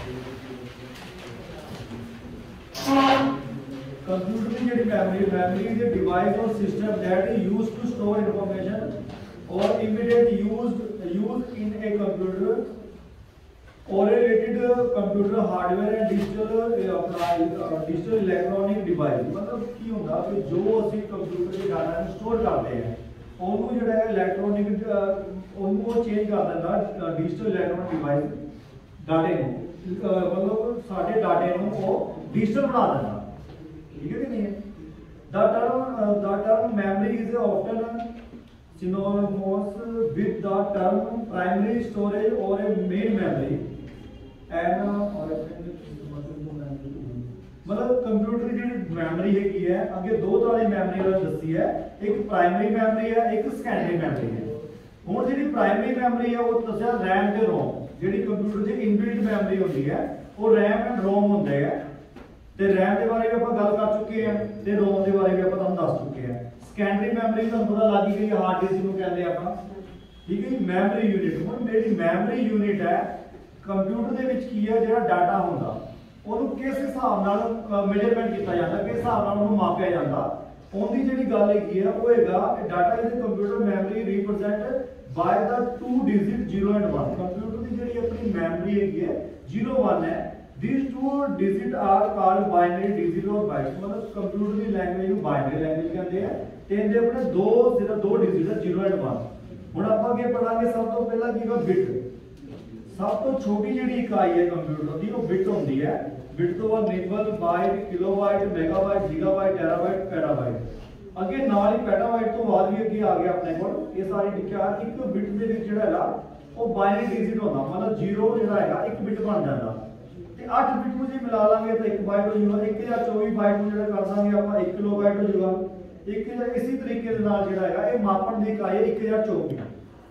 कंप्यूटर की जेडी memory is a device or system that is used to store information or immediate use in a computer correlated computer hardware and digital electronic device, मतलब की होंदा कि जो ਅਸੀਂ कंप्यूटर के डाटा ਨੂੰ स्टोर करते हैं ਉਹਨੂੰ ਜਿਹੜਾ ਹੈ ਇਲੈਕਟ੍ਰੋਨਿਕ ਉਹਨੂੰ ਚੇਂਜ ਕਰ ਦਿੰਦਾ ਡਿਜੀਟਲ ਇਲੈਕਟ੍ਰੋਨਿਕ ਡਿਵਾਈਸ ਡਾਟੇ ਨੂੰ, मतलब ਸਾਡੇ ਡਾਟੇ ਨੂੰ ਉਹ ਡਿਜੀਟਲ ਬਣਾ ਦਿੰਦਾ, ਠੀਕ ਹੈ ਕਿ ਨਹੀਂ। the term memory is often synonymous with the term primary storage or a main memory मतलब कंप्यूटर की मेमोरी है अगे दो तरह की मेमोरी दसी है, एक प्राइमरी मेमोरी है, एक सैकेंडरी मेमोरी है। हुण जी प्राइमरी मेमोरी है वो दसिया रैम ते रोम, जी कंप्यूटर की इनबिल्ट मेमोरी होती है वो रैम एंड रोम होंगे है, तो रैम के बारे में आप गल कर चुके हैं, तो रोम के बारे में आप दस चुके हैं। सैकेंडरी मेमोरी तो पता लग ही गई हार्ड डिस्क को कहते हैं आप, ठीक है। मेमोरी यूनिट, हुण मेरी मेमोरी यूनिट है कंप्यूटर के विच की है, जो डाटा होंदा ਉਹਨੂੰ किस हिसाब नाल मेजरमेंट किया जाता, किस हिसाब नाल ਉਹਨੂੰ मापिया जाता, ਉਹਦੀ ਜਿਹੜੀ ਗੱਲ ਹੈਗੀ ਹੈ ਉਹ ਹੈਗਾ data is computer memory represent by the 2 digit 0 and 1। Computer की ਜਿਹੜੀ ਆਪਣੀ मेमोरी ਹੈਗੀ है 0 1 है, these 2 digit are called binary digit or bytes, मतलब कंप्यूटर की लैंग्वेज ਨੂੰ बाइनरी लैंग्वेज कहते हैं, ਤੇ ਇਹਦੇ ਆਪਣੇ सिर्फ दो डिजिट है 0 एंड 1। ਹੁਣ ਆਪਾਂ ਅੱਗੇ ਪੜਾਂਗੇ, ਸਭ ਤੋਂ ਪਹਿਲਾਂ ਕੀ ਹੈਗਾ बिट, सब तो छोटी जी इकाई है कंप्यूटर की वो बिट होती है। बिट तो बाद nibble, byte, kilobyte, megabyte, gigabyte, terabyte, petabyte, अगे नाल ही पेटाबाइट तो बाद भी अगे आ गया अपने को, ये सारी लिखा एक बिट के विच जिहड़ा हैगा वो बाइनरी डिजिट होता, मतलब 0 जिहड़ा हैगा एक बिट बन जाता, ते 8 बिट को जी मिला लांगे तो 1 बाइट हो जाएगा, 1024 बाइट को जिहड़ा कर देंगे आप 1 किलोबाइट हो जाएगा। एक इसी तरीके दे नाल जिहड़ा हैगा ये मापन दी इकाई है 1024,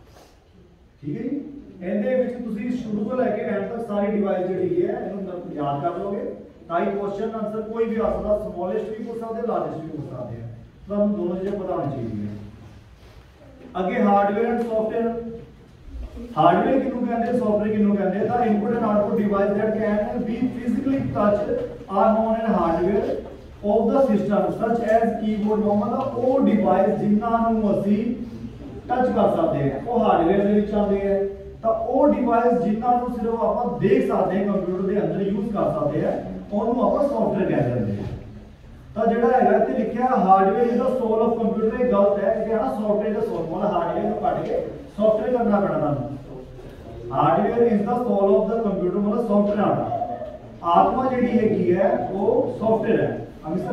ठीक है जी। ਇਹਦੇ ਵਿੱਚ ਤੁਸੀਂ ਸ਼ੁਰੂ ਤੋਂ ਲੈ ਕੇ ਐਂਡ ਤੱਕ ਸਾਰੀ ਡਿਵਾਈਸ ਜਿਹੜੀ ਹੈ ਇਹਨੂੰ ਯਾਦ ਕਰ ਲਓਗੇ, ਤਾਂ ਹੀ ਕੁਐਸਚਨ ਆਨਸਰ ਕੋਈ ਵੀ ਆ ਸਕਦਾ, ਸਮਾਲੈਸਟ ਵੀ ਪੁੱਛ ਸਕਦੇ, ਲਾਰਜੈਸਟ ਵੀ ਪੁੱਛ ਸਕਦੇ ਆ, ਤੁਹਾਨੂੰ ਦੋਨੋਂ ਚੀਜ਼ਾਂ ਪਤਾ ਹੋਣੀ ਚਾਹੀਦੀਆਂ। ਅੱਗੇ ਹਾਰਡਵੇਅਰ ਐਂਡ ਸੌਫਟਵੇਅਰ, ਹਾਰਡਵੇਅਰ ਕਿਹਨੂੰ ਕਹਿੰਦੇ, ਸੌਫਟਵੇਅਰ ਕਿਹਨੂੰ ਕਹਿੰਦੇ, ਤਾਂ input and output device that can be physically touch are known as hardware of the system such as keyboard, मतलब ਉਹ ਡਿਵਾਈਸ ਜਿਨ੍ਹਾਂ ਨੂੰ ਅਸੀਂ ਟੱਚ ਕਰ ਸਕਦੇ ਹਾਂ ਉਹ ਹਾਰਡਵੇਅਰ ਦੇ ਵਿੱਚ ਆਉਂਦੇ ਆ, तो वो डिवाइस जिन्होंने सिर्फ आप देख सकते हैं कंप्यूटर के अंदर यूज कर सकते हैं उन्होंने आप सॉफ्टवेयर कह देंगे हैं। तो जो है इतने लिखा hardware is the soul of computer, ये गलत है कि ना सॉफ्टवेयर का सोल, मतलब हार्डवेयर को काट के सॉफ्टवेयर करना पड़ता है। Hardware is the soul of the computer, मतलब सॉफ्टवेयर आता, आत्मा जी है वो सॉफ्टवेयर है।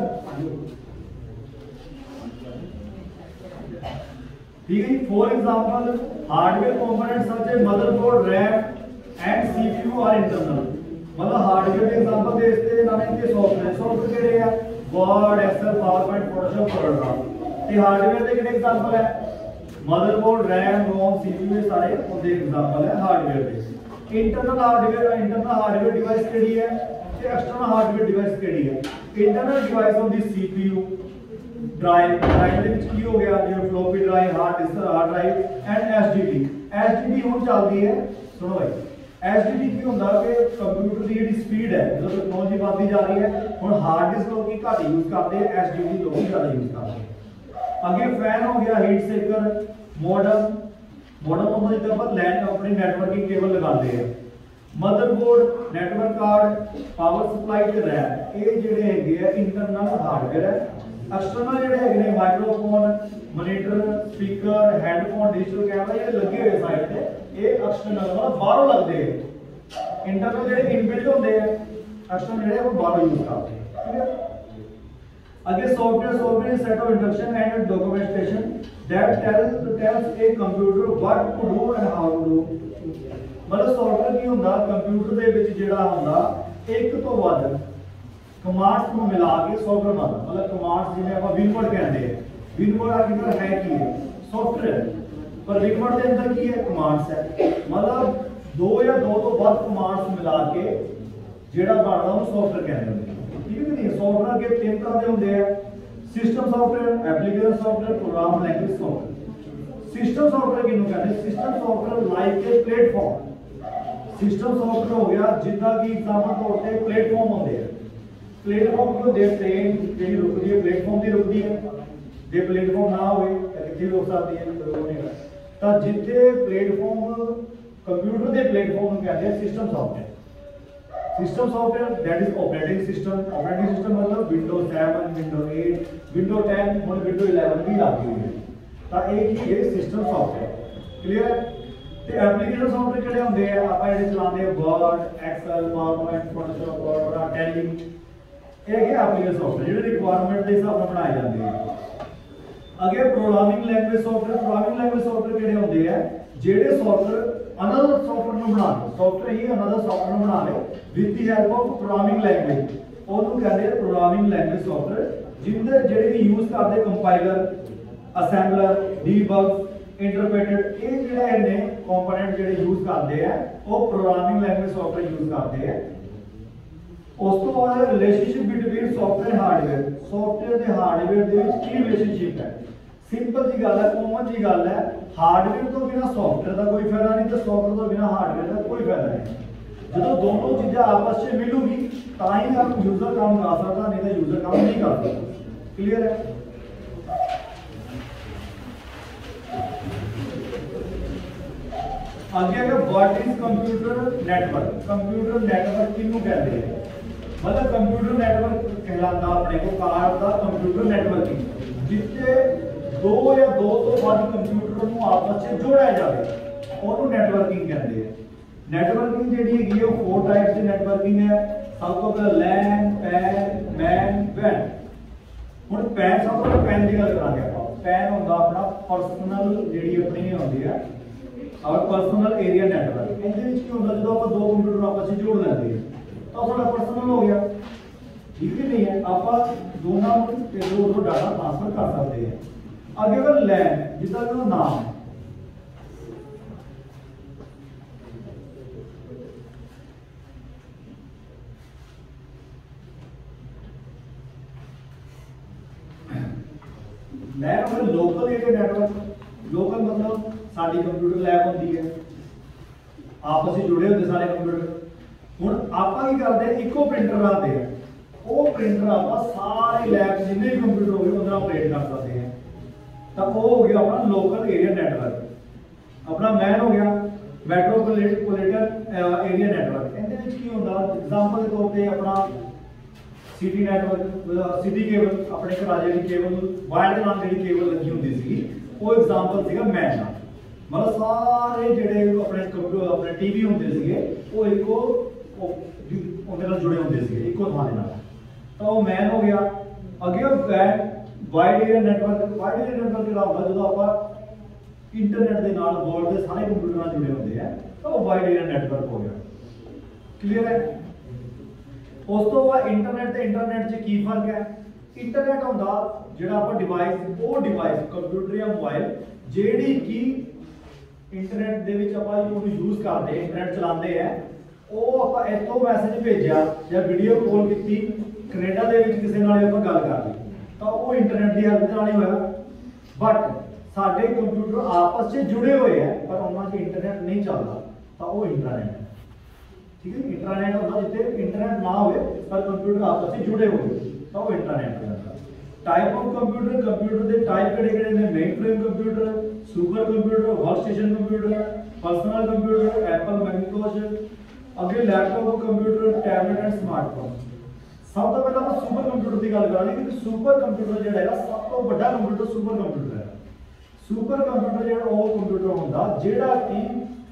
ठीक है। For example hardware component such a motherboard, RAM and CPU are internal, मतलब हार्डवेयर के एग्जांपल दे इसते नाम इनके सॉफ्टवेयर, सॉफ्टवेयर केड़े है वर्ड, एक्सेल, पावरपॉइंट, फोटोशॉप, कोरोना, ते हार्डवेयर के कितने एग्जांपल है मदरबोर्ड, रैम, रोम, सीपीयू, ये सारे उनके एग्जांपल है हार्डवेयर के। इंटरनल हार्डवेयर डिवाइस केड़ी है ते एक्सटर्नल हार्डवेयर डिवाइस केड़ी है। इंटरनल डिवाइस होंदी सीपीयू, ड्राइव के विच की हो गया जिवें floppy drive, hard drive and SDD. SDD हुण चलदी है, सुनो भाई एसडीडी की होंदा कि कंप्यूटर की जी स्पीड है जो टेक्नोलॉजी बढ़ती जा रही है हुण हार्ड डिस्क लोग घट यूज करते हैं एसडीडी लोग ज़्यादा यूज करते हैं। अगे फैन हो गया हीट सेकर मॉडम मॉडम होंदा जिद्दां आपां लैंड अपनी नेटवर्किंग केबल लगाते हैं motherboard network card power supply ते रैम ये जिहड़े हैगे आ इंटरनल हार्डवेयर है। एक्सटर्नल जिहड़े हैगे ने microphone monitor speaker headphone digital camera ये लगे हुए साइड पे ये एक्सटर्नल मतलब बाहरों लगते हैं। इंटरनल जिहड़े इनबिल्ट होंदे हैं एक्सटर्नल जिहड़े वो बाहरों यूज करते हैं। ठीक है अगे software set of instruction and documentation that tells a computer what to do and how to do. मतलब सॉफ्टवेयर की होंदा कंप्यूटर दे विच जिहड़ा होंदा एक तो वध कमांड्स को मिला के सॉफ्टवेयर बनदा। मतलब कमांड्स जिवें आपां विनवर्ड कहंदे हैं विनवर्ड आखिर है की है सॉफ्टवेयर पर विनवर्ड के अंदर की है कमांड्स है। मतलब दो या दो तो वध कमांड्स मिला के जेड़ा बनदा उस सॉफ्टवेयर कहंदे हैं। ठीक है नहीं सॉफ्टवेयर के तीन तरह के होंदे हैं system software application software program language software. System software किनु कहते हैं system software like a platform. System software हो गया जिद्दां की एग्जांपल तौर पे प्लेटफॉर्म होंदे हैं प्लेटफॉर्म को दे ट्रेन जेडी रुकदी है प्लेटफॉर्म दी रुकदी है जे प्लेटफॉर्म ना होवे तां किथे रुक सकदी है तो नहीं तां जिथे प्लेटफॉर्म कंप्यूटर दे प्लेटफॉर्म ਨੂੰ कहते हैं system software. System software that is operating system मतलब विंडोज 7 विंडोज 8 विंडोज 10 और विंडोज 11 भी आ गई है तां एक ही है सिस्टम सॉफ्टवेयर। क्लियर है ਤੇ ਐਪਲੀਕੇਸ਼ਨ ਸੌਫਟਵੇਅਰ ਜਿਹੜੇ ਹੁੰਦੇ ਆ ਆਪਾਂ ਜਿਹੜੇ ਚਲਾਉਂਦੇ ਆ Word Excel PowerPoint Photoshop Word Tally ਇਹ ਹੈ ਐਪਲੀਕੇਸ਼ਨ ਸੌਫਟਵੇਅਰ ਜਿਹੜੇ ਰਿਕੁਆਇਰਮੈਂਟ ਦੇ ਹਿਸਾਬ ਨਾਲ ਬਣਾਏ ਜਾਂਦੇ ਆ। ਅੱਗੇ ਪ੍ਰੋਗਰਾਮਿੰਗ ਲੈਂਗੁਏਜ ਸੌਫਟਵੇਅਰ ਜਿਹੜੇ ਹੁੰਦੇ ਆ ਜਿਹੜੇ ਸੌਫਟਵੇਅਰ ਅਨਦਰ ਸੌਫਟਵੇਅਰ ਨੂੰ ਬਣਾਉਂਦੇ ਸੌਫਟਵੇਅਰ ਹੀ ਅਨਦਰ ਸੌਫਟਵੇਅਰ ਨੂੰ ਬਣਾਉਂਦੇ with the help of programming language ਉਹਨੂੰ ਕਹਿੰਦੇ ਆ ਪ੍ਰੋਗਰਾਮਿੰਗ ਲੈਂਗੁਏਜ ਸੌਫਟਵੇਅਰ ਜਿਹਦੇ ਜਿਹੜੇ ਵੀ ਯੂਜ਼ ਕਰਦੇ ਕੰਪਾਈਲਰ ਅਸੈਂਬਲਰ ਡੀਬਗ इंटरप्रेटेड ये जिहड़े ने कंपोनेंट जिहड़े यूज करते हैं वो प्रोग्रामिंग लैंग्वेज सॉफ्टवेयर यूज करते हैं। उस तो बाद रिलेशनशिप बिटवीन सॉफ्टवेयर हार्डवेयर दे हार्डवेयर दे विच की रिलेशनशिप है। सिंपल जी गल है कॉमन जी गल है हार्डवेयर तो बिना सॉफ्टवेयर का कोई फायदा नहीं तो सॉफ्टवेयर तो बिना हार्डवेयर का कोई फायदा नहीं। जो दोनों चीजें आपस में मिलूगी ताई आप यूजर काम कर सकता नहीं तो यूजर काम नहीं कर सकता। क्लियर है आगे अगर व्हाट इज कंप्यूटर नेटवर्क किनु कहते हैं मतलब कंप्यूटर नेटवर्क कहलाता अपने को कार का कंप्यूटर नेटवर्किंग जिससे दो या दो तो वध कंप्यूटर ਨੂੰ आपस में जोड़ा जाए ਉਹਨੂੰ नेटवर्किंग कहते हैं। नेटवर्किंग ਜਿਹੜੀ ਹੈਗੀ ਹੈ ਉਹ 4 टाइप्स ਦੀ नेटवर्किंग है। सब तो पहले लैन पैन मैन वैन। ਹੁਣ पैन सब तो पैन ਦੀ ਗੱਲ ਕਰਾਂਗੇ ਆਪਾਂ। पैन ਹੁੰਦਾ ਆਪਣਾ ਪਰਸਨਲ ਜਿਹੜੀ ਆਪਣੀ ਹੁੰਦੀ ਹੈ और पर्सनल एरिया नेटवर्क ਇਹਦੇ ਵਿੱਚ ਕੀ ਹੁੰਦਾ ਜਦੋਂ ਆਪਾਂ ਦੋ ਕੰਪਿਊਟਰ ਆਪਸ ਵਿੱਚ ਜੋੜ ਲੈਂਦੇ ਹਾਂ ਤਾਂ ਸਾਡਾ ਪਰਸਨਲ ਹੋ ਗਿਆ। ਠੀਕ ਨਹੀਂ ਹੈ ਆਪਾਂ ਦੋਨਾਂ ਨੂੰ ਦੋ ਡਾਟਾ ਟ੍ਰਾਂਸਫਰ ਕਰ ਸਕਦੇ ਹਾਂ। ਅੱਗੇ ਵਰ ਲੈਨ ਜਿੱਦਾਂ ਕਿ ਨਾਮ मैं लोकल एरिया नेटवर्क लोकल मतलब साडी कंप्यूटर लैब होती है आपस में जुड़े होते सारे कंप्यूटर। हुण आपां की करते इको प्रिंटर रखते हैं वो प्रिंटर आपां सारे लैब जिन्ने भी कंप्यूटर हो गए उधर ऑपरेट कर सकते हैं। तो वो हो गया अपना लोकल एरिया नेटवर्क। अपना मैन हो गया मेट्रोपॉलिटन एरिया नेटवर्क। इहदे विच की हुंदा एग्जांपल के तौर पे अपना सिटी नेटवर्क सिटी केबल अपने घर जी केबल वायर के नाल जी केबल लगी होंदी सी वो एग्जांपल सीगा मैन का। मतलब सारे जिहड़े अपने कंप्यूटर अपने टीवी होंदे सीगे वो इको उहदे नाल जुड़े होंदे सीगे इको थां दे नाल। तो वो मैन हो गया। अगे वैन वाइड एरिया नेटवर्क जिहड़ा होंदा जदों आपां इंटरनेट दे नाल वर्ल्ड दे सारे कंप्यूटर नाल जुड़े होंदे हैं तो वो वाइड एरिया नेटवर्क हो गया। क्लियर है। उस तो बाद इंटरनेट ते इंटरनेट च की फर्क है। इंटरनेट होंदा जिहड़ा आपां डिवाइस वो डिवाइस कंप्यूटर या मोबाइल जेडी की इंटरनेट दे विच आपां ओनू यूज करदे इंटरनेट चलाते हैं वो आपां इथों मैसेज भेजिया या वीडियो कॉल कीती कनेडा दे विच किसी नाल आपां गल कर ली तो वो इंटरनेट दी हेल्प नाल ही होया। बट साडे कंप्यूटर आपस में जुड़े हुए हैं पर उन्हां च इंटरनेट नहीं चलता तो वो इंटरनेट है। ठीक है। इंट्रानेट होता जिथे इंटरनेट ना हो पर कंप्यूटर आपस में जुड़े हुए तो वो इंट्रानेट हो जाता। टाइप ऑफ कंप्यूटर, कंप्यूटर के टाइप किहड़े ने, main frame computer, super computer, workstation computer, personal computer, Apple Macintosh, अगे laptop computer, tablet and smartphone. सब तो पहले आप सुपर कंप्यूटर की गल करेंगे क्योंकि सुपर कंप्यूटर जो है सब तो बड़ा कंप्यूटर सुपर कंप्यूटर है। सुपर कंप्यूटर जो वो कंप्यूटर होंदा जेड़ा कि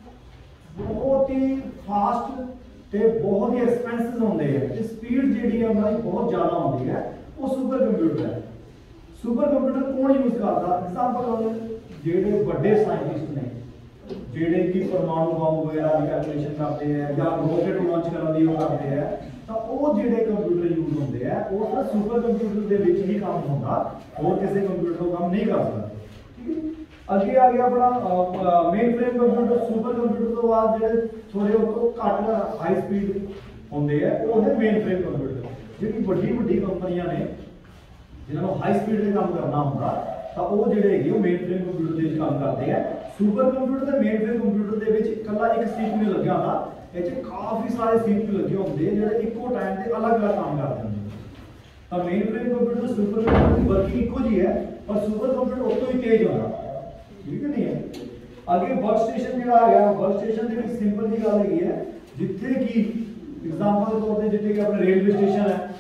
बहुत ही फास्ट ते बहुत ही एक्सपेंसिव होंदे है ते स्पीड जेडी है उनकी बहुत ज़्यादा होंदी है, वो सुपर कंप्यूटर है। सुपर कंप्यूटर कौन यूज करता? एग्जांपल जेडे बड़े साइंटिस्ट ने जेडे कि परमाणु बम वगैरह की कैलकुलेशन करते हैं या रॉकेट लॉन्च करने की करते हैं तो वो जेडे कंप्यूटर यूज होंदे हैं वो सिर्फ सुपर कंप्यूटर के विच ही काम होंदा, और किसी कंप्यूटर को काम नहीं कर सकते। ठीक है। अगे आ गया अपना main frame computer. Super computer तो बाद जेडे थोड़े तो घट हाई स्पीड होंदे हैं वो है मेन फ्रेम कंप्यूटर। जेडी बड़ी बड़ी कंपनियां ने जिन्होंने हाई स्पीड से काम करना होंदा तो वो जेडे है वो मेन फ्रेम कंप्यूटर के काम करते हैं। सुपर कंप्यूटर ते मेन फ्रेम कंप्यूटर दे विच कल्ला एक सीपीयू लग्या होंदा, इह काफी सारे सीपीयू लगे होंदे जेडे इक्को टाइम ते अलग अलग काम करते हैं। तो main frame computer super computer की वर्किंग इक्को जी है पर सुपर कंप्यूटर उस तो ही तेज होंदा। ठीक है नहीं है। आगे वर्क स्टेशन जो आ गया, वर्क स्टेशन के लिए सिंपल जी गल है जिथे कि एग्जांपल के तौर पे जिथे कि अपने रेलवे स्टेशन है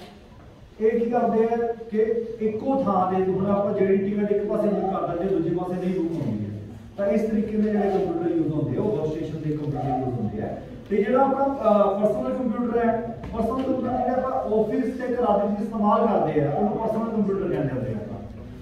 ये की करते हैं कि एको थां ते हुण आपां जेडी टिकट एक पासे बुक कर दिंदे दूजे पासे नहीं बुक होंदी है तो इस तरीके के जेडे कंप्यूटर यूज होंदे हैं वो वर्क स्टेशन के कंप्यूटर यूज होंदे हैं। ते जेड़ा अपना पर्सनल कंप्यूटर है, पर्सनल कंप्यूटर जेड़ा आपां ऑफिस ते घर दे इस्तेमाल करते हैं उन्हें पर्सनल कंप्यूटर कहते हैं।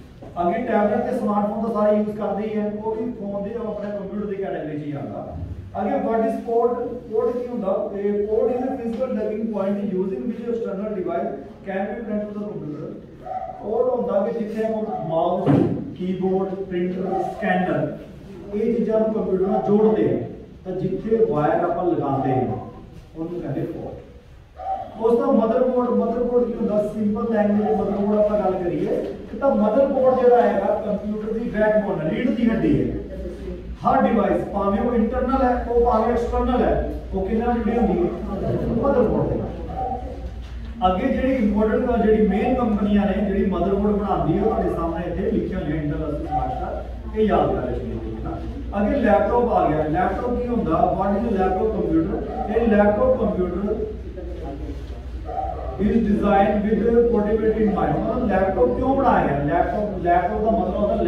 आगे टैबलेट के स्मार्टफोन तो सारे यूज करते ही हैं, वो भी फोन दे अपने कंप्यूटर की कैटेगरी च आता। आगे व्हाट इज पोर्ट? पोर्ट की होंदा ए port is a physical docking point using which external device can be connected to the computer. Port होंदा कि जिथे हम माउस, कीबोर्ड, प्रिंटर, स्कैनर ये चीज़ां ਨੂੰ कंप्यूटर ਨਾਲ जोड़ते हैं तो जिथे वायर आप लगाते हैं उन्होंने कहते पोर्ट। उसका मदरबोर्ड, मदरबोर्ड की होंदा सिंपल लैंग्वेज मदरबोर्ड आप गल करिए तो मदरबोर्ड जो है कंप्यूटर की बैकबोन रीढ़ की हड्डी है। हर डिवाइस भावें वो इंटरनल है वो भावें एक्सटर्नल है वो कितना जुड़ी होंदी है मदरबोर्ड। अगे जी इंपोर्टेंट जी मेन कंपनियां ने जी मदरबोर्ड बनाती है वो सामने इतने लिखे हुए इंटेल मास्टर ये याद कर रहे। अगे लैपटॉप आ गया। लैपटॉप की होंदा व्हाट इज लैपटॉप कंप्यूटर? ये laptop computer is designed with portability in mind। मतलब लैपटॉप क्यों बनाया गया? लैपटॉप लैपटॉप का मतलब होता है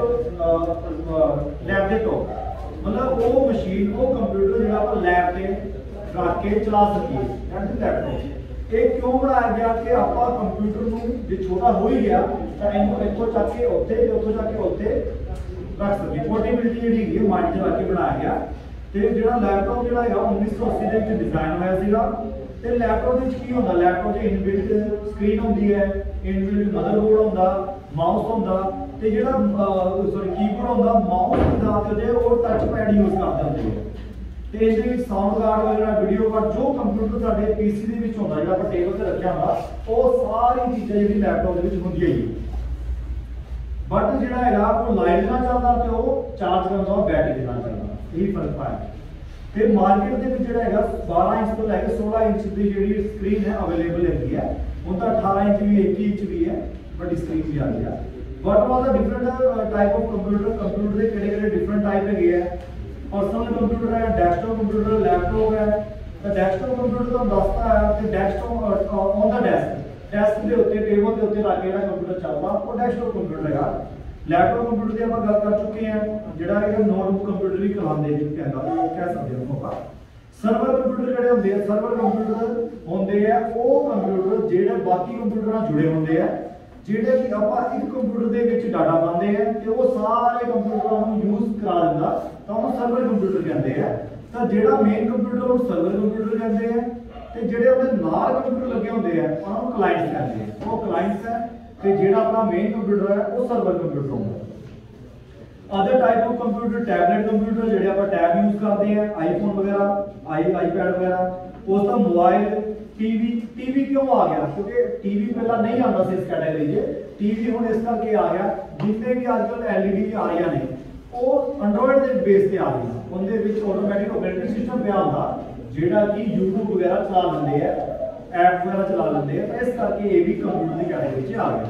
लैपटॉप मतलब वो मशीन वो कंप्यूटर जो आप लैब पे रख के चला सकिए लैपटॉप। ये क्यों बनाया गया कि आप कंप्यूटर को जो छोटा हो ही गया तो इनको चक के उत्थे उतो जाके उत्थे रख सकिए। पोर्टेबिलिटी जी माइंड च रख के बनाया गया। तो जो लैपटॉप जो है 1980 के डिजाइन होया ते लैपटॉप की होंदा लैपटॉप च इनबिल्ट स्क्रीन होंदी है, इनबिल्ट मदरबोर्ड होंदा, माउस होंदा ते जेड़ा सॉरी कीबोर्ड होंदा, माउस होंदा ते वो टच पैड यूज करदे होंदे हैं। ते इस विच साउंड कार्ड वगैरह वीडियो कार्ड जो कंप्यूटर साडे पीसी दे विच होंदा जेड़ा आपण टेबल ते रखिया होंदा वो सारी चीज़ां जेहड़ी लैपटॉप दे विच होंदी है। बट जेड़ा हैगा वो लाइट नाल चलदा ते वो चार्ज करदा बैटरी नाल चलदा, यही फर्क पाया। ते मार्केट दे विच जेड़ा हैगा 12 इंच तो लैके 16 इंच दी जेहड़ी स्क्रीन है अवेलेबल है उनका 18 इंच भी 21 इंच भी है बड़ी स्क्रीन भी आ गया। What was the different type of computer? Computer के केड़े-केड़े डिफरेंट टाइप है? पर्सनल कंप्यूटर है, डेस्कटॉप कंप्यूटर, लैपटॉप है। तो डेस्कटॉप कंप्यूटर तो दसता है कि डेस्कटॉप ऑन द डेस्क के उत्ते टेबल के उत्ते रख के कंप्यूटर चलता वो डेस्कटॉप कंप्यूटर है। लैपटॉप कंप्यूटर की आप गल कर चुके हैं जो नोटबुक कंप्यूटर भी कहते हैं कह सकते हो आप। सर्वर कंप्यूटर जोड़े होंगे सर्वर कंप्यूटर होंगे वो कंप्यूटर जो बाकी कंप्यूटर जुड़े होंगे जोड़े कि आप एक कंप्यूटर के डाटा पाते हैं तो वो सारे कंप्यूटरों को यूज करा देता तो उन्होंने सर्वर कंप्यूटर कहते हैं। तो जो मेन कंप्यूटर उन्होंने सर्वर कंप्यूटर कहते हैं तो जोड़े नाल कंप्यूटर लगे होंगे उन्होंने क्लाइंट्स कहते हैं। वो क्लाइंट्स है तो जो अपना मेन कंप्यूटर है वो सर्वर कंप्यूटर होगा। Other type of computer tablet computer जो आप टैब यूज करते हैं आईफोन वगैरह आईपैड वगैरह उसका मोबाइल टीवी क्यों आ गया? क्योंकि टीवी पहला नहीं आता इस कैटेगरी से टीवी हम इस करके आ गया जितने भी आजकल एलईडी आ रही ने वो एंड्रॉइड के बेस से आ गई उनके ऑटोमैटिक ऑपरेटिंग सिस्टम पे आता ਜਿਹੜਾ ਕਿ YouTube वगैरह चला लेंदे है, ऐप वगैरह चला लेंदे है, तो इस करके ये भी कंप्यूटर की कैटेगरी च आ गया।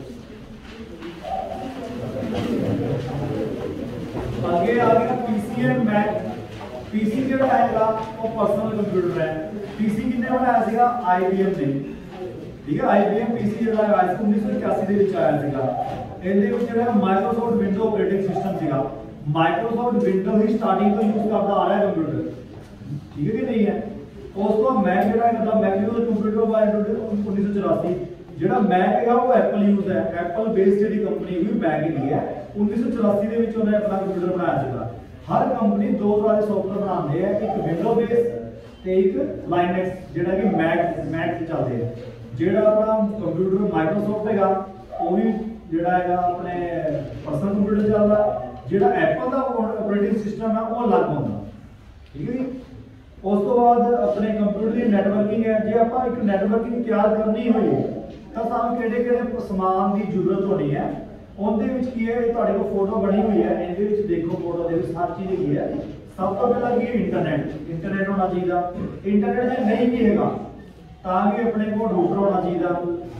आगे आ गया पीसी एंड मैक। पीसी जो है वो पर्सनल कंप्यूटर है। पीसी किन्ने बनाया सीगा? IBM ने, ठीक है। IBM पीसी जो है 1981 ਦੇ ਵਿੱਚ ਆਇਆ ਸੀਗਾ। ਇਹਦੇ ਵਿੱਚ ਜਿਹੜਾ ਮਾਈਕਰੋਸੌਫਟ ਵਿੰਡੋ ਆਪਰੇਟਿੰਗ ਸਿਸਟਮ ਸੀਗਾ। ਮਾਈਕਰੋਸੌਫਟ ਵਿੰਡੋ ਹੀ ਸਟਾਰਟਿੰਗ ਤੋਂ ਯੂਜ਼ ਕਰਦਾ ਆ ਰਿਹਾ ਕੰਪਿਊਟਰ, ਠੀਕ ਹੈ ਕਿ ਨਹੀਂ ਹੈ। ਉਸ ਤੋਂ ਮੈਕ ਜਿਹੜਾ ਹੈਗਾ ਮੈਕਨਿਕਲ ਕੰਪਿਊਟਰ ਬਾਈ 1984, ਜਿਹੜਾ ਮੈਕ ਹੈਗਾ ਉਹ ਐਪਲ ਯੂਜ਼ ਹੈ। ਐਪਲ ਬੇਸਡ ਜਿਹੜੀ ਕੰਪਨੀ ਵੀ ਮੈਕ ਹੈਗੀ ਹੈ, 1984 ਦੇ ਵਿੱਚ ਉਹਨੇ ਆਪਣਾ ਕੰਪਿਊਟਰ ਬਣਾਇਆ ਸੀਗਾ। ਹਰ ਕੰਪਨੀ ਦੋ ਤਰ੍ਹਾਂ ਦੇ ਸੌਫਟਵੇਅਰ ਬਣਾਉਂਦੇ ਆ, ਇੱਕ ਵਿੰਡੋ ਬੇਸ ਤੇ ਇੱਕ ਲਾਈਨੈਕਸ ਜਿਹੜਾ ਕਿ ਮੈਕ ਤੇ ਚੱਲਦੇ ਆ। ਜਿਹੜਾ ਆਪਣਾ ਕੰਪਿਊਟਰ ਮਾਈਕਰੋਸੌਫਟ ਹੈਗਾ ਉਹ ਵੀ ਜਿਹੜਾ ਹੈਗਾ ਆਪਣੇ ਪਰਸਨਲ ਕੰਪਿਊਟਰ ਚੱਲਦਾ। ਜਿਹੜਾ ਐਪਲ ਦਾ ਆਪਰੇਟਿੰਗ ਸਿਸਟਮ ਹੈ ਉਹ ਅਲੱਗ ਹੁੰਦਾ, ਠੀਕ ਹੈ ਜੀ। ਉਸ ਤੋਂ ਬਾਅਦ ਆਪਣੇ ਕੰਪਿਊਟਰ ਦੀ ਨੈਟਵਰਕਿੰਗ ਹੈ। ਜੇ ਆਪਾਂ ਇੱਕ ਨੈਟਵਰਕਿੰਗ ਤਿਆਰ ਕਰਨੀ ਹੋਈ ਤਾਂ ਸਾਨੂੰ ਕਿਹੜੇ ਸਮਾਨ ਦੀ ਜ਼ਰੂਰਤ ਹੋਣੀ ਹੈ। ਉਹਦੇ ਵਿੱਚ ਕੀ ਹੈ, ਇਹ ਤੁਹਾਡੇ ਕੋਲ ਫੋਟੋ ਬਣੀ ਹੋਈ ਹੈ, ਇਹਦੇ ਵਿੱਚ ਦੇਖੋ ਫੋਟੋ ਦੇ ਵਿੱਚ ਹਰ ਚੀਜ਼ ਹੈਗੀ ਹੈ। ਸਭ ਤੋਂ ਪਹਿਲਾਂ ਕੀ ਹੈ, ਇੰਟਰਨੈਟ ਹੋਣਾ ਚਾਹੀਦਾ। ਇੰਟਰਨੈਟ ਜੇ ਨਹੀਂ ਵੀ ਹੈਗਾ ਤਾਂ ਵੀ ਆਪਣੇ ਕੋਲ ਰੂਟਰ ਹੋਣਾ ਚਾਹੀਦਾ।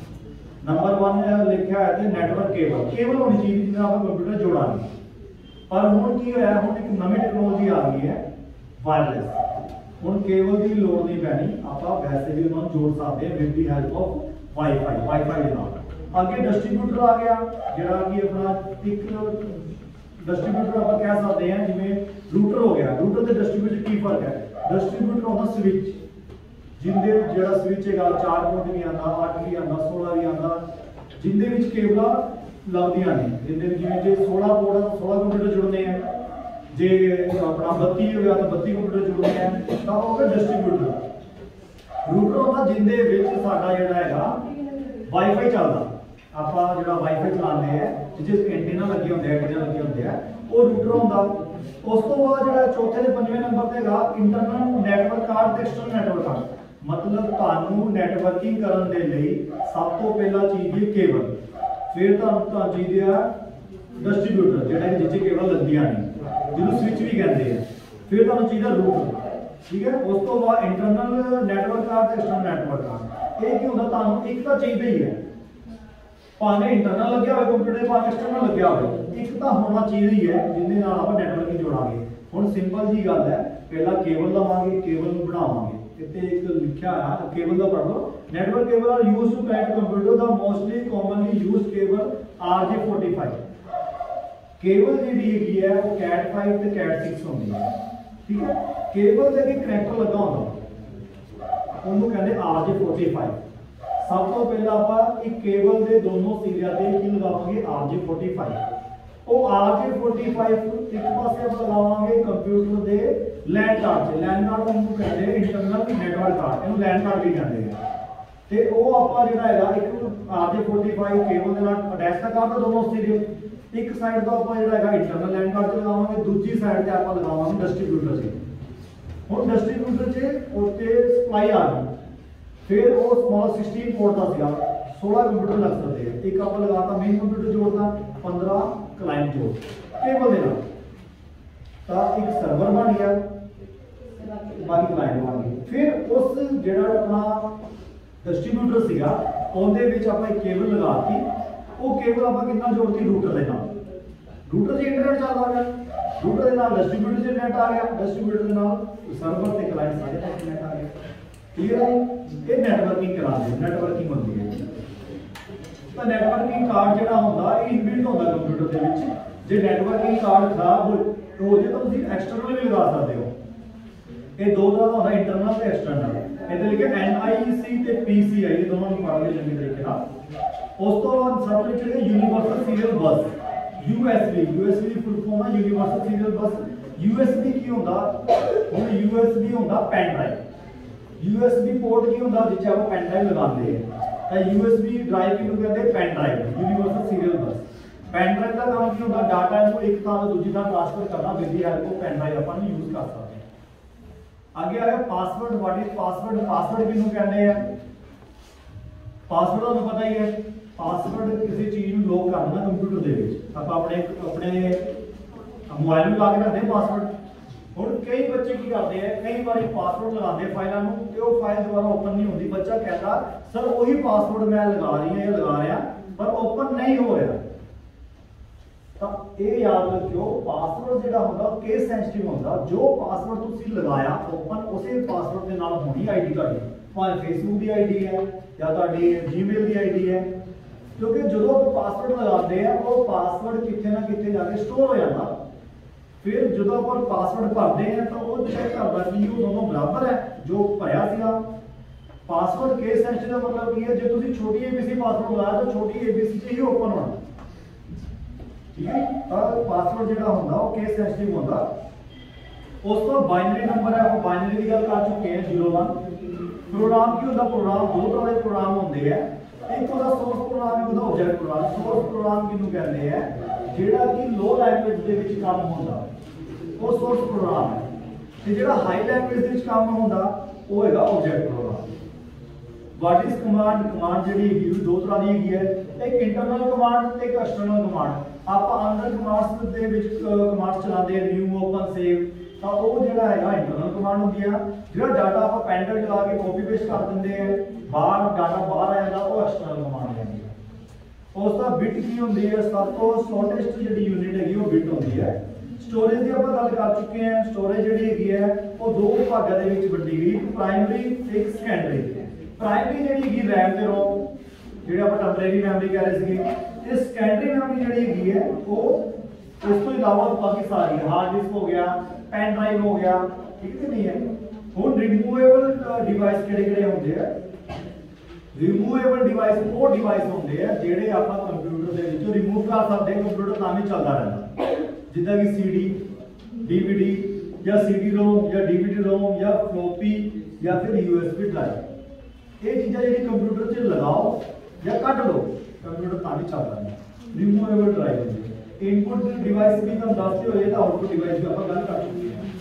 ਨੰਬਰ 1 ਲਿਖਿਆ ਹੈ ਤੇ ਨੈਟਵਰਕ ਕੇਬਲ ਹੋਣੀ ਚਾਹੀਦੀ ਜਿਹਦੇ ਨਾਲ ਆਪਾਂ ਕੰਪਿਊਟਰ ਜੋੜਾਂਗੇ। ਪਰ ਹੁਣ ਕੀ ਹੋਇਆ, ਹੁਣ ਇੱਕ ਨਵੀਂ ਟੈਕਨੋਲੋਜੀ ਆ ਗਈ ਹੈ ਵਾਇਰਲੈਸ। ਹੁਣ ਕੇਬਲ ਦੀ ਲੋੜ ਨਹੀਂ ਪੈਣੀ, ਆਪਾਂ ਵੈਸੇ ਵੀ ਉਹਨਾਂ ਨੂੰ ਜੋੜ ਸਕਦੇ ਹਾਂ with the help of wifi ਦੇ ਨਾਲ। ਅੱਗੇ ਡਿਸਟ੍ਰੀਬਿਊਟਰ ਆ ਗਿਆ, ਜਿਹੜਾ ਕਿ ਆਪਣਾ ਇੱਕ ਡਿਸਟ੍ਰੀਬਿਊਟਰ ਆਪਾਂ ਕਹਿ ਸਕਦੇ ਹਾਂ ਜਿਵੇਂ ਰੂਟਰ ਹੋ ਗਿਆ। ਰੂਟਰ ਤੇ ਡਿਸਟ੍ਰੀਬਿਊਟਰ ਕੀ ਫਰਕ ਹੈ? ਡਿਸਟ੍ਰੀਬਿਊਟਰ ਹੁੰਦਾ ਸਵਿਚ, ਜਿੰਦੇ ਜਿਹੜਾ ਸਵਿਚ ਹੈਗਾ 4 ਪੁਆਇੰਟ ਵੀ ਆਉਂਦਾ, 8 ਵੀ ਆਉਂਦਾ, 16 ਵੀ ਆਉਂਦਾ, ਜਿੰਦੇ ਵਿੱਚ ਕੇਬਲਾਂ ਲੱਗਦੀਆਂ ਨੇ। ਜਿੰਦੇ ਵਿੱਚ ਜਿਵੇਂ ਜੇ 16 ਪੋਰਟ ਆ 16 ਕੰਪਿਊਟਰ ਜੁੜਨੇ ਆ, ਜੇ ਆਪਣਾ 32 ਹੋ ਗਿਆ ਤਾਂ 32 ਕੰਪਿਊਟਰ ਜੁੜਨੇ ਆ, ਤਾਂ ਉਹ ਹੈ ਡਿਸਟ੍ਰੀਬਿਊਟਰ। ਰੂਟਰ ਹੁੰਦਾ ਜਿੰਦੇ ਵਿੱਚ ਸਾਡਾ ਜਿਹੜਾ ਹੈਗਾ ਵਾਈਫਾਈ ਚੱਲਦਾ। ਆਪਾਂ ਜਿਹੜਾ ਵਾਈਫਾਈ ਚਲਾਉਂਦੇ ਆ ਜਿਹਦੇ ਐਂਟੀਨਾ ਲੱਗੇ ਹੁੰਦੇ ਆ ਉਹ ਰੂਟਰ ਹੁੰਦਾ। ਉਸ ਤੋਂ ਬਾਅਦ ਜਿਹੜਾ ਚੌਥੇ ਤੇ ਪੰਜਵੇਂ ਨੰਬਰ ਤੇ ਹੈਗਾ ਇੰਟਰਨਲ ਨੈਟਵਰਕ ਕਾਰਡ ਤੇ ਐਕਸਟਰਨਲ ਨੈਟਵਰਕ ਕਾਰਡ। ਮਤਲਬ ਤੁਹਾਨੂੰ ਨੈਟਵਰਕਿੰਗ ਕਰਨ ਦੇ ਲਈ ਸਭ ਤੋਂ ਪਹਿਲਾਂ ਚਾਹੀਦੀ ਹੈ ਕੇਬਲ, ਫਿਰ ਤੁਹਾਨੂੰ ਚਾਹੀਦੀ ਆ ਡਿਸਟ੍ਰੀਬਿਊਟਰ ਜਿਹੜਾ ਜਿੱਥੇ ਕੇਬਲ ਲੱਗਦੀਆਂ ਨੇ, ਜਿਹਨੂੰ ਸਵਿਚ ਵੀ ਕਹਿੰਦੇ ਆ, ਫਿਰ ਤੁਹਾਨੂੰ ਚਾਹੀਦਾ ਰੂਟਰ, ਠੀਕ ਹੈ। ਉਸ ਤੋਂ ਬਾਅਦ ਇੰਟਰਨਲ ਨੈਟਵਰਕ ਕਾਰਡ ਤੇ ਐਕਸਟਰਨਲ ਨੈਟਵਰਕ ਕਾਰਡ। ਇਹ ਕੀ ਹੁੰਦਾ, ਤੁਹਾਨੂੰ ਇੱਕ ਤਾਂ ਚਾਹੀਦਾ ਹੀ ਹੈ, ਭਾਵੇਂ ਇੰਟਰਨਲ ਲੱਗਿਆ ਹੋਵੇ ਕੰਪਿਊਟਰ, ਭਾਵੇਂ ਐਕਸਟਰਨਲ ਲੱਗਿਆ ਹੋਵੇ, ਇੱਕ ਤਾਂ ਹੋਣਾ ਚਾਹੀਦਾ ਹੀ ਹੈ ਜਿਹਦੇ ਨਾਲ ਆਪਾਂ ਨੈਟਵਰਕਿੰਗ ਜੋੜਾਂਗੇ। ਹੁਣ ਸਿੰਪਲ ਜੀ ਗੱਲ ਹੈ, ਪਹਿਲਾਂ ਕੇਬਲ ਲਵਾਂਗੇ, ਕੇਬਲ ਨੂੰ ਬਣਾਵਾਂਗੇ। ਇੱਥੇ ਇੱਕ ਲਿਖਿਆ ਆ ਕੇਬਲ ਦਾ ਪੜ੍ਹ ਲਓ। Network cable are used to connect computer ਦਾ mostly commonly used cable RJ45। Cable ਜਿਹੜੀ ਹੈਗੀ ਹੈ ਉਹ CAT5 ਤੇ CAT6 ਹੁੰਦੀ ਹੈ, ਠੀਕ ਹੈ। ਕੇਬਲ ਦੇ ਅੱਗੇ ਕਨੈਕਟਰ ਲੱਗਾ ਹੁੰਦਾ, ਉਹਨੂੰ ਕਹਿੰਦੇ RJ45। ਸਭ ਤੋਂ ਪਹਿਲਾਂ ਆਪਾਂ ਇੱਕ ਕੇਬਲ ਦੇ ਦੋਨੋਂ ਸਿਰਿਆਂ ਤੇ ਕੀ ਲਗਾਵਾਂਗੇ, RJ45। ਉਹ RJ45 ਇੱਕ ਪਾਸੇ ਆਪਾਂ ਲਗਾਵਾਂਗੇ ਕੰਪਿਊਟਰ ਦੇ LAN ਕਾਰਡ 'ਚ। LAN ਕਾਰਡ ਨੂੰ ਕਹਿੰਦੇ ਇੰਟਰਨਲ ਨੈਟਵਰਕ ਕਾਰਡ, ਇਹਨੂੰ LAN ਕਾਰਡ ਵੀ ਕਹਿੰਦੇ ਆ। ਤੇ ਉਹ ਆਪਾਂ ਜਿਹੜਾ ਹੈਗਾ ਇੱਕ RJ45 ਕੇਬਲ ਦੇ ਨਾਲ ਅਟੈਚ ਤਾਂ ਕਰਦਾ ਦੋਨੋਂ ਸਿਰੇ। ਇੱਕ ਸਾਈਡ ਤੋਂ ਆਪਾਂ ਜਿਹੜਾ ਹੈਗਾ ਇੰਟਰਨਲ LAN ਕਾਰਡ ਤੇ ਲਗਾਵਾਂਗੇ, ਦੂਜੀ ਸਾਈਡ ਤੇ ਆਪਾਂ ਲਗਾਵਾਂਗੇ ਡਿਸਟ੍ਰੀਬਿਊਟਰ 'ਚ। ਹੁਣ ਡਿਸਟ੍ਰੀਬਿਊਟਰ 'ਚ ਉੱਤੇ ਸਪਲਾਈ ਆ ਗਈ, फिर वो स्मॉल 16 पोर्ट का सीगा, 16 कंप्यूटर लग सकते हैं। एक आप लगाता मेन कंप्यूटर जोड़ता, 15 क्लाइंट जोड़ केबल देना, तो एक सर्वर बन गया, बाकी क्लाइंट बन गए। फिर उस जेड़ा अपना डिस्ट्रीब्यूटर सीगा ਉਹਦੇ ਵਿੱਚ ਆਪਾਂ ਇੱਕ ਕੇਬਲ ਲਗਾਤੀ। ਉਹ ਕੇਬਲ ਆਪਾਂ ਕਿੰਨਾ ਜੋੜਤੀ, ਰੂਟਰ ਦੇ ਨਾਲ। ਰੂਟਰ ਦੇ ਇੰਟਰਨੈਟ ਚੱਲਦਾ ਗਿਆ, ਰੂਟਰ ਦੇ ਨਾਲ ਡਿਸਟ੍ਰੀਬਿਊਟਰ ਦੇ ਨੈਟ ਆ ਗਿਆ, ਡਿਸਟ੍ਰੀਬਿਊਟਰ ਦੇ ਨਾਲ ਸਰਵਰ ਤੇ ਕਲਾਇੰਟ ਸਾਰੇ ਪਾਸੇ ਨੈਟ ਆ ਗਿਆ। क्लियर है? ये नेटवर्किंग करा दे, नेटवर्किंग होती है। तो नेटवर्किंग कार्ड जो होता है इनबिल्ट होता है कंप्यूटर के विच। जे नेटवर्किंग कार्ड खराब हो जाए तो तुम एक्सटर्नल भी लगा सकते हो। ये दो तरह का होता है, इंटरनल ते एक्सटर्नल। इधर लिखे NIC ते PCI, ये दोनों नहीं पढ़ के चंगे तरीके नाल। उस तो बाद सब लिखे लिखे यूनिवर्सल सीरियल बस, USB की फुल फॉर्म है यूनिवर्सल सीरियल बस। USB की होता हुण USB होता पेन ड्राइव। USB पोर्ट की होता जिसे आप पेन ड्राइव लगाते हैं। USB ड्राइव की कहते हैं pen drive, universal serial bus. Pen drive का काम की होता डाटा को एक थां तो दूसरी थां ट्रांसफर करना, with the help of pen drive अपन यूज कर सकते हैं। आगे आ गया password. What is password? Password किसको कहते हैं? पासवर्ड आपको पता ही है, पासवर्ड किसी चीज को लॉक करना कंप्यूटर दे विच। आप अपने मोबाइल में ला के रखते हैं पासवर्ड, ਹੁਣ ਕਈ ਬੱਚੇ ਕੀ ਕਰਦੇ ਆ, ਕਈ ਵਾਰੀ ਪਾਸਵਰਡ ਲਗਾਉਂਦੇ ਫਾਈਲਾਂ ਨੂੰ ਤੇ ਉਹ ਫਾਈਲ ਦੁਬਾਰਾ ਓਪਨ ਨਹੀਂ ਹੁੰਦੀ। ਬੱਚਾ ਕਹਿੰਦਾ ਸਰ ਉਹੀ ਪਾਸਵਰਡ ਮੈਂ ਲਗਾ ਰਹੀ ਹਾਂ ਜਾਂ ਲਗਾ ਰਿਹਾ ਪਰ ਓਪਨ ਨਹੀਂ ਹੋ ਰਿਹਾ। ਤਾਂ ਇਹ ਯਾਦ ਰੱਖਿਓ ਪਾਸਵਰਡ ਜਿਹੜਾ ਹੁੰਦਾ ਉਹ ਕੇਸ ਸੈਂਸਿਟਿਵ ਹੁੰਦਾ। ਜੋ ਪਾਸਵਰਡ ਤੁਸੀਂ ਲਗਾਇਆ ਓਪਨ ਉਸੇ ਪਾਸਵਰਡ ਦੇ ਨਾਲ ਹੋਣੀ ਆਈਡੀ ਤੁਹਾਡੀ, ਭਾਵੇਂ ਫੇਸਬੁੱਕ ਦੀ ਆਈਡੀ ਹੈ ਜਾਂ ਤੁਹਾਡੀ ਜੀਮੇਲ ਦੀ ਆਈਡੀ ਹੈ। ਕਿਉਂਕਿ ਜਦੋਂ ਆਪਾਂ ਪਾਸਵਰਡ ਲਗਾਉਂਦੇ ਆ ਉਹ ਪਾਸਵਰਡ ਕਿਤੇ ਨਾ ਕਿਤੇ ਜਾ ਕੇ ਸਟੋਰ ਹੋ ਜਾਂਦਾ। फिर जो अपन पासवर्ड भरते हैं तो वो चेक करता कि वो दोनों बराबर है जो भरया सीगा। पासवर्ड केस सेंसिटिव का मतलब की है जो तुसी छोटी एबीसी पासवर्ड लगाया तो छोटी एबीसी से ही ओपन होना, ठीक है। तो पासवर्ड जेड़ा होंदा वो केस सेंसिटिव होंदा। उस तो बाइनरी नंबर है वो बाइनरी की गल कर चुके हैं 01। प्रोग्राम की होंदा, प्रोग्राम दो तरह के प्रोग्राम होंदे हैं, एक होंदा सोर्स प्रोग्राम, एक होंदा ऑब्जेक्ट प्रोग्राम। सोर्स प्रोग्राम किहनू कहंदे हैं ਜਿਹੜਾ ਕਿ ਲੋ ਲੈਂਗੁਏਜ ਦੇ ਵਿੱਚ ਕੰਮ ਹੁੰਦਾ ਉਹ ਸੋਰਸ ਪ੍ਰੋਗਰਾਮ ਹੈ, ਤੇ ਜਿਹੜਾ ਹਾਈ ਲੈਂਗੁਏਜ ਦੇ ਵਿੱਚ ਕੰਮ ਹੁੰਦਾ ਉਹ ਹੈਗਾ object program. What is command, command ਜਿਹੜੀ ਹੈਗੀ ਦੋ ਤਰ੍ਹਾਂ ਦੀ ਹੈਗੀ ਹੈ, ਇੱਕ ਇੰਟਰਨਲ ਕਮਾਂਡ ਤੇ ਇੱਕ ਐਕਸਟਰਨਲ ਕਮਾਂਡ। ਆਪਾਂ ਅੰਦਰ ਕਮਾਂਡਸ ਦੇ ਵਿੱਚ ਕਮਾਂਡਸ ਚਲਾਉਂਦੇ ਨਿਊ ਓਪਨ ਸੇਵ, ਤਾਂ ਉਹ ਜਿਹੜਾ ਹੈਗਾ ਇੰਟਰਨਲ ਕਮਾਂਡ ਹੁੰਦੀ ਆ। ਜਿਹੜਾ ਡਾਟਾ ਆਪਾਂ ਪੈਨ ਡਰਾਈਵ ਲਗਾ ਕੇ ਕਾਪੀ ਪੇਸਟ ਕਰ ਦਿੰਦੇ ਆ ਬਾਹਰ ਡਾਟਾ ਬਾਹਰ ਆ ਜਾਂਦਾ ਉਹ ਐਕਸਟਰਨਲ ਕਮਾਂਡ ਹੈ। ਉਸ ਦਾ ਬਿਟ ਕੀ ਹੁੰਦੀ ਹੈ, ਸਭ ਤੋਂ ਸ਼ਾਰਟੈਸਟ ਜਿਹੜੀ ਯੂਨਿਟ ਹੈਗੀ ਉਹ ਬਿਟ ਹੁੰਦੀ ਹੈ। ਸਟੋਰੇਜ ਦੀ ਆਪਾਂ ਗੱਲ ਕਰ ਚੁੱਕੇ ਹਾਂ। ਸਟੋਰੇਜ ਜਿਹੜੀ ਹੈਗੀ ਹੈ ਉਹ ਦੋ ਭਾਗਾਂ ਦੇ ਵਿੱਚ ਵੰਡੀ ਗਈ, ਪ੍ਰਾਇਮਰੀ ਤੇ ਇੱਕ ਸੈਕੰਡਰੀ। ਪ੍ਰਾਇਮਰੀ ਜਿਹੜੀ ਹੈਗੀ ਰੈਮ ਤੇ ਰੋਮ, ਜਿਹੜੇ ਆਪਾਂ ਟੈਂਪਰੇਰੀ ਮੈਮਰੀ ਕਹਿ ਰਹੇ ਸੀਗੇ, ਤੇ ਸੈਕੰਡਰੀ ਮੈਮਰੀ ਜਿਹੜੀ ਹੈਗੀ ਹੈ ਉਹ ਇਸ ਤੋਂ ਇਲਾਵਾ ਬਾਕੀ ਸਾਰੀ ਹਾਰਡ ਡਿਸਕ ਹੋ ਗਿਆ, ਪੈਨ ਡਰਾਈਵ ਹੋ ਗਿਆ, ਠੀਕ ਨਹੀਂ ਹੈ। ਹੁਣ ਰਿਮੂਵੇਬਲ ਡਿਵਾਈਸ ਕਿਹੜੇ ਹੁੰਦੇ ਆ? रिमूवेबल डिवाइस वो डिवाइस होंगे है जेडे आप कंप्यूटर के विचों रिमूव कर सकते हैं, कंप्यूटर तां भी चलता रहता, जिद्दां कि CD DVD या CD रोम या DVD रोम या फ्लॉपी या फिर USB ड्राइव। ये चीज़ां जिहड़ी कंप्यूटर च लगाओ या कट लो कंप्यूटर तां भी चलता है। रिमूवेबल ड्राइव होंगे। इनपुट डिवाइस भी तुहानूं दसदे होए तां आउटपुट डिवाइस भी आपां गल कर चुके हैं।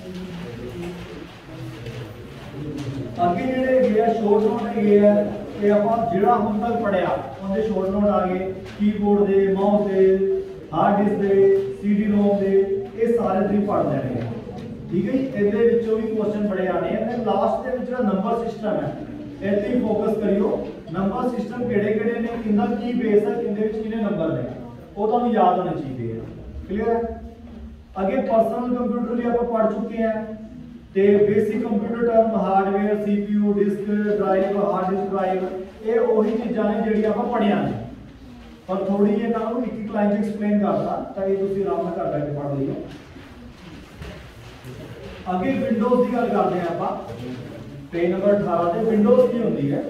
अगे जिहड़े हैगे शॉर्ट नोट हैगे आ कि आप जिहड़ा हुण तक पढ़िया उनके शॉर्ट नोट आ गए, कीबोर्ड के, माउस के, हार्ड डिस्क के, CD रोम के, ये सारे तुसीं पढ़ लैणे, ठीक है जी। इहदे विचों भी क्वेश्चन बड़े आने हैं। लास्ट दे विच जिहड़ा नंबर सिस्टम है इत्थे ही फोकस करियो। नंबर सिस्टम किहड़े-किहड़े ने, किंदा की बेस है, किंदे विच किन्ने नंबर ने, वो तुहानूं याद होने चाहिए। क्लियर है। अगे पर्सनल कंप्यूटर भी आप पढ़ चुके हैं ते basic computer term hardware CPU disk drive hard disk drive ये वही चीज़ां ने जिहड़ी आपां पढ़िया ने, पर थोड़ी जी इन्हां नूं एक लाइन च एक्सप्लेन करदा तां ये तुसीं आराम नाल घर बैठ पढ़ लिओ। अगे विंडोज़ की गल करदे हां आपां, पेज नंबर 18 ते विंडोज़ की हुंदी है।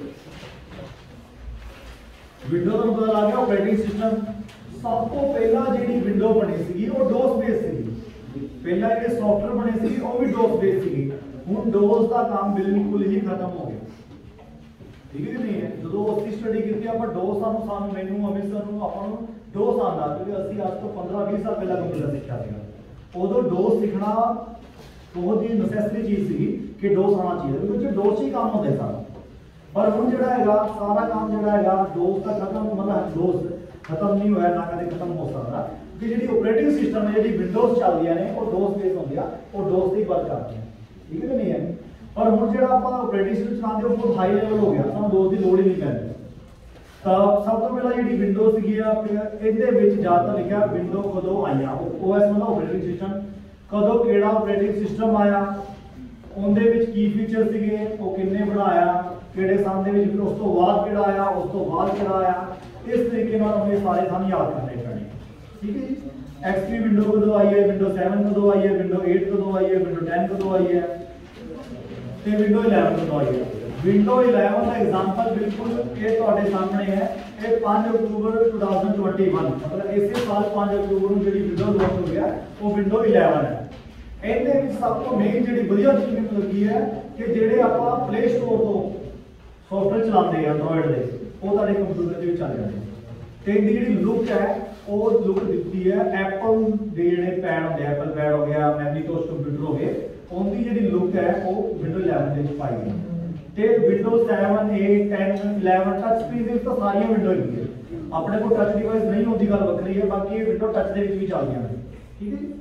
विंडोज़ नूं पता लग गया ऑपरेटिंग सिस्टम। सब तो पहला जिहड़ी विंडो बनी सीगी वो डोस बेस सीगी। पहला जो सॉफ्टवेयर बने सी वो भी डोस बेस सी। हुण डोस का काम बिल्कुल ही खत्म हो गया, ठीक है नहीं है। जो असं स्टडी की आप डोस सानू मैनू अमित नूं आपां नूं डोस आंदा, क्योंकि असीं अज तो 15-20 साल पहला कंप्यूटर सीखा था। उदों डोस सीखना बहुत ही नसैसरी चीज़ सी कि डोस आना चाहिए, क्योंकि डोस ही काम होंदे सारा। पर हुण जिहड़ा हैगा सारा काम जिहड़ा हैगा डोस का खत्म, मतलब डोस खत्म नहीं होया, ना कदे खत्म हो सकता। कि जी ऑपरेटिंग सिस्टम है जी विंडोज चल रही ने वो डोस बेस होंदी आ, वो डोस से ही वर्क करती हैं, ठीक है नहीं है। पर हुण जिहड़ा आपां ऑपरेटिंग सिस्टम चलाते हो बहुत हाई लेवल हो गया, सानूं डोस की लोड़ ही नहीं पैंदी। तो सब तो पहला जी विंडोज सी इहदे विच ज़्यादातर लिखा विंडो कदों आईया, OS मतलब ऑपरेटिंग सिस्टम कदों किहड़ा ऑपरेटिंग सिस्टम आया, उहदे विच की फीचर सीगे, वो किन्ने बनाया, किहड़े सन दे विच, फिर उस तो बाद किहड़ा आया, उस तो बाद किहड़ा आया। इस तरीके नाल हमें सारे सानूं याद करने पैणे, ठीक है जी। XP विंडो कदों आई है, विंडो 7 कदों आई है, विंडो 8 कदों आई है, विंडो 10 कदों आई है, ते विंडो 11 कदों आई है। विंडो 11 का एग्जांपल बिल्कुल ये तुहाडे सामने है, ये 5 अक्टूबर 2021 मतलब इसे साल 5 अक्टूबर को जी विंडो लॉन्च हो गया, वो विंडो 11 है। इहदे विच सब तो मेन जी वधिया चीज़ मैनूं लगी है कि जिहड़े आपां प्ले स्टोर तो सॉफ्टवेयर चलाते एंड्रॉइड के वो तुहाडे कंप्यूटर के चल जाते हैं। तो इहदी जिहड़ी लुक है वो लुक दी है एप्पल के जिहड़े पैड होंदे, एप्पल पैड हो गया, मैग्नीटोस कंप्यूटर हो गए, उनकी जिहड़ी लुक है वो विंडो 11 के पाई गई। तो विंडो 7 8 10 11 टच स्क्रीन तो सारिया विंडो ही है। अपने को टच डिवाइस नहीं होती गल वक्री है, बाकी ये विंडो टच के भी चलती हैं, ठीक है।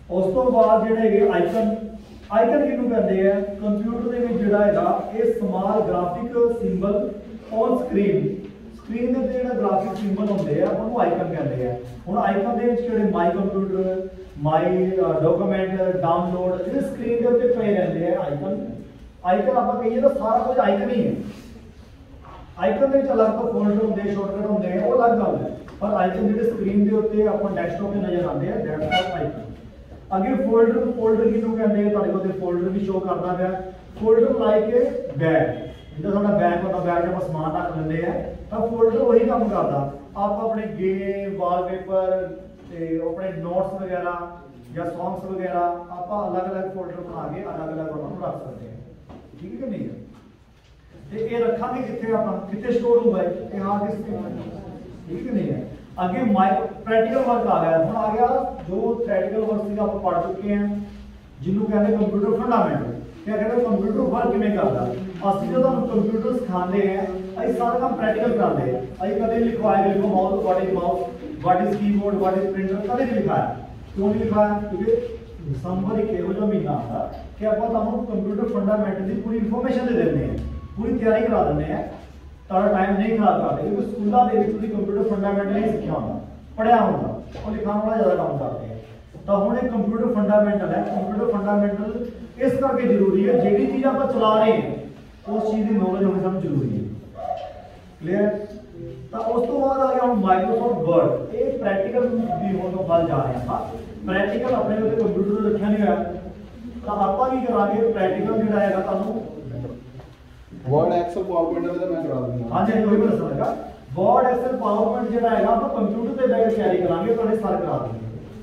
उस तो बाद ਜਿਹੜੇ ਹੈਗੇ ਆਈਕਨ ਕਿਹਨੂੰ ਕਹਿੰਦੇ ਆ ਕੰਪਿਊਟਰ ਦੇ ਵਿੱਚ ਜਿਹੜਾ ਹੈਗਾ ਇਹ small graphic symbol on screen ਦੇ ਉੱਤੇ ਜਿਹੜਾ ਗ੍ਰਾਫਿਕ ਸਿੰਬਲ ਹੁੰਦੇ ਆ ਉਹਨੂੰ ਆਈਕਨ ਕਹਿੰਦੇ ਆ। ਹੁਣ ਆਈਕਨ ਦੇ ਵਿੱਚ ਜਿਹੜੇ my computer my document download ਜਿਹੜੇ ਸਕਰੀਨ ਦੇ ਉੱਤੇ ਪਏ ਰਹਿੰਦੇ ਆ ਆਈਕਨ ਆਪਾਂ ਕਹੀਏ ਤਾਂ ਸਾਰਾ ਕੁਝ ਆਈਕਨ ਹੀ ਹੈ। ਆਈਕਨ ਦੇ ਵਿੱਚ ਅਲੱਗ ਤੋਂ ਫੋਲਡਰ ਹੁੰਦੇ ਸ਼ਾਰਟਕਟ ਹੁੰਦੇ ਆ ਉਹ ਅਲੱਗ ਗੱਲ ਹੈ ਪਰ ਆਈਕਨ ਜਿਹੜੇ ਸਕਰੀਨ ਦੇ ਉੱਤੇ ਆਪਾਂ ਡੈਸਕਟਾਪ ਤੇ ਨਜ਼ਰ ਆਉਂਦੇ ਆ ਦੈਟਸ ਆਈਕਨ। ਅੱਗੇ ਫੋਲਡਰ ਕਿਹਨੂੰ ਕਹਿੰਦੇ ਆ ਤੁਹਾਡੇ ਕੋਲ ਤੇ ਫੋਲਡਰ ਵੀ ਸ਼ੋ ਕਰਦਾ ਪਿਆ ਫੋਲਡਰ ਲਾਈਕ ਏ ਬੈਗ ਜਿੱਦਾਂ ਸਾਡਾ ਬੈਗ ਹੁੰਦਾ ਬੈਗ 'ਚ ਆਪਾਂ ਸਮਾਨ ਰੱਖ ਲੈਂਦੇ ਆ ਤਾਂ ਫੋਲਡਰ ਉਹੀ ਕੰਮ ਕਰਦਾ। ਆਪਾਂ ਆਪਣੇ ਗੇਮ ਵਾਲਪੇਪਰ ਤੇ ਆਪਣੇ ਨੋਟਸ ਵਗੈਰਾ ਜਾਂ ਸੌਂਗਸ ਵਗੈਰਾ ਆਪਾਂ ਅਲੱਗ-ਅਲੱਗ ਫੋਲਡਰ ਬਣਾ ਕੇ ਅਲੱਗ-ਅਲੱਗ ਉਹਨਾਂ ਨੂੰ ਰੱਖ ਸਕਦੇ ਹਾਂ। ਠੀਕ ਹੈ ਕਿ ਨਹੀਂ ਤੇ ਇਹ ਰੱਖਾਂਗੇ ਕਿੱਥੇ ਆਪਾਂ ਕਿੱਥੇ ਸਟੋਰ ਹੋਊਗਾ ਇਹ ਹਾਰਡ ਡਿਸਕ ਤੇ। ਠੀਕ ਹੈ ਨਹੀਂ ਹੈ ਅੱਗੇ ਪ੍ਰੈਕਟੀਕਲ ਵਰਕ ਆ ਗਿਆ ਹੁਣ ਆ ਗਿਆ ਜੋ ਥਿਓਰੀਟਿਕਲ ਵਰਕ ਸੀਗਾ ਆਪਾਂ ਪੜ੍ਹ ਚੁੱਕੇ ਹਾਂ ਜਿਹਨੂੰ ਕਹਿੰਦੇ ਕੰਪਿਊਟਰ ਫੰਡਾਮੈਂਟਲ। क्या कहते हैं कंप्यूटर वर्क किमें करता असली जो हम कंप्यूटर सिखाते हैं ਅਸੀਂ ਸਾਰਾ ਕੰਮ ਪ੍ਰੈਕਟੀਕਲ ਕਰਦੇ ਹਾਂ। ਅਸੀਂ ਕਦੇ ਲਿਖਵਾਇਆ ਲਿਖੋ mouse what is keyboard what is printer ਕਦੇ ਨਹੀਂ ਲਿਖਾਇਆ। ਕਿਉਂ ਨਹੀਂ ਲਿਖਾਇਆ ਕਿਉਂਕਿ ਦਸੰਬਰ ਇੱਕ ਇਹੋ ਜਿਹਾ ਮਹੀਨਾ ਆਉਂਦਾ ਕਿ ਆਪਾਂ ਤੁਹਾਨੂੰ ਕੰਪਿਊਟਰ ਫੰਡਾਮੈਂਟਲ ਦੀ ਪੂਰੀ ਇਨਫੋਰਮੇਸ਼ਨ ਦੇ ਦਿੰਦੇ ਹਾਂ ਪੂਰੀ ਤਿਆਰੀ ਕਰਾ ਦਿੰਦੇ ਹਾਂ। ਤੁਹਾਡਾ ਟਾਈਮ ਨਹੀਂ ਖਰਾਬ ਕਰਦੇ ਕਿਉਂਕਿ ਸਕੂਲਾਂ ਦੇ ਵਿੱਚ ਤੁਸੀਂ ਕੰਪਿਊਟਰ ਫੰਡਾਮੈਂਟਲ ਨਹੀਂ ਸਿੱਖਿਆ ਹੁੰਦਾ ਪੜ੍ਹਿਆ ਹੁੰਦਾ ਉਹ ਲਿਖਾਉਣ ਵਾਲਾ ਜ਼ਿਆਦਾ ਕੰਮ ਕਰਦੇ ਆ। ਤਾਂ ਹੁਣ ਇਹ ਕੰਪਿਊਟਰ ਫੰਡਾਮੈਂਟਲ ਹੈ। ਕੰਪਿਊਟਰ ਫੰਡਾਮੈਂਟਲ ਇਸ ਕਰਕੇ ਜ਼ਰੂਰੀ ਹੈ ਜਿਹੜੀ ਚੀਜ਼ ਆਪਾਂ ਚਲਾ ਰਹੇ ਹਾਂ ਉਸ ਚੀਜ਼ ਦੀ ਨੌਲੇਜ ਹੋਣੀ ਸਾਨੂੰ ਜ਼ਰੂਰੀ ਹੈ। ਕਲੀਅਰ ਤਾਂ ਉਸ ਤੋਂ ਬਾਅਦ ਆ ਗਿਆ ਹੁਣ ਮਾਈਕਰੋਸਾਫਟ ਵਰਡ ਇਹ ਪ੍ਰੈਕਟੀਕਲ ਵੀ ਹੋਣ ਤੋਂ ਬਾਅਦ ਜਾ ਰਹੇ ਹਾਂ। ਪ੍ਰੈਕਟੀਕਲ ਆਪਣੇ ਉੱਤੇ ਕੰਪਿਊਟਰ ਰੱਖਿਆ ਨਹੀਂ ਹੋਇਆ ਤਾਂ ਆਪਾਂ ਕੀ ਕਰਾਂਗੇ ਪ੍ਰੈਕਟੀਕਲ ਜਿਹੜਾ ਹੈਗਾ ਤੁਹਾਨੂੰ ਵਰਡ ਐਕਸਲ ਪਾਵਰਪੁਆਇੰਟ ਦਾ ਮੈਂ ਕਰਾ ਦਿੰਦਾ। ਹਾਂਜੀ ਉਹੀ ਮੈਂ ਦੱਸਣ ਲੱਗਾ ਵਰਡ ਐਕਸਲ ਪਾਵਰਪੁਆਇੰਟ ਜਿਹੜਾ ਹੈਗਾ ਆਪਾਂ ਕੰਪਿਊਟਰ ਤੇ ਬੈਠ ਕੇ ਤਿਆਰੀ ਕਰਾਂਗੇ ਤੁਹਾਡੇ ਸਾਰੇ ਕਰਾ ਦੇਣਗੇ।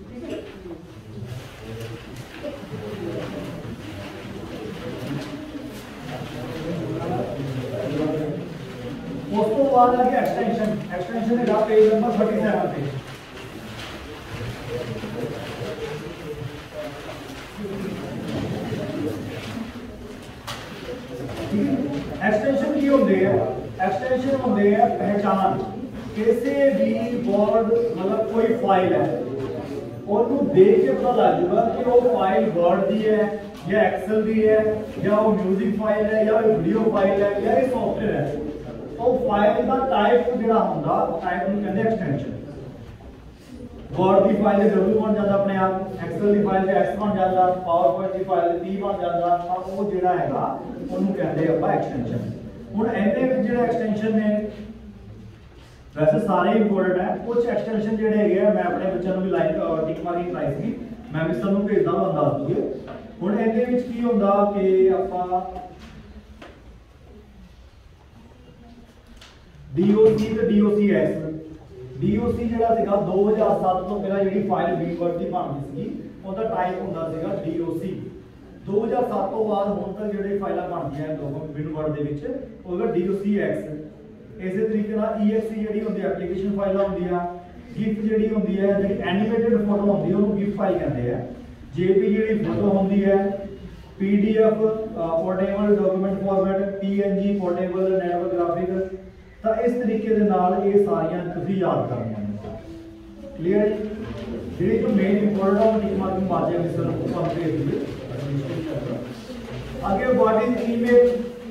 ਉਸ ਤੋਂ ਬਾਅਦ ਆ ਗਿਆ ਐਕਸਟੈਂਸ਼ਨ ਹੈਗਾ ਪੇਜ ਨੰਬਰ 37 ਤੇ। एक्सटेंशन की होंगे एक्सटेंशन होंगे पहचान किसी भी वर्ड मतलब कोई फाइल है और देख के पता लग जाएगा कि वो फाइल वर्ड दी है या एक्सेल दी है या वो म्यूजिक फाइल है या वीडियो फाइल है या ये सॉफ्टवेयर है। तो फाइल का टाइप जो होगा टाइप में कहते एक्सटेंशन वर्ड की फाइल W बन जाता अपने आप एक्सेल की फाइल X बन जाता पावरपॉइंट की फाइल P बन जाता अब वो जो हैगा ਉਹਨੂੰ ਕਹਿੰਦੇ ਆਪਾਂ ਐਕਸਟੈਂਸ਼ਨ। ਹੁਣ ਇਹਦੇ ਵਿੱਚ ਜਿਹੜੇ ਐਕਸਟੈਂਸ਼ਨ ਨੇ ਵੈਸੇ ਸਾਰੇ ਇੰਪੋਰਟੈਂਟ ਹੈ ਕੁਝ ਐਕਸਟੈਂਸ਼ਨ ਜਿਹੜੇ ਹੈਗੇ ਆ ਮੈਂ ਆਪਣੇ ਬੱਚਿਆਂ ਨੂੰ ਵੀ ਲਾਈਕ ਟਿਕ ਮਾਰਕਿੰਗ ਕਰਾਈ ਸੀ ਮੈਂ ਵੀ ਤੁਹਾਨੂੰ ਭੇਜਦਾ ਹਾਂ ਦੱਸ ਦੂਗੇ। ਹੁਣ ਇਹਦੇ ਵਿੱਚ ਕੀ ਹੁੰਦਾ ਕਿ ਆਪਾਂ DOC ਤੇ DOC ਜਿਹੜਾ ਸੀਗਾ 2007 ਤੋਂ ਪਹਿਲਾਂ ਜਿਹੜੀ ਫਾਈਲ ਵੀਵਰਡ ਦੀ ਬਣਦੀ ਸੀ ਉਹਦਾ ਟਾਈਪ ਹੁੰਦਾ ਸੀਗਾ DOC। 2007 ਤੋਂ ਬਾਅਦ ਹੁਣ ਤੱਕ ਜਿਹੜੇ ਫਾਈਲਾਂ ਬਣਦੀਆਂ ਨੇ ਵਿਨਵਰਡ ਦੇ ਵਿੱਚ ਉਹਦਾ DOCX। ਇਸੇ ਤਰੀਕੇ ਨਾਲ EXE ਜਿਹੜੀ ਹੁੰਦੀ ਐਪਲੀਕੇਸ਼ਨ ਫਾਈਲਾਂ ਹੁੰਦੀਆਂ GIF ਜਿਹੜੀ ਹੁੰਦੀ ਹੈ ਜਿਹੜੀ ਐਨੀਮੇਟਡ ਫੋਟੋ ਹੁੰਦੀ ਹੈ ਉਹਨੂੰ GIF ਫਾਈਲ ਕਹਿੰਦੇ ਆ। JPG ਜਿਹੜੀ ਫੋਟੋ ਹੁੰਦੀ ਹੈ PDF portable document format PNG portable network graphic. ਤਾਂ ਇਸ ਤਰੀਕੇ ਦੇ ਨਾਲ ਇਹ ਸਾਰੀਆਂ ਤੁਸੀਂ ਯਾਦ ਕਰਨੀਆਂ ਨੇ। ਕਲੀਅਰ ਜਿਹੜੀ ਜੋ ਮੇਨ ਇੰਪੋਰਟੈਂਟ ਹੈ ਟਿਕ ਮਾਰਕਿੰਗ ਮਾਰਜਨ ਇਸ ਤਰ੍ਹਾਂ ਉੱਪਰ ਭੇਜ ਦਿਓ। आगे व्हाट इज ईमेल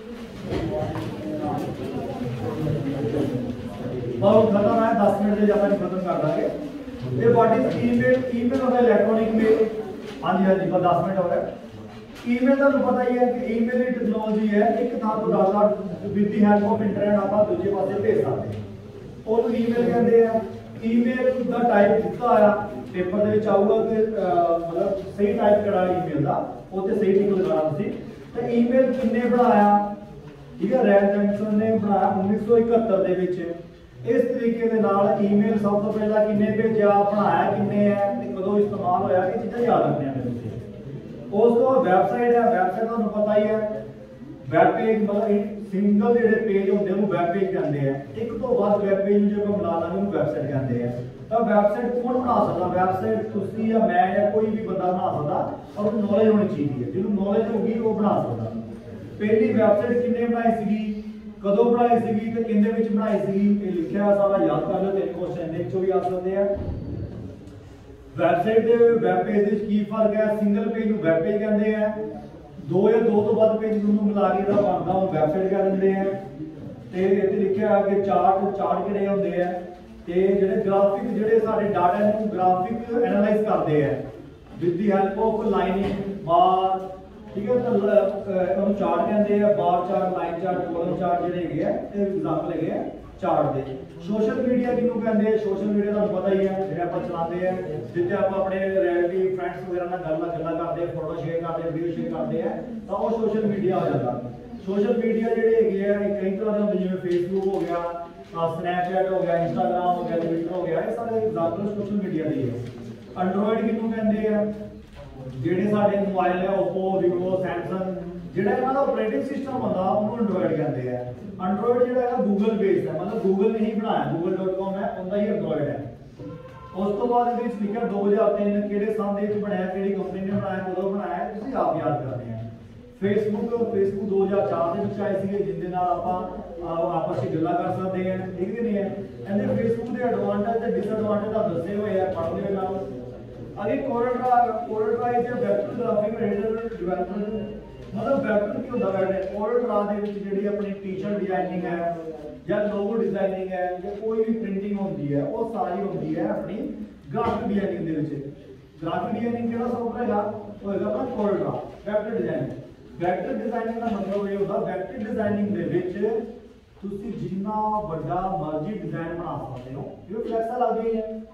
बहुत खत्म है 10 मिनट से ज्यादा खत्म कर देंगे। ये व्हाट इज ईमेल होता है इलेक्ट्रॉनिक मेल। हाँ जी बस 10 मिनट हो गए। ईमेल का तो पता ही है कि ईमेल एक टेक्नोलॉजी है एक था तो data with the help of internet आप दूसरे पासे भेज सकते हैं और ईमेल कहते हैं। ईमेल का टाइप दिता आया पेपर ਦੇ ਵਿੱਚ ਆਊਗਾ ਕਿ ਮਤਲਬ ਸਹੀ ਟਾਈਪ ਕਰਾ ਈਮੇਲ ਦਾ ਉੱਤੇ ਸਹੀ ਟਿਕ ਲਗਾਉਣਾ ਤੁਸੀਂ। ਤੇ ਈਮੇਲ ਕਿੰਨੇ ਬਣਾਇਆ ਠੀਕ ਹੈ ਰੈਡ ਜੈਕਸਨ ਨੇ ਬਣਾਇਆ 1971 ਦੇ ਵਿੱਚ। ਇਸ ਤਰੀਕੇ ਦੇ ਨਾਲ ਈਮੇਲ ਸਭ ਤੋਂ ਪਹਿਲਾਂ ਕਿੰਨੇ ਭੇਜਿਆ ਬਣਾਇਆ ਕਿੰਨੇ ਹੈ ਤੇ ਕਦੋਂ ਇਸਤੇਮਾਲ ਹੋਇਆ ਇਹ ਚੀਜ਼ਾਂ ਯਾਦ ਰੱਖਣੀਆਂ ਨੇ ਤੁਸੀਂ। ਉਸ ਤੋਂ ਵੈਬਸਾਈਟ ਹੈ ਵੈਬਸਾਈਟ ਤੁਹਾਨੂੰ ਪਤਾ ਹੀ ਹੈ ਵੈਬ ਪੇਜ ਮਤਲਬ ਸਿੰਗਲ ਜਿਹੜੇ ਪੇਜ ਹੁੰਦੇ ਉਹਨੂੰ ਵੈਬ ਪੇਜ ਕਹਿੰਦੇ ਆ। ਇੱਕ ਤੋਂ ਵੱਧ ਵੈਬ ਪੇਜ ਜੇ ਆਪਾਂ ਬਣਾ ਲਾਂਗੇ ਉਹਨੂੰ ਵੈਬਸਾਈਟ ਕਹਿੰਦੇ ਆ। ਤਾਂ ਵੈਬਸਾਈਟ ਕੌਣ ਬਣਾ ਸਕਦਾ ਵੈਬਸਾਈਟ ਤੁਸੀਂ ਜਾਂ ਮੈਂ ਜਾਂ ਕੋਈ ਵੀ ਬੰਦਾ ਬਣਾ ਸਕਦਾ ਔਰ ਉਹਨੂੰ ਨੌਲੇਜ ਹੋਣੀ ਚਾਹੀਦੀ ਹੈ। ਜਿਹਨੂੰ ਨੌਲੇਜ ਹੋਊਗੀ ਉਹ ਬਣਾ ਸਕਦਾ। ਪਹਿਲੀ ਵੈਬਸਾਈਟ ਕਿੰਨੇ ਬਣਾਈ ਸੀਗੀ ਕਦੋਂ ਬਣਾਈ ਸੀਗੀ ਤੇ ਕਿੰਨੇ ਵਿੱਚ ਬਣਾਈ ਸੀਗੀ ਇਹ ਲਿਖਿਆ ਸਾਰਾ ਯਾਦ ਕਰ ਲਓ। 3 ਕੁਐਸਚਨ ਦੇ ਵਿੱਚੋਂ ਵੀ ਆ ਸਕਦੇ ਆ। ਵੈਬਸਾਈਟ ਦੇ ਵੈਬ ਪੇਜ ਦੇ ਵਿੱਚ ਕੀ ਫਰਕ ਹੈ? ਸਿੰਗਲ ਪੇਜ ਨੂੰ ਵੈਬ ਪੇਜ ਕਹਿੰਦੇ ਆ, ਦੋ ਜਾਂ ਦੋ ਤੋਂ ਵੱਧ ਪੇਜ ਨੂੰ ਮਿਲਾ ਕੇ ਜਿਹੜਾ ਬਣਦਾ ਉਹ ਵੈਬਸਾਈਟ ਕਹਿ ਦਿੰਦੇ ਆ। ਤੇ ਇੱਥੇ ਲਿਖਿਆ ਕਿ ਚਾਰਟ ਕਿਹੜੇ ਹੁੰਦੇ ਆ ਤੇ ਜਿਹੜੇ ਗ੍ਰਾਫਿਕ ਜਿਹੜੇ ਸਾਡੇ ਡਾਟਾ ਨੂੰ ਗ੍ਰਾਫਿਕ ਐਨਾਲਾਈਜ਼ ਕਰਦੇ ਆ with the help of lining bar, ਠੀਕ ਹੈ। ਤਾਂ ਉਹਨੂੰ ਚਾਰਟ ਕਹਿੰਦੇ ਆ, bar chart, line chart, column chart ਜਿਹੜੇ ਹੈਗੇ ਆ ਇਹ ਐਗਜ਼ਾਮਪਲ ਹੈਗੇ ਆ ਚਾਰਟ ਦੇ। ਸੋਸ਼ਲ ਮੀਡੀਆ ਕਿਹਨੂੰ ਕਹਿੰਦੇ ਆ? ਸੋਸ਼ਲ ਮੀਡੀਆ ਤੁਹਾਨੂੰ ਪਤਾ ਹੀ ਹੈ ਜਿਹੜੇ ਆਪਾਂ ਚਲਾਉਂਦੇ ਆ, ਜਿੱਥੇ ਆਪਾਂ ਆਪਣੇ ਰਿਲੇਟਿਵ ਫਰੈਂਡਸ ਵਗੈਰਾ ਨਾਲ ਗੱਲਾਂ ਕਰਦੇ, ਫੋਟੋ ਸ਼ੇਅਰ ਕਰਦੇ, ਵੀਡੀਓ ਸ਼ੇਅਰ ਕਰਦੇ ਆ, ਤਾਂ ਉਹ ਸੋਸ਼ਲ ਮੀਡੀਆ ਹੋ ਜਾਂਦਾ। ਸੋਸ਼ਲ ਮੀਡੀਆ ਜਿਹੜੇ ਹੈਗੇ ਆ ਇਹ ਕਈ ਤਰ੍ਹਾਂ ਦੇ ਹੁੰਦੇ, ਜਿਵੇਂ ਫੇਸਬੁੱਕ ਹੋ ਗਿਆ, ਸਨੈਪਚੈਟ ਹੋ ਗਿਆ, ਇੰਸਟਾਗ੍ਰਾਮ ਹੋ ਗਿਆ, ਟਵਿੱਟਰ ਹੋ ਗਿਆ, ਇਹ ਸਾਰੇ ਐਗਜ਼ਾਮਪਲ ਸੋਸ਼ਲ ਮੀਡੀਆ ਦੇ ਹੈ। ਐਂਡਰੋਇਡ ਕਿਹਨੂੰ ਕਹਿੰਦੇ ਆ? ਜਿਹੜੇ ਸਾਡੇ ਮੋਬਾਈਲ ਹੈ Oppo, Vivo, Samsung, ਜਿਹੜਾ ਇਹਨਾਂ ਦਾ ਆਪਰੇਟਿੰਗ ਸਿਸਟਮ ਹੁੰਦਾ ਉਹਨੂੰ ਐਂਡਰੋਇਡ ਕਹਿੰਦੇ ਆ। ਐਂਡਰੋਇਡ ਜਿਹੜਾ ਹੈ ਗੂਗਲ ਬੇਸਡ ਹੈ, ਮਤਲਬ ਗੂਗਲ ਨੇ ਹੀ ਬਣਾਇਆ, google.com ਹੈ, ਉਹਦਾ ਹੀ ਐਂਡਰੋਇਡ ਹੈ। ਉਸ ਤੋਂ ਬਾਅਦ ਇਹਦੇ ਵਿੱਚ ਲਿਖਿਆ 2003 ਕਿਹੜੇ ਸਾਲ ਦੇ ਵਿੱਚ ਬਣਾਇਆ, ਕਿਹੜੀ ਕੰਪਨੀ ਨੇ ਬਣਾਇਆ, ਕਦੋਂ ਬਣਾਇਆ, ਤੁਸੀਂ ਆਪ ਯਾਦ ਕਰਦੇ ਆ। ਫੇਸਬੁੱਕ 2004 ਦੇ ਵਿੱਚ ਆਏ ਸੀਗੇ, ਜਿਹਦੇ ਨਾਲ ਆਪਾਂ ਆਪਸ ਵਿੱਚ ਗੱਲਾਂ ਕਰ ਸਕਦੇ ਹਾਂ, ਠੀਕ ਨਹੀਂ ਹੈ। ਇਹਦੇ ਫੇਸਬੁੱਕ ਦੇ ਐਡਵਾਂਟੇਜ ਤੇ ਡਿਸਐਡਵਾਂਟੇਜ ਤਾਂ ਦੱਸੇ ਹੋਏ ਆ, ਪੜ੍ਹਦੇ ਹੋਏ ਨਾਲ। अभी Corel is a vector graphic editor developer, मतलब वेक्टर की होता है कोरल ਦੇ ਵਿੱਚ ਜਿਹੜੀ ਆਪਣੀ ਟੀ-ਸ਼ਰਟ ਡਿਜ਼ਾਈਨਿੰਗ ਹੈ ਜਾਂ ਲੋਗੋ ਡਿਜ਼ਾਈਨਿੰਗ ਹੈ ਜਾਂ ਕੋਈ ਵੀ ਪ੍ਰਿੰਟਿੰਗ ਹੁੰਦੀ ਹੈ ਉਹ ਸਾਰੀ ਹੁੰਦੀ ਹੈ ਆਪਣੀ ਗ੍ਰਾਫਿਕ ਡਿਜ਼ਾਈਨਿੰਗ ਦੇ ਵਿੱਚ। ਗ੍ਰਾਫਿਕ ਡਿਜ਼ਾਈਨਿੰਗ ਕਿਹੜਾ ਸੌਫਟਵੇਅਰ ਹੈਗਾ? ਉਹ ਹੈਗਾ ਆਪਣਾ Corel vector designing. Vector designing ਦਾ ਮਤਲਬ ਇਹ ਹੁੰਦਾ ਵੈਕਟਰ ਡਿਜ਼ਾਈਨਿੰਗ ਦੇ ਵਿੱਚ ਤੁਸੀਂ ਜਿੰਨਾ ਵੱਡਾ ਮਰਜ਼ੀ ਡਿਜ਼ਾਈਨ ਬਣਾ ਸਕਦੇ ਹੋ। ਇਹ ਫਲੈਕਸਲ ਆ ਗਈ ਹੈ,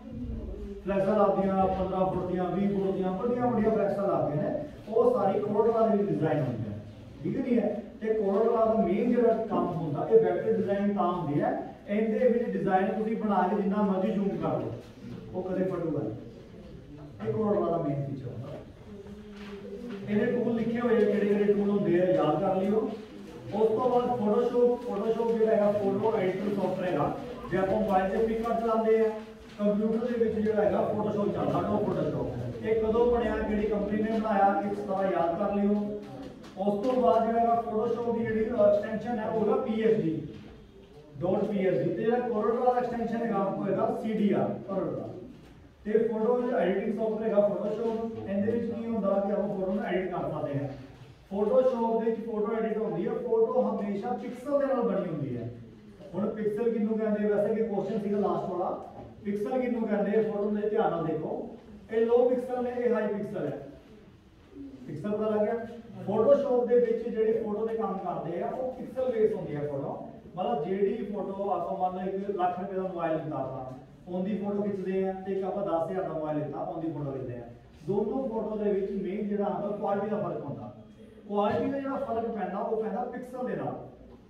ਫਲੈਕਸਲ ਆਉਂਦੀਆਂ 15 ਫੁੱਟ ਦੀਆਂ, 20 ਫੁੱਟ ਦੀਆਂ, ਵੱਡੀਆਂ ਫਲੈਕਸਲ ਆਉਂਦੀਆਂ ਨੇ, ਉਹ ਸਾਰੀ ਕੋਰਲ ਦੇ ਵਿੱਚ ਡਿਜ਼ਾਈਨ ਹੁੰਦੀ ਹੈ, ਠੀਕ ਨਹੀਂ ਹੈ। ਤੇ ਕੋਰਲ ਦਾ ਮੇਨ ਜਿਹੜਾ ਕੰਮ ਹੁੰਦਾ ਇਹ ਵੈਕਟਰ ਡਿਜ਼ਾਈਨ ਤਾਂ ਹੁੰਦੀ ਹੈ, ਇਹਦੇ ਵਿੱਚ ਡਿਜ਼ਾਈਨ ਤੁਸੀਂ ਬਣਾ ਕੇ ਜਿੰਨਾ ਮਰਜ਼ੀ ਜ਼ੂਮ ਕਰ ਲਓ ਉਹ ਕਦੇ ਫਟੂਗਾ ਨਹੀਂ। ਇਹ ਕੋਰਲ ਦਾ ਮੇਨ ਫੀਚਰ ਹੁੰਦਾ। ਇਹਦੇ ਟੂਲ ਲਿਖੇ ਹੋਏ ਕਿਹੜੇ ਟੂਲ ਹੁੰਦੇ ਆ ਯਾਦ ਕਰ ਲਿਓ। ਉਸ ਤੋਂ ਬਾਅਦ ਫੋਟੋਸ਼ੌਪ ਜਿਹੜਾ ਹੈਗਾ ਫੋਟੋ ਐਡੀਟਰ ਸੌਫਟਵੇਅਰ ਹੈਗਾ। ਜੇ ਆਪਾਂ ਮੋਬਾਈਲ ਤੇ ਪਿਕਚਰ ਚਲਾਉਂਦੇ ਆ, ਕੰਪਿਊਟਰ ਦੇ ਵਿੱਚ ਜਿਹੜਾ ਹੈਗਾ ਫੋਟੋਸ਼ੌਪ ਚੱਲਦਾ ਹੈ। ਉਹ ਫੋਟੋਸ਼ੌਪ ਇਹ ਕਦੋਂ ਬਣਿਆ, ਕਿਹੜੀ ਕੰਪਨੀ ਨੇ ਬਣਾਇਆ, ਕਿਸ ਤਰ੍ਹਾਂ ਯਾਦ ਕਰ ਲਿਓ। ਉਸ ਤੋਂ ਬਾਅਦ ਜਿਹੜਾ ਹੈਗਾ ਫੋਟੋਸ਼ੌਪ ਦੀ ਜਿਹੜੀ ਐਕਸਟੈਂਸ਼ਨ ਹੈ ਉਹ ਹੈਗਾ PSD.psd ਤੇ ਜਿਹੜਾ ਕੋਰਲ ਦਾ ਐਕਸਟੈਂਸ਼ਨ ਹੈਗਾ ਉਹ ਹੈਗਾ CDR ਕੋਰਲ ਦਾ। ਤੇ ਫੋਟੋ ਐਡੀਟਿੰਗ ਸੌਫਟਵੇਅਰ ਹੈਗਾ ਫੋਟੋਸ਼ੌਪ। ਇਹਦੇ ਵਿੱਚ ਕੀ ਹੁੰਦਾ ਕਿ ਆਪਾਂ ਫੋਟੋ ਨੂੰ ਐਡਿਟ ਕਰ ਸਕਦੇ ਹਾਂ। ਫੋਟੋਸ਼ੌਪ ਦੇ ਵਿੱਚ ਫੋਟੋ ਐਡਿਟ ਹੁੰਦੀ ਹੈ, ਫੋਟੋ ਹਮੇਸ਼ਾ ਪਿਕਸਲ ਦੇ ਨਾਲ ਬਣੀ ਹੁੰਦੀ ਹੈ। ਹੁਣ ਪਿਕਸਲ ਕਿਹਨੂੰ ਕਹਿੰਦੇ? ਵੈਸੇ ਕਿ ਕੁਐਸਚਨ ਸੀਗਾ ਲਾਸਟ ਵਾਲਾ, ਪਿਕਸਲ ਕਿਹਨੂੰ ਕਹਿੰਦੇ? ਫੋਟੋ ਦੇ ਧਿਆਨ ਨਾਲ ਦੇਖੋ, ਇਹ ਲੋ ਪਿਕਸਲ ਨੇ, ਇਹ ਹਾਈ ਪਿਕਸਲ ਹੈ। ਪਿਕਸਲ ਪਤਾ ਲੱਗ ਗਿਆ? ਫੋਟੋਸ਼ੌਪ ਦੇ ਵਿੱਚ ਜਿਹੜੇ ਫੋਟੋ ਦੇ ਕੰਮ ਕਰਦੇ ਆ ਉਹ ਪਿਕਸਲ ਬੇਸ ਹੁੰਦੀ ਹੈ ਫੋਟੋ। ਮਤਲਬ ਜਿਹੜੀ ਫੋਟੋ ਆਪਾਂ ਮੰਨ ਲਓ 1 ਲੱਖ ਰੁਪਏ ਦਾ ਮੋਬਾਈਲ ਲਿੱਤਾ, ਉਹਦੀ ਫੋਟੋ ਖਿੱਚਦੇ ਆ, ਤੇ ਇੱਕ ਆਪਾਂ 10,000 ਦਾ ਮੋਬਾਈਲ ਲਿੱਤਾ, ਉਹਦੀ ਫੋਟੋ ਖਿੱਚਦੇ ਆ। ਦੋਨੋਂ ਫੋਟੋ ਦੇ ਵਿੱਚ ਮੇਨ ਜਿਹੜਾ ਆਉਂਦਾ ਕੁਆਲਿਟੀ ਦਾ ਫਰਕ ਹੁੰਦਾ। ਕੁਆਲਿਟੀ ਦਾ ਜਿਹੜਾ ਫਰਕ ਪੈਂਦਾ ਉਹ ਪੈਂਦਾ ਪਿਕਸਲ ਦੇ ਨਾਲ।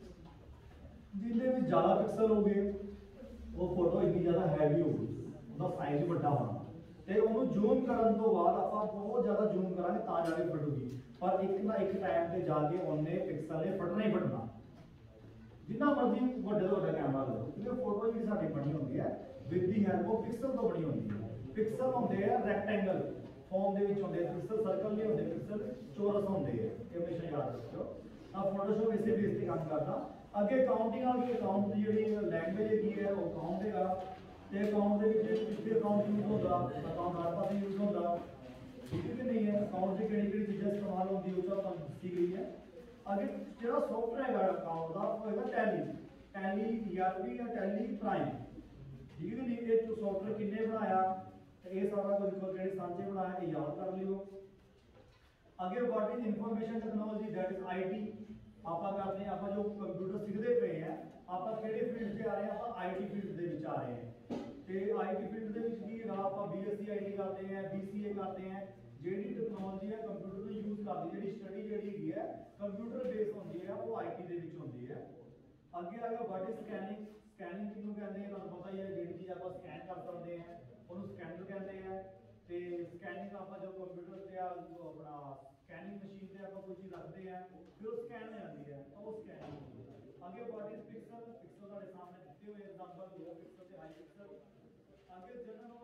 ਜਿਹਦੇ ਵਿੱਚ ਜ਼ਿਆਦਾ ਪਿਕਸਲ ਹੋਗੇ ਉਹ ਫੋਟੋ ਇੰਨੀ ਜ਼ਿਆਦਾ ਹੈਵੀ ਹੋਊਗੀ, ਉਹਦਾ ਸਾਈਜ਼ ਵੱਡਾ ਹੋਣਾ, ਤੇ ਉਹਨੂੰ ਜ਼ੂਮ ਕਰਨ ਤੋਂ ਬਾਅਦ ਆਪਾਂ ਬਹੁਤ ਜ਼ਿਆਦਾ ਜ਼ੂਮ ਕਰਾਂਗੇ ਤਾਂ ਜਾ ਕੇ ਫਟੂਗੀ। ਪਰ ਇੱਕ ਨਾ ਇੱਕ ਟਾਈਮ ਤੇ ਜਾ ਕੇ ਉਹਨੇ ਪਿਕਸਲ ਨੇ ਫਟਣਾ ਹੀ ਫਟਣਾ, ਜਿੰਨਾ ਮਰਜ਼ੀ ਵੱਡੇ ਤੋਂ ਵੱਡਾ ਕੈਮਰਾ ਲਓ। ਕਿਉਂਕਿ ਫੋਟੋ ਜਿਹੜੀ ਸਾਡੀ ਬਣੀ ਹੁੰਦੀ ਹੈ ਵਿਦ ਦੀ ਹੈਲਪ ਉਹ ਪਿਕਸਲ ਤੋਂ ਬਣੀ ਹੁੰਦੀ ਹੈ। ਪਿਕਸਲ ਹੁੰਦੇ ਆ ਰੈਕਟੈਂਗਲ ਫਾਰਮ ਦੇ ਵਿੱਚ ਹੁੰਦੇ, ਪਿਕਸਲ ਸਰਕਲ ਨਹੀਂ ਹੁੰਦੇ, ਪਿਕਸਲ ਚੌਰਸ ਹੁੰਦੇ ਆ। ਇਹ ਹਮੇਸ਼ਾ ਯਾਦ ਰੱਖਿਓ। ਤਾਂ ਫੋਟੋਸ਼ੌਪ ਇਸੇ ਬੇਸ ਤੇ ਕੰਮ ਕਰਦਾ। ਅੱਗੇ ਅਕਾਊਂਟਿੰਗ ਆ ਗਈ। ਅਕਾਊਂਟ ਦੀ ਜਿਹੜੀ ਲੈਂਗੁਏਜ ਹੈਗੀ ਹੈ ਉਹ ਅਕਾਊਂਟ ਹੈਗਾ, ਤੇ ਅਕਾਊਂਟ ਦੇ ਵਿੱਚ ਕਿੱਥੇ ਅਕਾਊਂਟ ਯੂਜ਼ ਹੁੰਦਾ, ਅਕਾਊਂਟ ਹਰ ਪਾਸੇ ਯੂਜ਼ ਹੁੰਦਾ, ਠੀਕ ਹੈ ਕਿ ਨਹੀਂ ਹੈ। ਅਕਾਊਂਟ ਦੀ ਕਿਹੜੀ ਚੀਜ਼ਾਂ ਇਸਤੇਮਾਲ ਹੁੰਦੀ ਉਹ ਤਾਂ ਤੁਹਾਨੂੰ ਦੱਸੀ ਗਈ ਹੈ। ਅੱਗੇ ਜਿਹੜਾ ਸੌਫਟਵੇਅਰ ਹੈਗਾ ਅਕਾਊਂਟ ਦਾ ਉਹ ਹੈਗਾ ਟੈਲੀ ERP ਜਾਂ ਟੈਲੀ ਪ੍ਰਾਈਮ, ਠੀਕ ਹੈ ਨਹੀਂ। ਇਹ ਸੌਫਟਵੇਅਰ ਕਿੰਨੇ ਬਣਾਇਆ, ਇਹ ਸਾਰਾ ਕੁਝ ਕਿਹੜੇ ਸਾਂਝੇ ਬਣਾਇਆ, ਇਹ ਯਾਦ ਕਰ ਲਿਓ। ਅੱਗੇ what is information technology, that is IT। ਆਪਾਂ ਕਰਦੇ ਹਾਂ, ਆਪਾਂ ਜੋ ਕੰਪਿਊਟਰ ਸਿੱਖਦੇ ਪਏ ਆ, ਆਪਾਂ ਕਿਹੜੇ ਫੀਲਡ 'ਚ ਆ ਰਹੇ ਹਾਂ? ਆਪਾਂ IT ਫੀਲਡ ਦੇ ਵਿੱਚ ਆ ਰਹੇ ਹਾਂ। ਤੇ IT ਫੀਲਡ ਦੇ ਵਿੱਚ ਕੀ ਹੈਗਾ? ਆਪਾਂ BSc IT ਕਰਦੇ ਹਾਂ, BCA ਕਰਦੇ ਹਾਂ। ਜਿਹੜੀ ਟੈਕਨੋਲੋਜੀ ਹੈ ਕੰਪਿਊਟਰ ਨੂੰ ਯੂਜ਼ ਕਰਦੀ, ਜਿਹੜੀ ਸਟੱਡੀ ਜਿਹੜੀ ਹੈਗੀ ਹੈ ਕੰਪਿਊਟਰ ਬੇਸ ਹੁੰਦੀ ਹੈ, ਉਹ IT ਦੇ ਵਿੱਚ ਹੁੰਦੀ ਹੈ। ਅੱਗੇ ਆ ਗਿਆ ਵਾਟ ਇਜ਼ ਸਕੈਨਿੰਗ। ਸਕੈਨਿੰਗ ਕਿਹਨੂੰ ਕਹਿੰਦੇ ਆ? ਤੁਹਾਨੂੰ ਪਤਾ ਹੀ ਹੈ, ਜਿਹੜੀ ਚੀਜ਼ ਆਪਾਂ ਸਕੈਨ ਕਰ ਸਕਦੇ ਹਾਂ ਉਹਨੂੰ ਸਕੈਨਰ ਕਹਿੰਦੇ ਆ। ਤੇ ਸਕੈਨਿੰਗ ਆਪਾਂ ਜੋ ਕੰਪਿਊਟਰ ਤੇ ਆਪਣਾ ਸਕੈਨਿੰਗ ਮਸ਼ੀਨ ਤੇ ਆਪਾਂ ਕੋਈ ਚੀਜ਼ ਰੱਖਦੇ ਆ ਫਿਰ ਉਹ ਸਕੈਨ ਹੋ ਜਾਂਦੀ ਹੈ, ਤਾਂ ਉਹ ਸਕੈਨਿੰਗ ਹੁੰਦੀ ਹੈ। ਅੱਗੇ ਵਾਟ ਇਜ਼ ਪਿਕਸਲ। ਪਿਕਸਲ ਤੁਹਾਡੇ ਸਾਹਮਣੇ ਦਿੱਤੇ ਹੋਏ ਐਗਜ਼ਾਮਪਲ, ਲੋ ਪਿਕਸਲ ਤੇ ਹਾਈ ਪਿਕਸਲ। ਅੱਗੇ ਜਨਰਲ